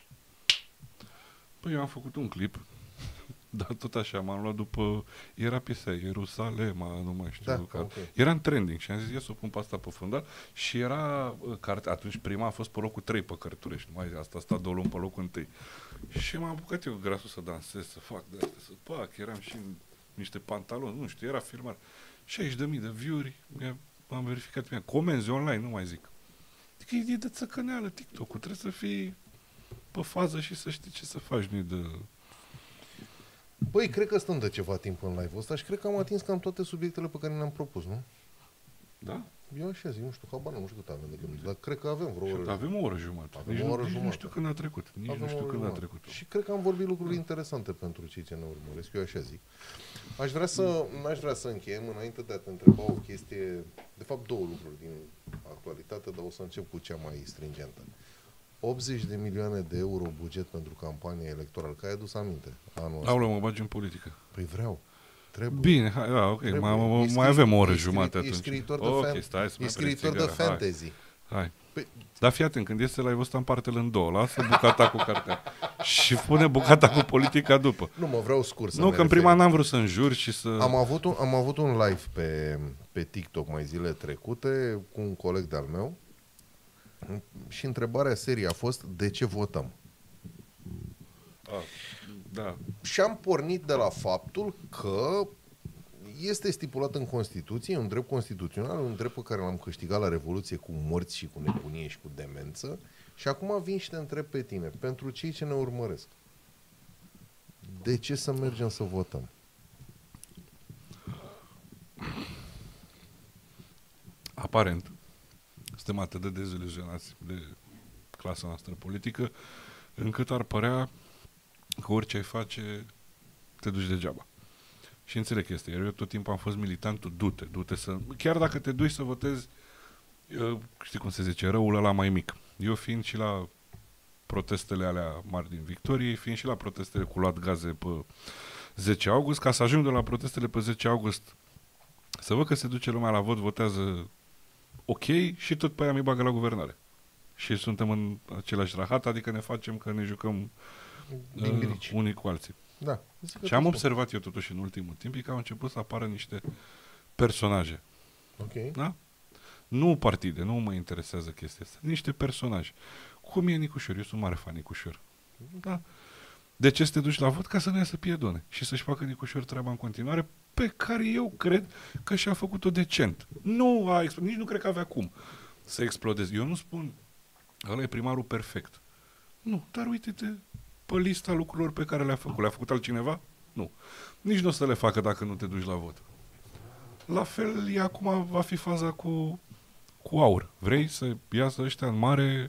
Păi eu am făcut un clip, dar tot așa, m-am luat după... Era piesa Ierusalema, nu mai știu. Da, că... okay. Era în trending și am zis, ia să o pun pe asta pe fundal. Și era... Carte, atunci prima a fost pe locul trei pe Cărturești. Nu mai zi, asta a stat două luni pe locul întâi. Și m-am apucat eu grasul să dansez, să fac de astea, să pac, eram și în niște pantaloni, nu știu, era filmar. șaizeci de mii de view-uri, am verificat mie, comenzi online, nu mai zic. Adică e de țăcăneală TikTok-ul, trebuie să fii pe fază și să știi ce să faci, nu de... Băi, cred că stăm de ceva timp în live-ul ăsta și cred că am atins cam toate subiectele pe care ne-am propus, nu? Da? Eu așa zic, nu știu, habar nu știu cât avem de gând, dar cred că avem vreo oră. Avem o oră jumătate. Avem nici, o oră nici jumătate. nu știu când a trecut. Nici avem nu știu când jumătate. a trecut. Și cred că am vorbit lucruri da. interesante pentru cei ce ne urmăresc, eu așa zic. Aș vrea să, n-aș vrea să încheiem înainte de a te întreba o chestie, de fapt două lucruri din actualitate, dar o să încep cu cea mai stringentă. optzeci de milioane de euro buget pentru campania electorală, că ai adus aminte anul ăsta. Aoleu, mă bagi în politică. Păi vreau. Trebuie. Bine, hai, da, ok, mai, mai avem o oră jumate atunci. E scriitor de, okay, fan, stai, să e scriitor de fantasy. Hai. Pe... Dar fii atent, când este la văzut în partele în două, lasă bucata cu cartea și pune bucata cu politica după. Nu, mă vreau scurt să Nu, că în prima n-am vrut să înjur și să... Am avut un, am avut un live pe, pe TikTok mai zile trecute cu un coleg de-al meu și întrebarea serie a fost de ce votăm. Ah, da. Și am pornit de la faptul că este stipulat în Constituție, un drept constituțional, un drept pe care l-am câștigat la Revoluție cu morți și cu nebunie și cu demență. Și acum vin și te întreb pe tine, pentru cei ce ne urmăresc, de ce să mergem să votăm? Aparent, suntem atât de deziluzionați de clasa noastră politică, încât ar părea că orice ai face, te duci degeaba. Și înțeleg chestia. Eu tot timpul am fost militantul, du-te, du-te să... Chiar dacă te duci să votezi, știi cum se zice, răul ăla mai mic. Eu fiind și la protestele alea mari din Victorie, fiind și la protestele cu luat gaze pe zece august, ca să ajung de la protestele pe zece august, să văd că se duce lumea la vot, votează ok și tot pe aia mi bagă la guvernare. Și suntem în același rahat, adică ne facem că ne jucăm uh, unii cu alții. Da. Și am observat eu totuși în ultimul timp că au început să apară niște personaje. Ok. Da? Nu partide, nu mă interesează chestia asta. Niște personaje. Cum e Nicușor? Eu sunt mare fan Nicușor. Da? De ce să te duci la vot? Ca să nu iasă piedone și să-și facă Nicușor treaba în continuare, pe care eu cred că și-a făcut-o decent. Nu a, nici nu cred că avea cum să explodeze. Eu nu spun, ăla e primarul perfect. Nu, dar uite-te pe lista lucrurilor pe care le-a făcut. Le-a făcut altcineva? Nu. Nici nu o să le facă dacă nu te duci la vot. La fel, e acum va fi faza cu, cu aur. Vrei să iasă ăștia în mare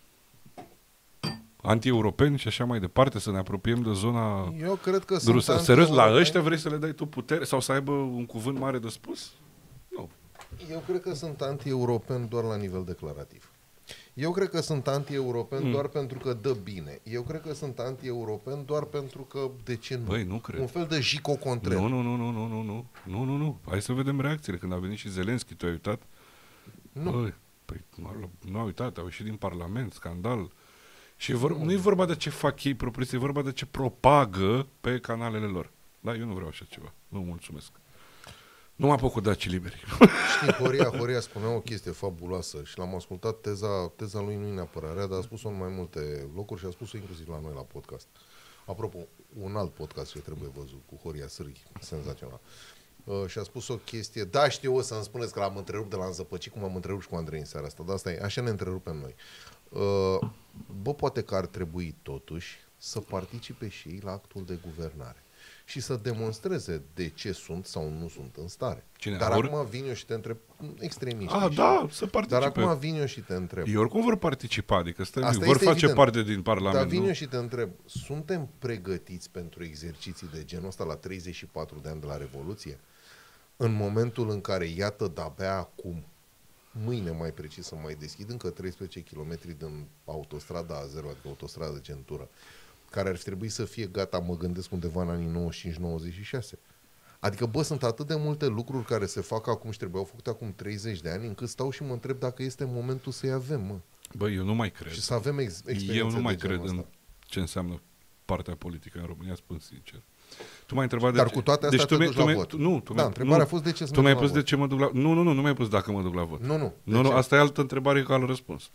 anti-europeni și așa mai departe, să ne apropiem de zona... Eu cred că sunt sunt serios, la ăștia vrei să le dai tu putere sau să aibă un cuvânt mare de spus? Nu. Eu cred că sunt anti-europeni doar la nivel declarativ. Eu cred că sunt anti-europeni mm. doar pentru că dă bine. Eu cred că sunt anti-europeni doar pentru că, de ce nu? Băi, nu cred. Un fel de jico-contrar. Nu, nu, nu, nu, nu, nu, nu, nu, nu, nu. Hai să vedem reacțiile. Când a venit și Zelenski, tu ai uitat? Nu. Băi, păi, nu au uitat, au ieșit din Parlament, scandal. Și vor, nu e vorba de ce fac ei propriu, e vorba de ce propagă pe canalele lor. Da, eu nu vreau așa ceva. Nu, mulțumesc. Nu m-a apucat daci liberi. Știi, Horia, Horia spunea o chestie fabuloasă și l-am ascultat, teza, teza lui nu e neapărat rea, dar a spus-o în mai multe locuri și a spus-o inclusiv la noi la podcast. Apropo, un alt podcast ce trebuie văzut cu Horia Sârghi, senzațional. Uh, și a spus o chestie, da, știu, o să-mi spuneți că l-am întrerupt de la înzăpăcit, cum am întrerupt și cu Andrei în seara asta, dar asta e, așa ne întrerupem noi. Uh, bă, poate că ar trebui totuși să participe și ei la actul de guvernare și să demonstreze de ce sunt sau nu sunt în stare. Cine, Dar or? acum vin eu și te întreb, extremiști. Ah, da, să participe. Dar acum vin eu și te întreb. Ei oricum vor participa, adică stai, Asta vor face evident. parte din Parlament. Dar vin nu? eu și te întreb, suntem pregătiți pentru exerciții de genul ăsta la treizeci și patru de ani de la Revoluție? În momentul în care, iată, de-abia acum, mâine mai precis să mai deschid încă treisprezece kilometri din autostrada A zero, adică autostrada de centură, care ar trebui să fie gata, mă gândesc, undeva în anii nouăzeci și cinci nouăzeci și șase. Adică, bă, sunt atât de multe lucruri care se fac acum și trebuiau făcute acum treizeci de ani, încât stau și mă întreb dacă este momentul să-i avem, mă. Bă, eu nu mai cred. Și să avem ex- experiențe Eu nu mai de genul cred în ăsta. ce înseamnă partea politică în România, spun sincer. Tu m-ai întrebat Dar de cu toate astea deci tu te mi-ai- duci tu la mi-ai- vot. tu- Nu, tu Da, mi-ai- întrebarea nu. a fost de ce să Tu mi-ai mergem pus la de ce mă duc la... Nu, nu, nu, nu mi-ai pus dacă mă duc la vot. Nu, nu. De Nu, nu, ce? asta e altă întrebare ca alt răspuns.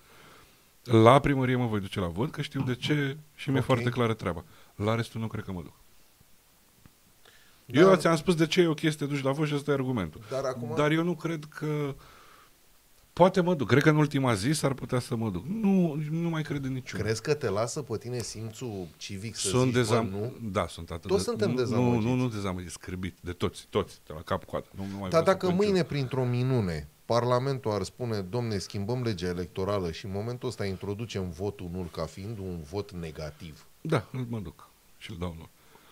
La primărie mă voi duce la vot, că știu de ce și mi-e Ok. foarte clară treaba. La restul nu cred că mă duc. Dar- Eu ți-am spus de ce e ok să te duci la vot și ăsta e argumentul. Dar acum... Dar eu nu cred că... Poate mă duc. Cred că în ultima zi s-ar putea să mă duc. Nu, nu mai cred în niciun. Crezi că te lasă pe tine simțul civic să Sunt zici, dezam... bă, nu? Da, sunt atât Toți de... suntem nu, dezamăgiți. Nu, nu, nu dezamăgiți, scârbit. De toți, toți, de la cap-coadă. Nu, nu mai Dar vreau să dacă plâng mâine, eu. printr-o minune, Parlamentul ar spune, domne, schimbăm legea electorală și în momentul ăsta introducem votul nul ca fiind un vot negativ. Da, mă duc și îl dau nul.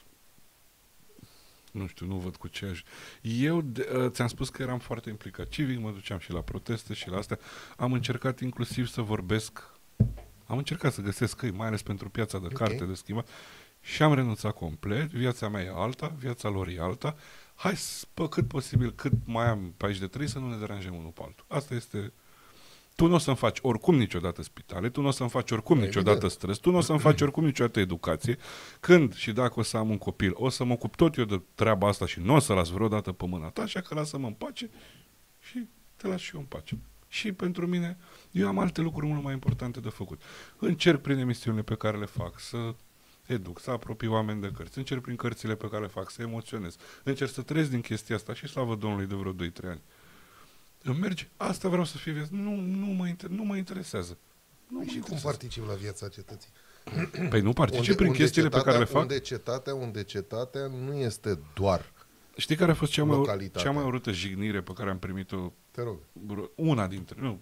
Nu știu, nu văd cu ce aș... Eu de, uh, ți-am spus că eram foarte implicat civic, mă duceam și la proteste și la astea. Am încercat inclusiv să vorbesc, am încercat să găsesc căi, mai ales pentru piața de Ok. carte de schimbat și am renunțat complet. Viața mea e alta, viața lor e alta. Hai, s- pe cât posibil, cât mai am pe aici de trei, să nu ne deranjăm unul pe altul. Asta este tu nu o să-mi faci oricum niciodată spitale, tu nu o să-mi faci oricum Evident. niciodată stres, tu nu o să-mi faci oricum niciodată educație. Când și dacă o să am un copil, o să mă ocup tot eu de treaba asta și nu o să las vreodată pe mâna ta, așa că lasă-mă în pace și te las și eu în pace. Și pentru mine, eu am alte lucruri mult mai importante de făcut. Încerc prin emisiunile pe care le fac să educ, să apropii oameni de cărți, încerc prin cărțile pe care le fac să emoționez, încerc să trăiesc din chestia asta și slavă Domnului de vreo doi trei ani. Îmi merge, asta vreau să fie viața. Nu, nu, mă, inter- nu mă interesează. Nu mă Și cum interesează. particip la viața cetății? Păi nu particip prin chestiile pe care le fac. Unde cetatea, unde cetatea nu este doar Știi care a fost cea mai, localitatea. cea mai urâtă jignire pe care am primit-o? Te rog. Una dintre, nu.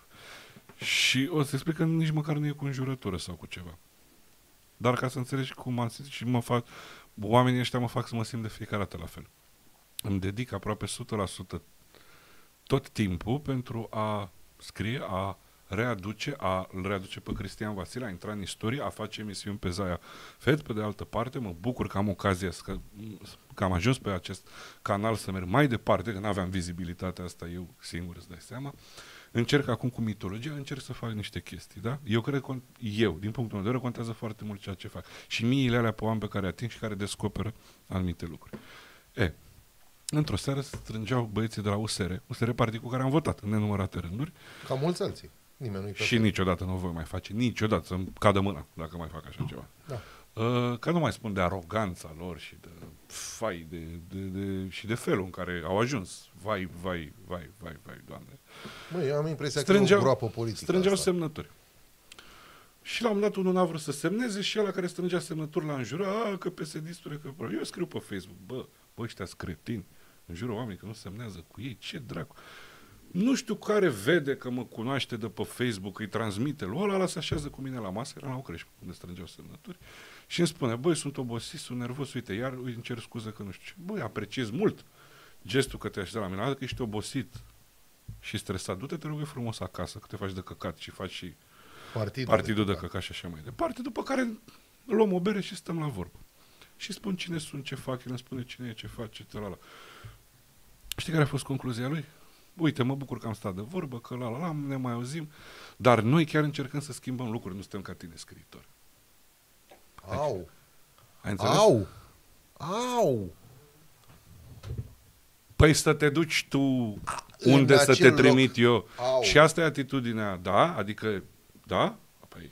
Și o să explic că nici măcar nu e cu înjurătură sau cu ceva. Dar ca să înțelegi cum am simțit și mă fac, oamenii ăștia mă fac să mă simt de fiecare dată la fel. Îmi dedic aproape o sută la sută tot timpul pentru a scrie, a readuce, a îl readuce pe Cristian Vasile, a intra în istorie, a face emisiuni pe Zaia Fed. Pe de altă parte, mă bucur că am ocazia că, că am ajuns pe acest canal să merg mai departe, că nu aveam vizibilitatea asta eu singur, îți dai seama. Încerc acum cu mitologia, încerc să fac niște chestii, da? Eu cred că eu, din punctul meu de vedere, contează foarte mult ceea ce fac. Și miile alea pe oameni pe care ating și care descoperă anumite lucruri. E, într-o seară se strângeau băieții de la U S R, U S R partid cu care am votat în nenumărate rânduri. Ca mulți alții. Nimeni nu-i Și niciodată nu o voi mai face, niciodată să-mi cadă mâna dacă mai fac așa ceva. Da. Uh, că nu mai spun de aroganța lor și de fai de, de, de, și de felul în care au ajuns. Vai, vai, vai, vai, vai, Doamne. Măi, eu am impresia Strângeau, că e o groapă politică strângeau asta. semnături. Și la un moment dat unul n-a vrut să semneze și ăla care strângea semnături l-a înjurat, a, că P S D-sturile, că... Eu scriu pe Facebook, bă, bă, ăștia-s cretini, înjură oamenii că nu semnează cu ei, ce dracu. Nu știu care vede că mă cunoaște de pe Facebook, îi transmite lui ăla, ăla se așează cu mine la masă, era la Ucrești, unde strângeau semnături, și îmi spune, băi, sunt obosit, sunt nervos, uite, iar îi cer scuze că nu știu ce. Băi, apreciez mult gestul că te așezi la mine, că ești obosit și stresat, du-te, te rog eu frumos acasă, că te faci de căcat și faci și Partidul, partidul de, de căcat și așa mai departe, după care luăm o bere și stăm la vorbă. Și spun cine sunt, ce fac, el îmi spune cine e, ce face, ce la la. Știi care a fost concluzia lui? Uite, mă bucur că am stat de vorbă, că la la la, ne mai auzim, dar noi chiar încercăm să schimbăm lucruri, nu suntem ca tine scriitori. Au! Ai înțeles? Au! Au! Păi să te duci tu În unde să te acel trimit loc. eu. Au. Și asta e atitudinea, da? Adică, da? Păi.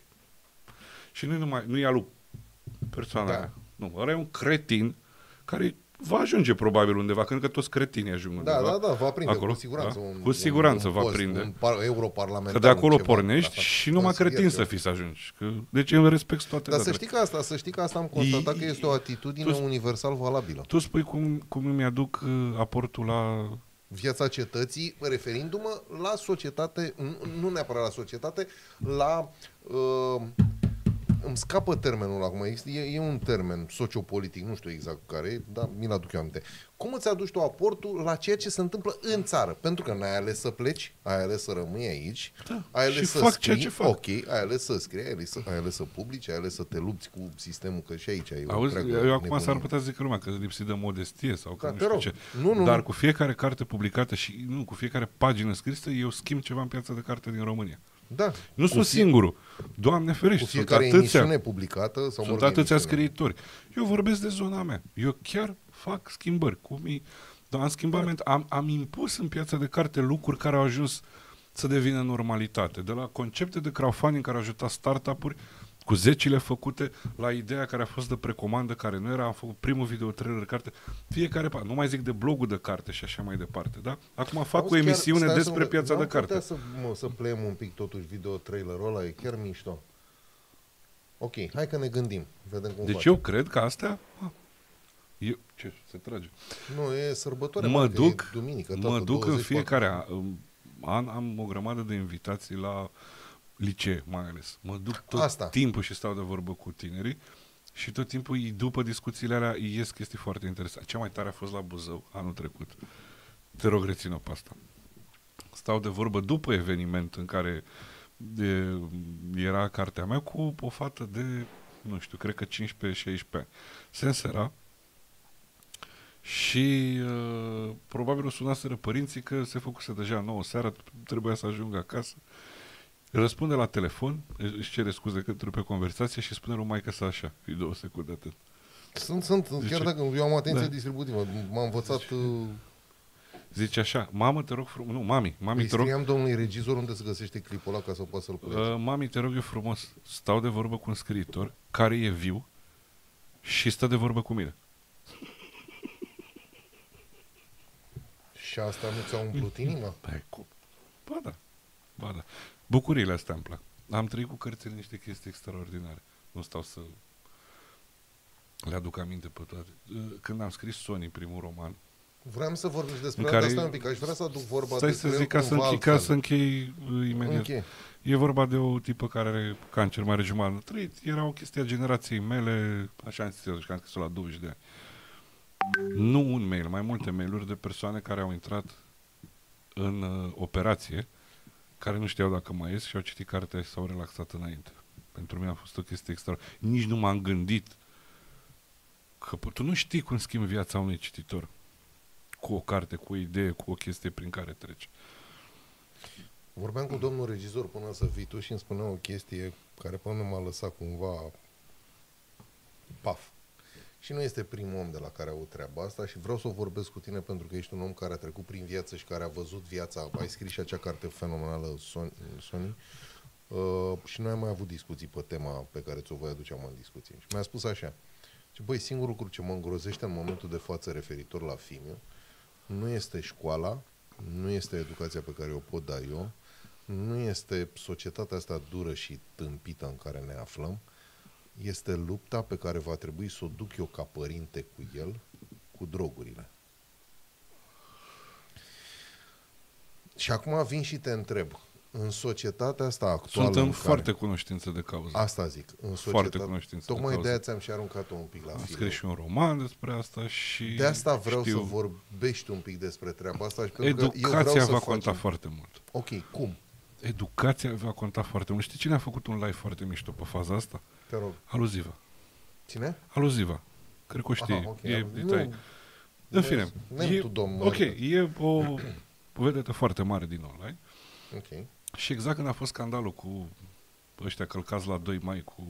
Și nu numai, nu e alu persoana Da. aia. Nu, ăla e un cretin care va ajunge probabil undeva, când că toți cretinii ajung Da, undeva. da, da, va prinde acolo, cu siguranță. da? Un, Cu siguranță un, va un post, prinde. Un par, europarlamentar. Că de acolo ceva, pornești asta, și numai consilier, cretin să ceva. fii să ajungi. Că, deci eu respect toate Dar să datele. știi că asta, să știi că asta am constatat că este o atitudine Tu- universal valabilă. Tu spui cum, cum îmi aduc uh, aportul la... Viața cetății, referindu-mă la societate, nu, nu neapărat la societate, la... Uh, îmi scapă termenul acum, e, e un termen sociopolitic, nu știu exact care e, dar mi-l aduc eu aminte. Cum îți aduci tu aportul la ceea ce se întâmplă în țară? Pentru că n-ai ales să pleci, ai ales să rămâi aici, Da, ai ales și să fac scrii, ceea ce fac. ok, ai ales să scrii, ai ales să, ai ales să publici, ai ales să te lupți cu sistemul, că și aici e o Auzi, întreagă eu acum nebunie. s-ar putea să zică lumea că e lipsit de modestie sau că Da, nu te știu rog. ce. Nu, nu, Dar nu. cu fiecare carte publicată și nu, cu fiecare pagină scrisă, eu schimb ceva în piața de carte din România. Da. Nu Cu sunt fie- singurul. Doamne ferește, Cu sunt fiecare atâția, emisiune publicată sau mă sunt rog, atâția emisiune. scriitori. Eu vorbesc de zona mea. Eu chiar fac schimbări. Cum e, dar am schimbat, am, am impus în piața de carte lucruri care au ajuns să devină normalitate. De la concepte de crowdfunding care au ajutat startup-uri cu zecile făcute, la ideea care a fost de precomandă, care nu era, am făcut primul video trailer de carte, fiecare, pa- nu mai zic de blogul de carte și așa mai departe, da? Acum fac Auzi, o chiar- emisiune stai să despre mă- piața n-am de carte. putea să, mă, să pleăm un pic totuși video trailerul ăla, e chiar mișto. Ok, hai că ne gândim, vedem cum Deci facem. eu cred că astea... a, Eu, ce, se trage. Nu, e sărbătoare, Mă mă, că duc, e duminică, mă tată, duc în douăzeci, fiecare an, an, am o grămadă de invitații la licee, mai ales. Mă duc tot Asta. timpul și stau de vorbă cu tinerii și tot timpul, îi- după discuțiile alea, îi ies chestii foarte interesante. Cea mai tare a fost la Buzău, anul trecut. Te rog, rețin-o pe asta. Stau de vorbă după eveniment în care de, era cartea mea cu o fată de, nu știu, cred că cincisprezece șaisprezece ani. Se însera și uh, probabil o sunaseră părinții că se făcuse deja nouă seara, trebuia să ajungă acasă Răspunde la telefon, își cere scuze că întrerupe conversația și spune lui maică să așa. E două secunde atât. Sunt, sunt, Zice, chiar dacă eu am atenție da. distributivă, m-am învățat... Zice, uh, zice așa, mamă, te rog frumos, nu, mami, mami, îi te rog, scriam domnului regizor unde se găsește clipul ăla ca să poată să-l culeți. uh, mami, te rog eu frumos, stau de vorbă cu un scriitor care e viu și stă de vorbă cu mine. Și asta nu ți-a umplut inima? Păi, cum? Ba da, ba da. Bucuriile astea îmi plac. Am trăit cu cărțile niște chestii extraordinare. Nu stau să le aduc aminte pe toate. Când am scris Sony, primul roman, Vreau să vorbim despre care... asta un pic. Aș vrea să aduc vorba Stai despre să zic, ca să, închei, ca să închei uh, imediat. Okay. E vorba de o tipă care are cancer mai rejumat trăit. Era o chestie a generației mele, așa am scris, că am scris-o la douăzeci de ani. Nu un mail, mai multe mail-uri de persoane care au intrat în uh, operație, care nu știau dacă mai ies și au citit cartea și s-au relaxat înainte. Pentru mine a fost o chestie extra. Nici nu m-am gândit că tu nu știi cum schimbi viața unui cititor cu o carte, cu o idee, cu o chestie prin care treci. Vorbeam cu domnul regizor până să vii tu și îmi spunea o chestie care pe mine m-a lăsat cumva paf. Și nu este primul om de la care aud treaba asta și vreau să o vorbesc cu tine pentru că ești un om care a trecut prin viață și care a văzut viața. Ai scris și acea carte fenomenală, Sony, Sony uh, și noi am mai avut discuții pe tema pe care ți-o voi aduce în discuție. Și mi-a spus așa, și băi, singurul lucru ce mă îngrozește în momentul de față referitor la Fimiu nu este școala, nu este educația pe care o pot da eu, nu este societatea asta dură și tâmpită în care ne aflăm, este lupta pe care va trebui să o duc eu ca părinte cu el, cu drogurile. Și acum vin și te întreb, în societatea asta actuală... Suntem în foarte care, cunoștință de cauză. Asta zic. În foarte cunoștință tocmai de cauză. de-aia ți-am și aruncat-o un pic la Am film. scris și un roman despre asta și... De asta vreau știu, să vorbești un pic despre treaba asta. Și educația va conta facem... foarte mult. Ok, cum? Educația va conta foarte mult. Știi cine a făcut un live foarte mișto pe faza asta? Te rog. Aluziva. Cine? Aluziva. Cred că o știi. Aha, okay. E, nu, e, în fine. E, tu, domn, ok, e o vedetă foarte mare din online. Ok. Și exact când a fost scandalul cu ăștia călcați la doi mai cu...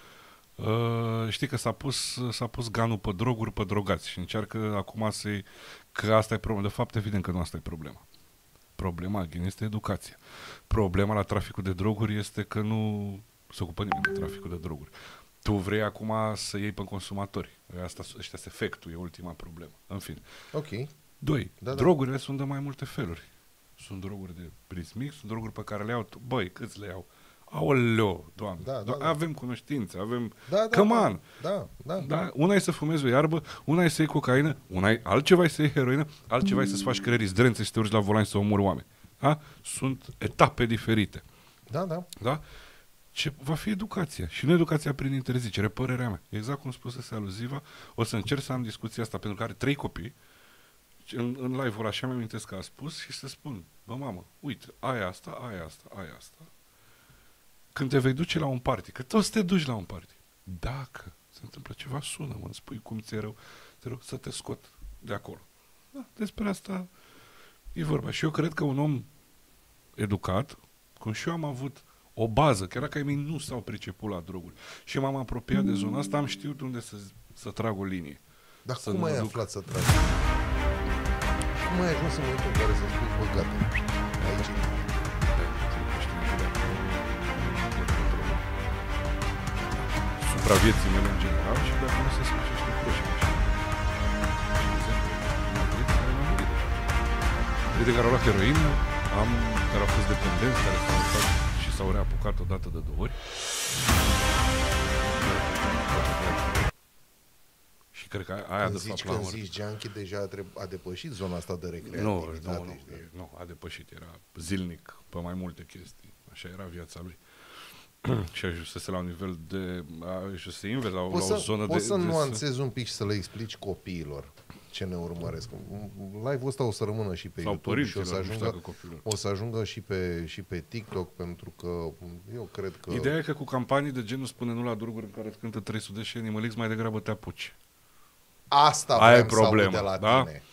Uh, știi că s-a pus, s-a pus ganul pe droguri, pe drogați și încearcă acum să-i... Că asta e problema. De fapt, evident că nu asta e problema. Problema, again, este educația. Problema la traficul de droguri este că nu se ocupă nimeni de traficul de droguri. Tu vrei acum să iei pe consumatori. Asta, ăștia se efectul, e ultima problemă. În fine. Ok. Doi, da, drogurile da. sunt de mai multe feluri. Sunt droguri de prism mic, sunt droguri pe care le iau tu. Băi, câți le iau? Aoleo, Doamne. Da, da, Do- da. Avem cunoștințe, avem... Da, da, Come da, on! da, da, da. Una e să fumezi o iarbă, una e să iei cocaină, una e altceva e să iei heroină, altceva e să-ți faci creierii zdrențe și să te urci la volan și să omori oameni. Da? Sunt etape diferite. Da, da. Da? Ce va fi educația. Și nu educația prin interzicere, părerea mea. Exact cum spusese Aluziva, o să încerc să am discuția asta pentru că are trei copii. În, în live-ul așa mi-am amintesc că a spus și să spun, bă mamă, uite, ai asta, ai asta, ai asta. Când te vei duce la un party, că toți te duci la un party, dacă se întâmplă ceva, sună, mă, îmi spui cum ți-e rău, te rog să te scot de acolo. Da, despre asta e vorba. Și eu cred că un om educat, cum și eu am avut o bază, chiar dacă ai mei nu s-au priceput la droguri și m-am apropiat de zona asta, am știut unde să, să trag o linie. Dar să cum ai duc... aflat să tragi? Cum ai ajuns în momentul în care să spui, bă, gata, aici e. Supravieții mele în general și de acum se sfârșește proșii. Și exemplu, Madrid, care m-a murit. De care au luat heroină, am, care au fost dependenți, care s-au lăsat și s-au reapucat odată de două ori. Și cred că aia Când de zici, fapt când zici junkie, deja a, treb- a depășit zona asta de recreativitate. Nu, nu, nu, nu, a depășit, era zilnic pe mai multe chestii. Așa era viața lui. Și ajunsese la un nivel de... ajunsese invers, la, la Poți o să, zonă poți de... să de nuanțezi un pic și să le explici copiilor ce ne urmăresc. Live-ul ăsta o să rămână și pe sau YouTube și o să părinților, ajungă, o să ajungă și, pe, și pe TikTok, pentru că eu cred că... Ideea e că cu campanii de genul spune nu la droguri în care îți cântă trei sute de șeni, mă lix mai degrabă te apuci. Asta Aia e vreau să aud problema, de la da? tine.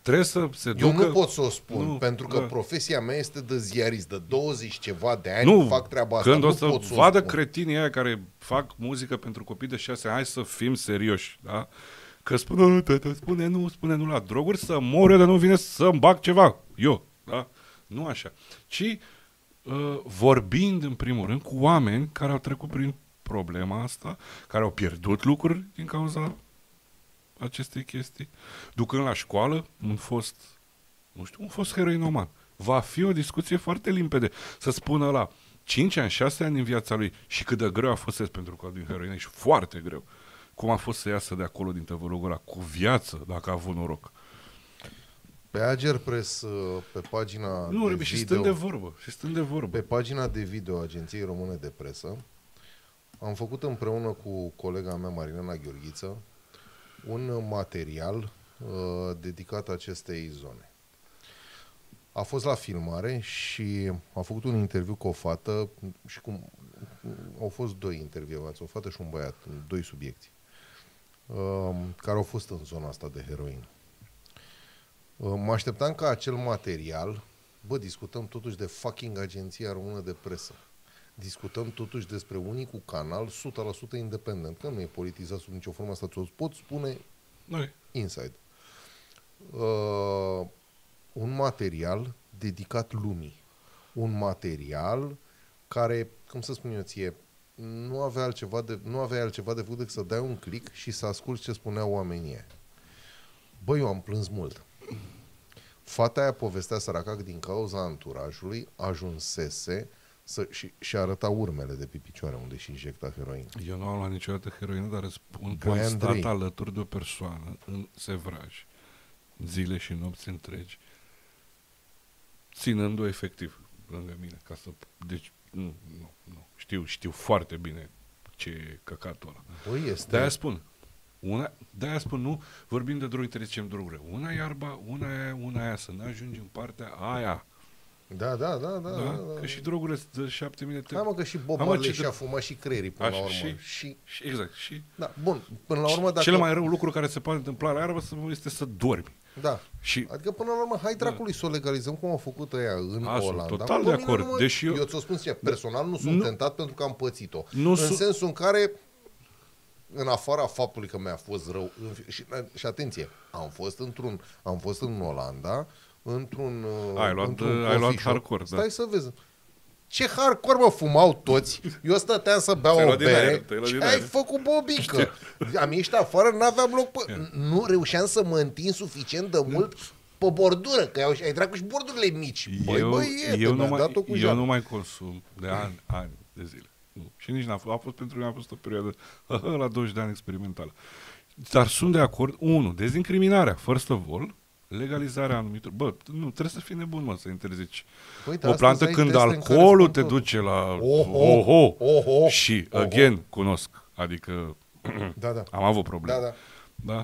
Trebuie să se Eu ducă... nu pot să o spun, nu, pentru că da. profesia mea este de ziarist, de douăzeci ceva de ani Nu, fac treaba asta. când nu o să pot să vadă o spun. cretinii aia care fac muzică pentru copii de șase ani, hai să fim serioși, da? Că spune, tata, spune nu, spune nu la droguri, să mor eu, dar nu vine să-mi bag ceva. Eu, da? Nu așa. Ci uh, vorbind, în primul rând, cu oameni care au trecut prin problema asta, care au pierdut lucruri din cauza acestei chestii, ducând la școală un fost, nu știu, un fost heroinoman. Va fi o discuție foarte limpede. Să spună la cinci ani, șase ani în viața lui și cât de greu a fost să ies pentru că din heroină și foarte greu. Cum a fost să iasă de acolo din tăvălugul ăla cu viață, dacă a avut noroc. Pe Agerpress, pe pagina Nu, de Rebi, și video, stând de vorbă, și stând de vorbă. pe pagina de video a Agenției Române de Presă, am făcut împreună cu colega mea, Marinela Gheorghiță, un material uh, dedicat acestei zone. A fost la filmare și a făcut un interviu cu o fată și cum au fost doi intervievați, o fată și un băiat, doi subiecti, uh, care au fost în zona asta de heroină. Uh, mă așteptam ca acel material, bă, discutăm totuși de fucking Agenția Română de Presă. Discutăm totuși despre unicul canal o sută la sută independent, că nu e politizat sub nicio formă, asta ți-o pot spune Noi. inside. Uh, un material dedicat lumii. Un material care, cum să spun eu ție, nu avea altceva de, nu avea altceva de făcut decât să dai un click și să asculți ce spuneau oamenii. Băi, eu am plâns mult. Fata aia povestea săraca că din cauza anturajului ajunsese să, și, și arăta urmele de pe picioare unde și injecta heroină. Eu nu am luat niciodată heroină, dar îți spun că Băi, am Andrei. stat alături de o persoană în sevraj, zile și nopți întregi, ținând-o efectiv lângă mine, ca să... Deci, nu, nu, nu. Știu, știu foarte bine ce e căcatul ăla. Băi, este... De-aia spun, una, de-aia spun, nu vorbim de droguri, trebuie să zicem droguri. Una e iarba, una e una aia, să ne ajungi în partea aia. Da, da, da, da. Da? da, da. Că și drogurile sunt de șapte mii de Hai mă, că și Bob Hai, mă, Marley ce și-a dr- fumat și creierii până Așa, la urmă. și- Și, Și, exact. Și da, bun, până la urmă, dacă... cel mai rău lucru care se poate întâmpla la iarbă este să dormi. Da. Și Adică până la urmă, hai dracului să o legalizăm cum au făcut ăia în A, sunt Olanda. total Pe de mine acord, nu mă- deși eu- eu ți-o spun sincer, personal nu sunt Nu- tentat pentru că am pățit-o. Nu în sunt- sensul în care, în afara faptului că mi-a fost rău, în fi- și, și atenție, am fost într-un, am fost în Olanda, într-un Ai luat, într-un ai luat coffee shop. hardcore, da. Stai să vezi. Ce hardcore, mă, fumau toți. Eu stăteam să beau Ți-ai o luat din aer, bere te-ai luat și din ai aer. făcut bobică. Am ieșit afară, n-aveam loc pe... Nu reușeam să mă întind suficient de mult pe bordură, că ai, ai dracu și bordurile mici. Băi, eu, băiete, eu, nu mi-a mai, dat-o cu eu jam. nu mai consum de ani, ani de zile. Nu. Și nici n-a fost. A fost pentru mine a fost o perioadă la douăzeci de ani experimentală. Dar sunt de acord, unu, dezincriminarea, first of all, legalizarea anumitor... Bă, nu, trebuie să fii nebun, mă, să interzici. Păi, da, O astăzi plantă ai când teste în care alcoolul spun te totul. duce la... Oho, oho, oho, și, oho. again, cunosc. Adică Da, da. am avut probleme. Da, da. Da?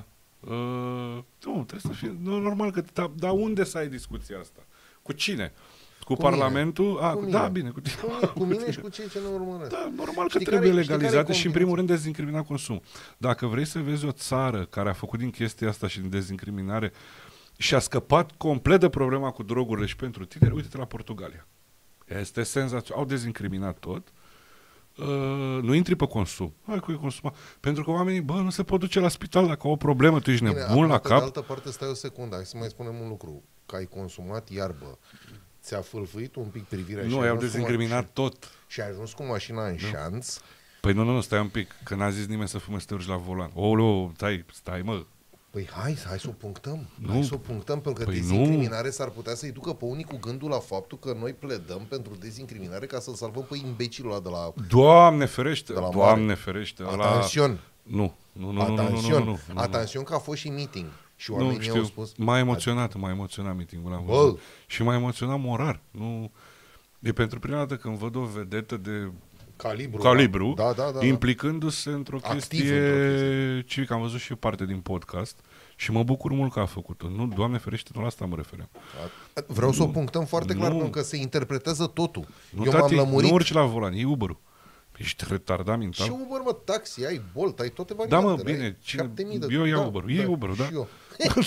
Uh, nu, trebuie să fie nu, normal că... Dar da, unde să ai discuția asta? Cu cine? Cu, Cu Parlamentul? A, Cu cu mine. da, bine, cu tine. Cu mine, cu mine și cu cei ce ne urmăresc. Da, normal Știi că trebuie care- știi care e legalizate și, în primul combinația? rând, dezincrimina consumul. Dacă vrei să vezi o țară care a făcut din chestia asta și din dezincriminare și a scăpat complet de problema cu drogurile și pentru tineri, uite-te la Portugalia. Este senzațional. Au dezincriminat tot. Uh, nu intri pe consum. Hai cu consuma. Pentru că oamenii, bă, nu se pot duce la spital dacă au o problemă, tu ești Bine, nebun acum, la pe cap. de altă parte, stai o secundă, hai să mai spunem un lucru. Că ai consumat iarbă, ți-a fâlfâit un pic privirea și Nu, ai au ajuns cu dezincriminat ma- tot. și ai ajuns cu mașina în șanț. Păi nu, nu, nu, stai un pic, că n-a zis nimeni să fume să te urci la volan. Olu, stai, stai, mă. Păi hai, hai să o punctăm. Nu. Hai să o punctăm, pentru că Păi dezincriminare s-ar putea să-i ducă pe unii cu gândul la faptul că noi pledăm pentru dezincriminare ca să-l salvăm pe imbecilul ăla de la... Doamne ferește, De la Doamne mare. ferește. ăla- Atențion! Nu, nu, nu, nu, nu, nu, nu, Atențion! nu, nu, nu. Atențion că a fost și meeting. Și Nu, oamenii știu, au spus... m-a emoționat, m-a emoționat meeting-ul ăla. am Bă! văzut. Și m-a emoționat morar. Nu, e pentru prima dată când văd o vedetă de Calibru. calibru, Da, da, da. da. implicându-se într-o Activ chestie într-o civică. Am văzut și parte din podcast și mă bucur mult că a făcut-o. Nu, Doamne ferește, nu la asta mă refeream. Vreau să o punctăm foarte clar, Nu. pentru că se interpretează totul. Nu, Eu tati, m-am lămurit. nu urci la volan, e Uber-ul. Ești retardat mental? Și Uber, mă, taxi, ai Bolt, ai toate Da, variantele. mă, bine, cine... de... eu iau da, Uber. Iei da, Uber, da? Și eu.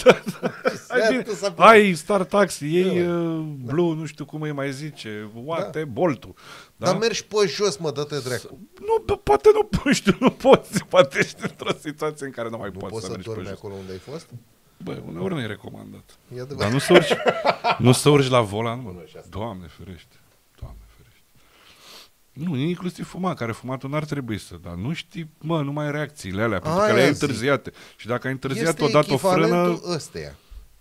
Ai, bine, ai Star Taxi, iei da, uh, Blue, nu știu cum îi mai zice, What, da. Boltul. Da? Dar mergi pe jos, mă, dă-te dracu. Nu, poate nu, nu știu, nu poți, poate ești într-o situație în care nu mai Nu poți poți să să mergi pe dormi jos. acolo unde ai fost? Băi, uneori nu e recomandat. E adevărat. Dar nu să urci, nu să urci la volan, bă. Doamne ferește, Doamne ferește. Nu, inclusiv fumat, care fumatul n-ar trebui să, dar nu știi, mă, numai reacțiile alea, pentru că le ai întârziate. Și dacă ai întârziat odată o frână... Este ăsteia.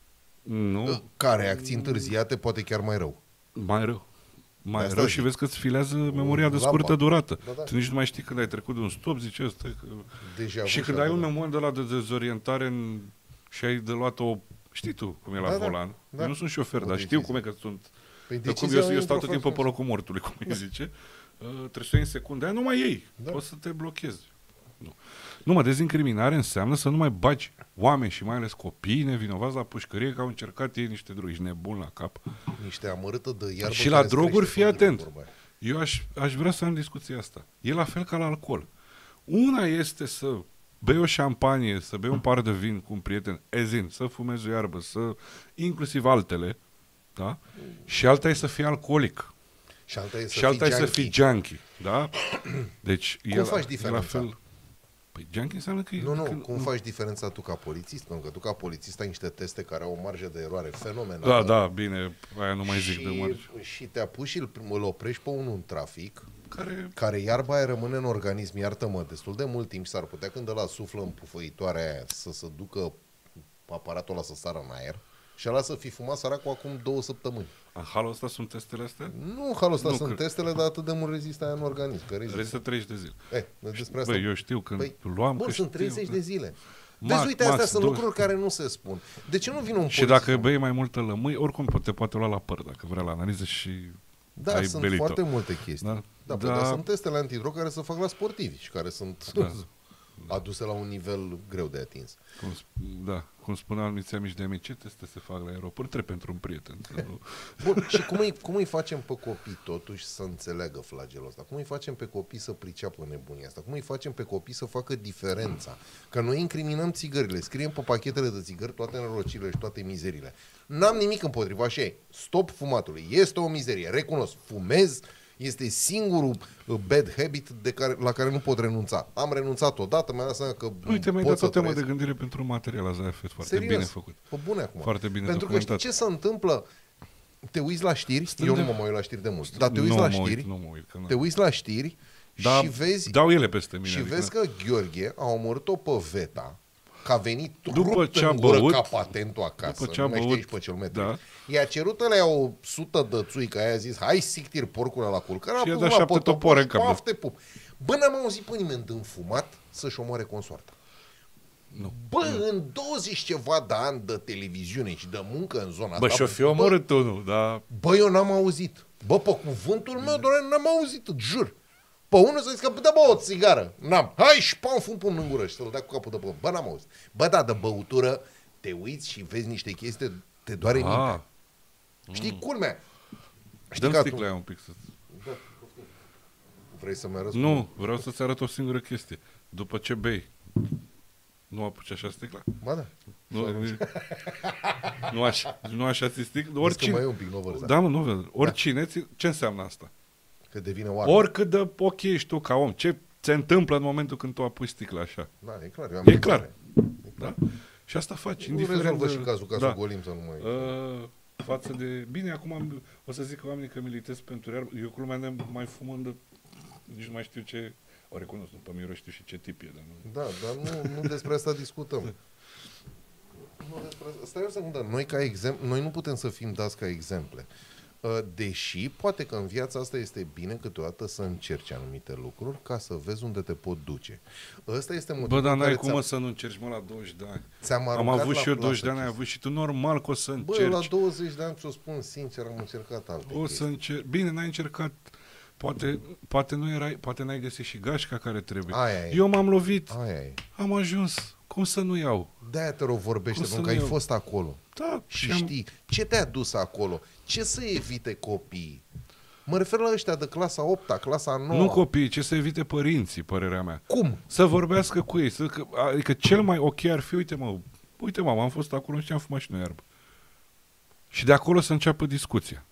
Nu. Ca reacții întârziate, poate chiar mai rău. Mai rău. Mai de rău zic. Și vezi că îți filează memoria de Lampa. scurtă durată. Da, da. Tu nici nu mai știi când ai trecut de un stop, zici ăsta. Că... Deja și când ai un moment de la de dezorientare în... și ai de luat o... Știi tu cum e la da, volan. da. Eu nu sunt șofer, O dar decizie. știu cum e că sunt... Păi că cum eu, eu stau tot timpul pe locul mortului, cum îi zice. Uh, trebuie să iei în secunde aia, nu mai iei. Da. Poți să te blochezi. Nu. Nu mă, dezincriminare înseamnă să nu mai bagi oameni și mai ales copii nevinovați la pușcărie că au încercat ei niște droguri. Ești nebun la cap. Niște amărâtă de iarbă. Și la droguri, fii atent. Eu aș, aș vrea să am discuția asta. E la fel ca la alcool. Una este să bei o șampanie, să bei un par de vin cu un prieten, ezin, să fumezi o iarbă, să... inclusiv altele, da? Și alta e să fii alcoolic. Și alta e să, și alta fii, e să fii junkie, da? Deci, cum el, faci diferența? La fel... Păi junkie înseamnă că... Nu, nu, că, cum nu... faci diferența tu ca polițist? Pentru că tu ca polițist ai niște teste care au o marjă de eroare fenomenală. Da, da, bine, aia nu mai zic și, de marjă. Și te apuci și îl, îl oprești pe unul în trafic, care... care iarba aia rămâne în organism, iartă-mă, destul de mult timp și s-ar putea când ăla suflă în pufăitoarea aia să se ducă aparatul ăla să sară în aer și ăla să fi fumat săracul acum două săptămâni. În halul ăsta sunt testele astea? Nu în halul ăsta nu, sunt că... testele, dar atât de mult rezistă aia în organism. Că rezistă. Rezistă treizeci de zile. Eh, despre asta. Băi, eu știu când păi, luam... bun, că sunt știu, treizeci că... de zile. Max, Vezi, uite, astea max, sunt două... lucruri care nu se spun. De ce nu vine un Și dacă bei mai multă lămâi, oricum te poate lua la păr, dacă vrea la analiză și da, ai sunt belit-o. foarte multe chestii. Da, da, da. Păi, dar sunt testele antidrog care se fac la sportivi și care sunt Da. aduse la un nivel greu de atins. Cum, da, cum spuneau anumiți amici de mici, ce teste se fac la aeroport? Trebuie pentru un prieten. Nu... Bun, și cum îi, cum îi facem pe copii totuși să înțeleagă flagelul ăsta? Cum îi facem pe copii să priceapă nebunia asta? Cum îi facem pe copii să facă diferența? Că noi incriminăm țigările, scriem pe pachetele de țigări toate nerocile și toate mizerile. N-am nimic împotriva, așa e. Stop fumatului. Este o mizerie. Recunosc. Fumez este singurul bad habit de care, la care nu pot renunța. Am renunțat odată, mi-am dat seama că uite, mi-ai pot dat o să temă trăiesc. de gândire pentru un material azi, a fost foarte Serios? bine făcut. Pe bune acum. Foarte bine Pentru că documentat. știi ce se întâmplă? Te uiți la știri, Stând eu de... nu mă mai uit la știri de mult, dar te uiți nu la mă știri, uit, nu mă uit, că te uiți la știri da, și vezi, dau ele peste mine. și adică... vezi că Gheorghe a omorât-o pe Veta, că a venit După rupt ce a în gură băut, ca patentul acasă, după ce a nu mai băut, știi pe cel metru. da. I-a cerut ălea o sută de țuică, aia a zis, hai sictir porcul ăla la cul, că Și i-a dat șapte topoare în cap. Pafte pup. Bă, n-am auzit pe nimeni de înfumat să-și omoare consoarta. Nu. Bă, nu. În douăzeci ceva de ani de televiziune și de muncă în zona Bă, asta... și-o fi omorât unul, dar... Bă, eu n-am auzit. Bă, pe cuvântul meu, doar n-am auzit, îți jur. Pe unul să zic că, dă bă, o țigară. N-am. Hai și pa un fum până în gură și să-l dea cu capul de pământ. Bă, n-am auzit. Bă, da, de băutură, te uiți și vezi niște chestii, te doare Ah. mintea. Știi, culmea. Dă-mi sticla aia un pic să... Da, vrei să-mi arăți? Nu, vreau să-ți arăt o singură chestie. După ce bei, nu apuci așa sticla? Ba da. Nu, nu așa, nu așa ți sticla? Oricine. Mai e un pic, nu vă da, mă, nu văd. Oricine, da. Ce înseamnă asta? Că devine oară. Oricât de ok ești tu ca om, ce se întâmplă în momentul când tu apuci sticla așa? Da, e clar. E clar. E clar. Da? Și asta faci. Nu rezolvă de... și cazul ca da. să golim să nu mai... Uh, față de... Bine, acum am... o să zic că oamenii că militez pentru iarbă. Eu cu lumea ne mai fumând de... nici nu mai știu ce... O recunosc, după mine știu și ce tip e. Dar nu... Da, dar nu, nu despre asta discutăm. Nu despre asta. Stai o secundă. Noi, ca exemplu, noi nu putem să fim dați ca exemple. Deși, poate că în viața asta este bine câteodată să încerci anumite lucruri ca să vezi unde te pot duce. Ăsta este motivul. Bă, dar n-ai cum ți-am... să nu încerci, mă, la douăzeci de ani. Am avut și eu douăzeci de ani, ai avut și tu, normal că o să încerci. Bă, la douăzeci de ani, ți-o spun sincer, am încercat alte O să încerci. Bine, n-ai încercat. Poate, poate, nu erai, poate n-ai găsit și gașca care trebuie. Aia eu m-am lovit. Aia e. Am ajuns. Cum să nu iau? De-aia te rog vorbește, pentru că ai iau? fost acolo. Da. Și știi, ce te-a dus acolo? Ce să evite copiii? Mă refer la ăștia de clasa opta, clasa nouă. Nu copiii, ce să evite părinții, părerea mea. Cum? Să vorbească cu ei. Să, că, adică cel mai ok ar fi, uite mă, uite mă, am fost acolo și am fumat și noi iarbă. Și de acolo să înceapă discuția.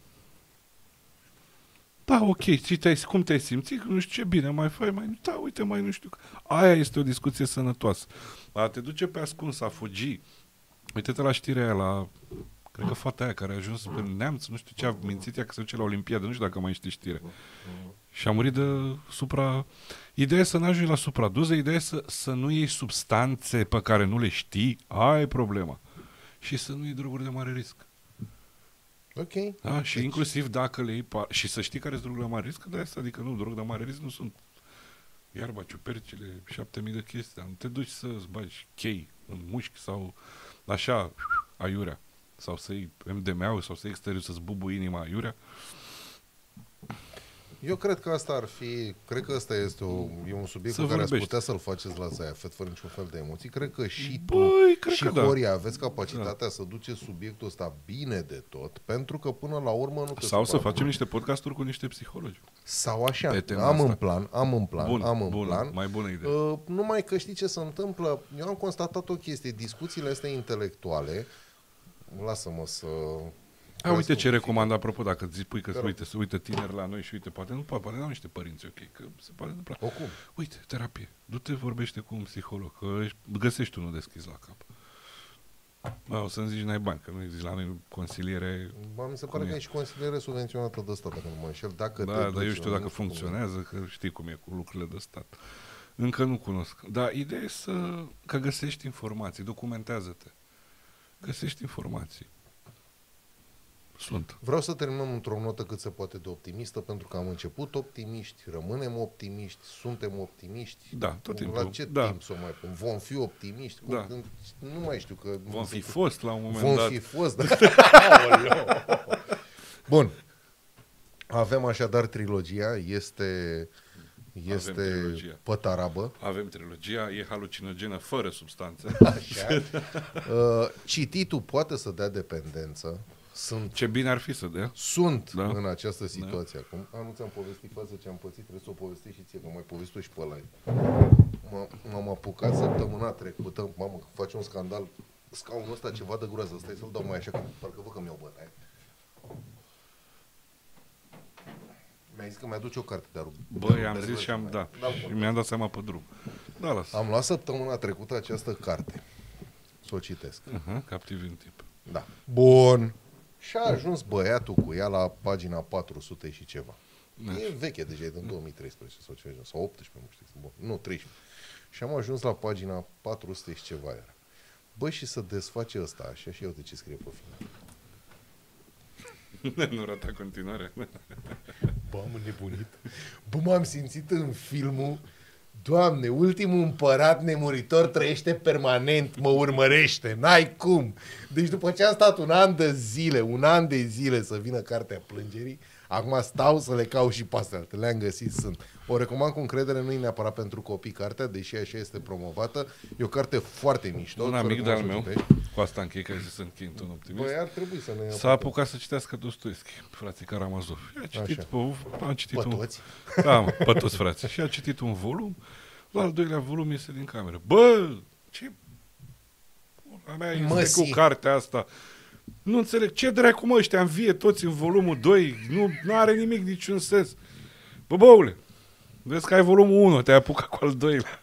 Da, ok, te cum te-ai simțit? Nu știu ce, bine, mai fai, mai... Da, uite, mai nu știu. Aia este o discuție sănătoasă. A te duce pe ascuns, a fugi. Uite-te la știrea aia, la... Cred că fata aia care a ajuns pe Neamț, nu știu ce a mințit ea că se duce la Olimpiadă, nu știu dacă mai știi știre. Și a murit de supra... Ideea e să n-ajungi la supradoză, ideea e să, să nu iei substanțe pe care nu le știi, aia e problema. Și să nu iei droguri de mare risc. Ok. Da? Și deci... inclusiv dacă le iei... Pa- și să știi care sunt droguri de mare risc, de asta, adică nu, drog de mare risc nu sunt iarba, ciupercile, șapte mii de chestii, dar nu te duci să-ți bagi chei în mușchi sau așa, aiurea. Sau să iei M D M-ul sau să iei exterior să-ți bubui inima aiurea. Eu cred că asta ar fi, cred că ăsta este o, e un subiect să pe care vorbești. ați putea să-l faceți la Zaia Fet fără niciun fel de emoții. Cred că și tu Băi, cred și că Horia da. aveți capacitatea da. să duceți subiectul ăsta bine de tot, pentru că până la urmă nu te Sau să facem bun. niște podcasturi cu niște psihologi. Sau așa, am asta. în plan, am în plan, Bun, am în bună, plan. mai bună idee. Uh, numai că știi ce se întâmplă? Eu am constatat o chestie, discuțiile astea intelectuale, lasă-mă să... A, uite ce recomand, apropo, dacă îți spui că, uite, să uită tineri la noi și uite, poate nu, poate n-au niște părinți, ok, că se poate întâmpla. Oricum. Uite, terapie, du-te, vorbește cu un psiholog, că găsești unul deschis la cap. Bă, o să-mi zici, n-ai bani, că nu zici la noi consiliere... Bă, mi se pare că e și consiliere subvenționată de stat, dacă nu mă înșel. Dacă da, te dar duci, eu știu dacă nu funcționează, că știi cum e cu lucrurile de stat. Încă nu cunosc. Dar ideea e să, că găsești informații, documentează-te. Găsești informații. Sunt. Vreau să terminăm într-o notă cât se poate de optimistă, pentru că am început optimiști, rămânem optimiști, suntem optimiști. Da, tot timpul. La ce da. timp să o mai pun? Vom fi optimiști? Cum, Da. Nu mai știu că... Vom fi fost la un moment Vom dat. fi fost, da. Bun. Avem așadar trilogia, este... Este trilogia. pătarabă. Avem trilogia, e halucinogenă fără substanțe. Așa. Uh, cititul poate să dea dependență. Sunt, Ce bine ar fi să dea. sunt Da. în această situație da. acum. Am nu ți-am povestit față ce am pățit, trebuie să o povestesc și ție, că mai povestit și pe ăla. M-am apucat săptămâna trecută, mamă, face un scandal, scaunul ăsta ceva de groază, stai să-l dau mai așa, că parcă văd că mi-au bătaie. Mi-a zis că mi-aduce o carte, dar... Băi, am zis și am, da, da și mi-am dat seama pe drum. Da, las. Am luat săptămâna trecută această carte, să o citesc. Uh-huh, captiv în timp. Da. Bun. Și a ajuns băiatul cu ea la pagina patru sute și ceva. Da. E veche deja, e din două mii treisprezece sau ceva, sau optsprezece, nu știu. Bun. Nu, treisprezece. Și am ajuns la pagina patru sute și ceva iar. Bă, și să desface ăsta așa și eu de ce scrie pe final. Nu rata continuare. Bă, am înnebunit. Bă, m-am simțit în filmul Doamne, ultimul împărat nemuritor trăiește permanent, mă urmărește, n-ai cum. Deci după ce am stat un an de zile, un an de zile să vină cartea plângerii, acum stau să le caut și pe astea, le-am găsit, sunt. O recomand cu încredere, nu e neapărat pentru copii cartea, deși așa este promovată. E o carte foarte mișto. Un amic de-al meu, cu asta închei, că să sunt chint un optimist, Băi, ar trebui să ne... s-a apucat să citească Dostoevski, frații Karamazov. A citit, pe, a citit pe un... toți? Da, mă, pe toți frații. Și a citit un volum, la al doilea volum iese din cameră. Bă, ce... A mea este cu cartea asta. Nu înțeleg. Ce dracu, mă, ăștia învie toți în volumul doi. Nu are nimic, niciun sens. Bă, băule, vezi că ai volumul unu, te-ai apucat cu al doilea.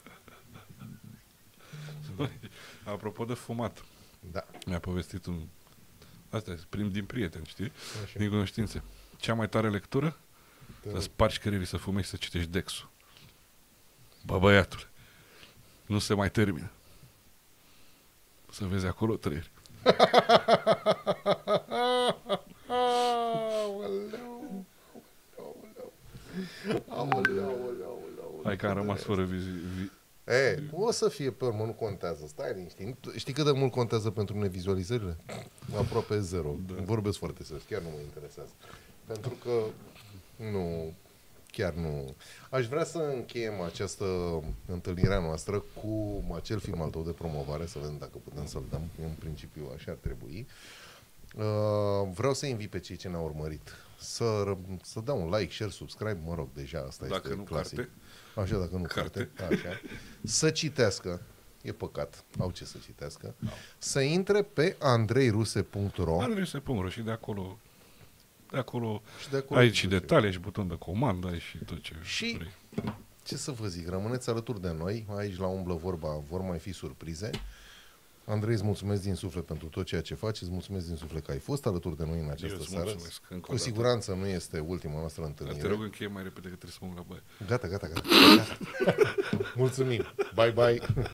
Apropo de fumat. Da. Mi-a povestit un... Asta e prim din prieten, știi? Așa. Din cunoștințe. Cea mai tare lectură? Da. Să spargi creierii, să fumezi, să citești Dexul. Bă, băiatule, nu se mai termină. Să vezi acolo trăieri. Hai că am rămas fără vizi... Vi... E, o să fie pe urmă, nu contează. Stai liniștit. Știi cât de mult contează pentru mine vizualizările? Aproape zero. Da. Vorbesc foarte serios, chiar nu mă interesează. Pentru că nu, chiar nu. Aș vrea să încheiem această întâlnire noastră cu acel film al tău de promovare, să vedem dacă putem să-l dăm. În principiu așa ar trebui. Uh, vreau să invit pe cei ce ne-au urmărit să, să dea un like, share, subscribe, mă rog, deja asta Dacă este nu clasic. carte. Așa, dacă nu carte. carte. Așa. Să citească, e păcat, au ce să citească. Au. Să intre pe andrei ruse punct ro. andrei ruse punct ro și de acolo, de acolo, și de acolo ai și detalii, și buton de comandă, ai și tot ce și, vrei. Ce să vă zic, rămâneți alături de noi, aici la Umblă Vorba vor mai fi surprize. Andrei, îți mulțumesc din suflet pentru tot ceea ce faci, îți mulțumesc din suflet că ai fost alături de noi în această seară. Cu siguranță nu este ultima noastră întâlnire. Dar te rog, încheie mai repede că trebuie să mă la baie. Gata, gata, gata. gata. Mulțumim. Bye, bye.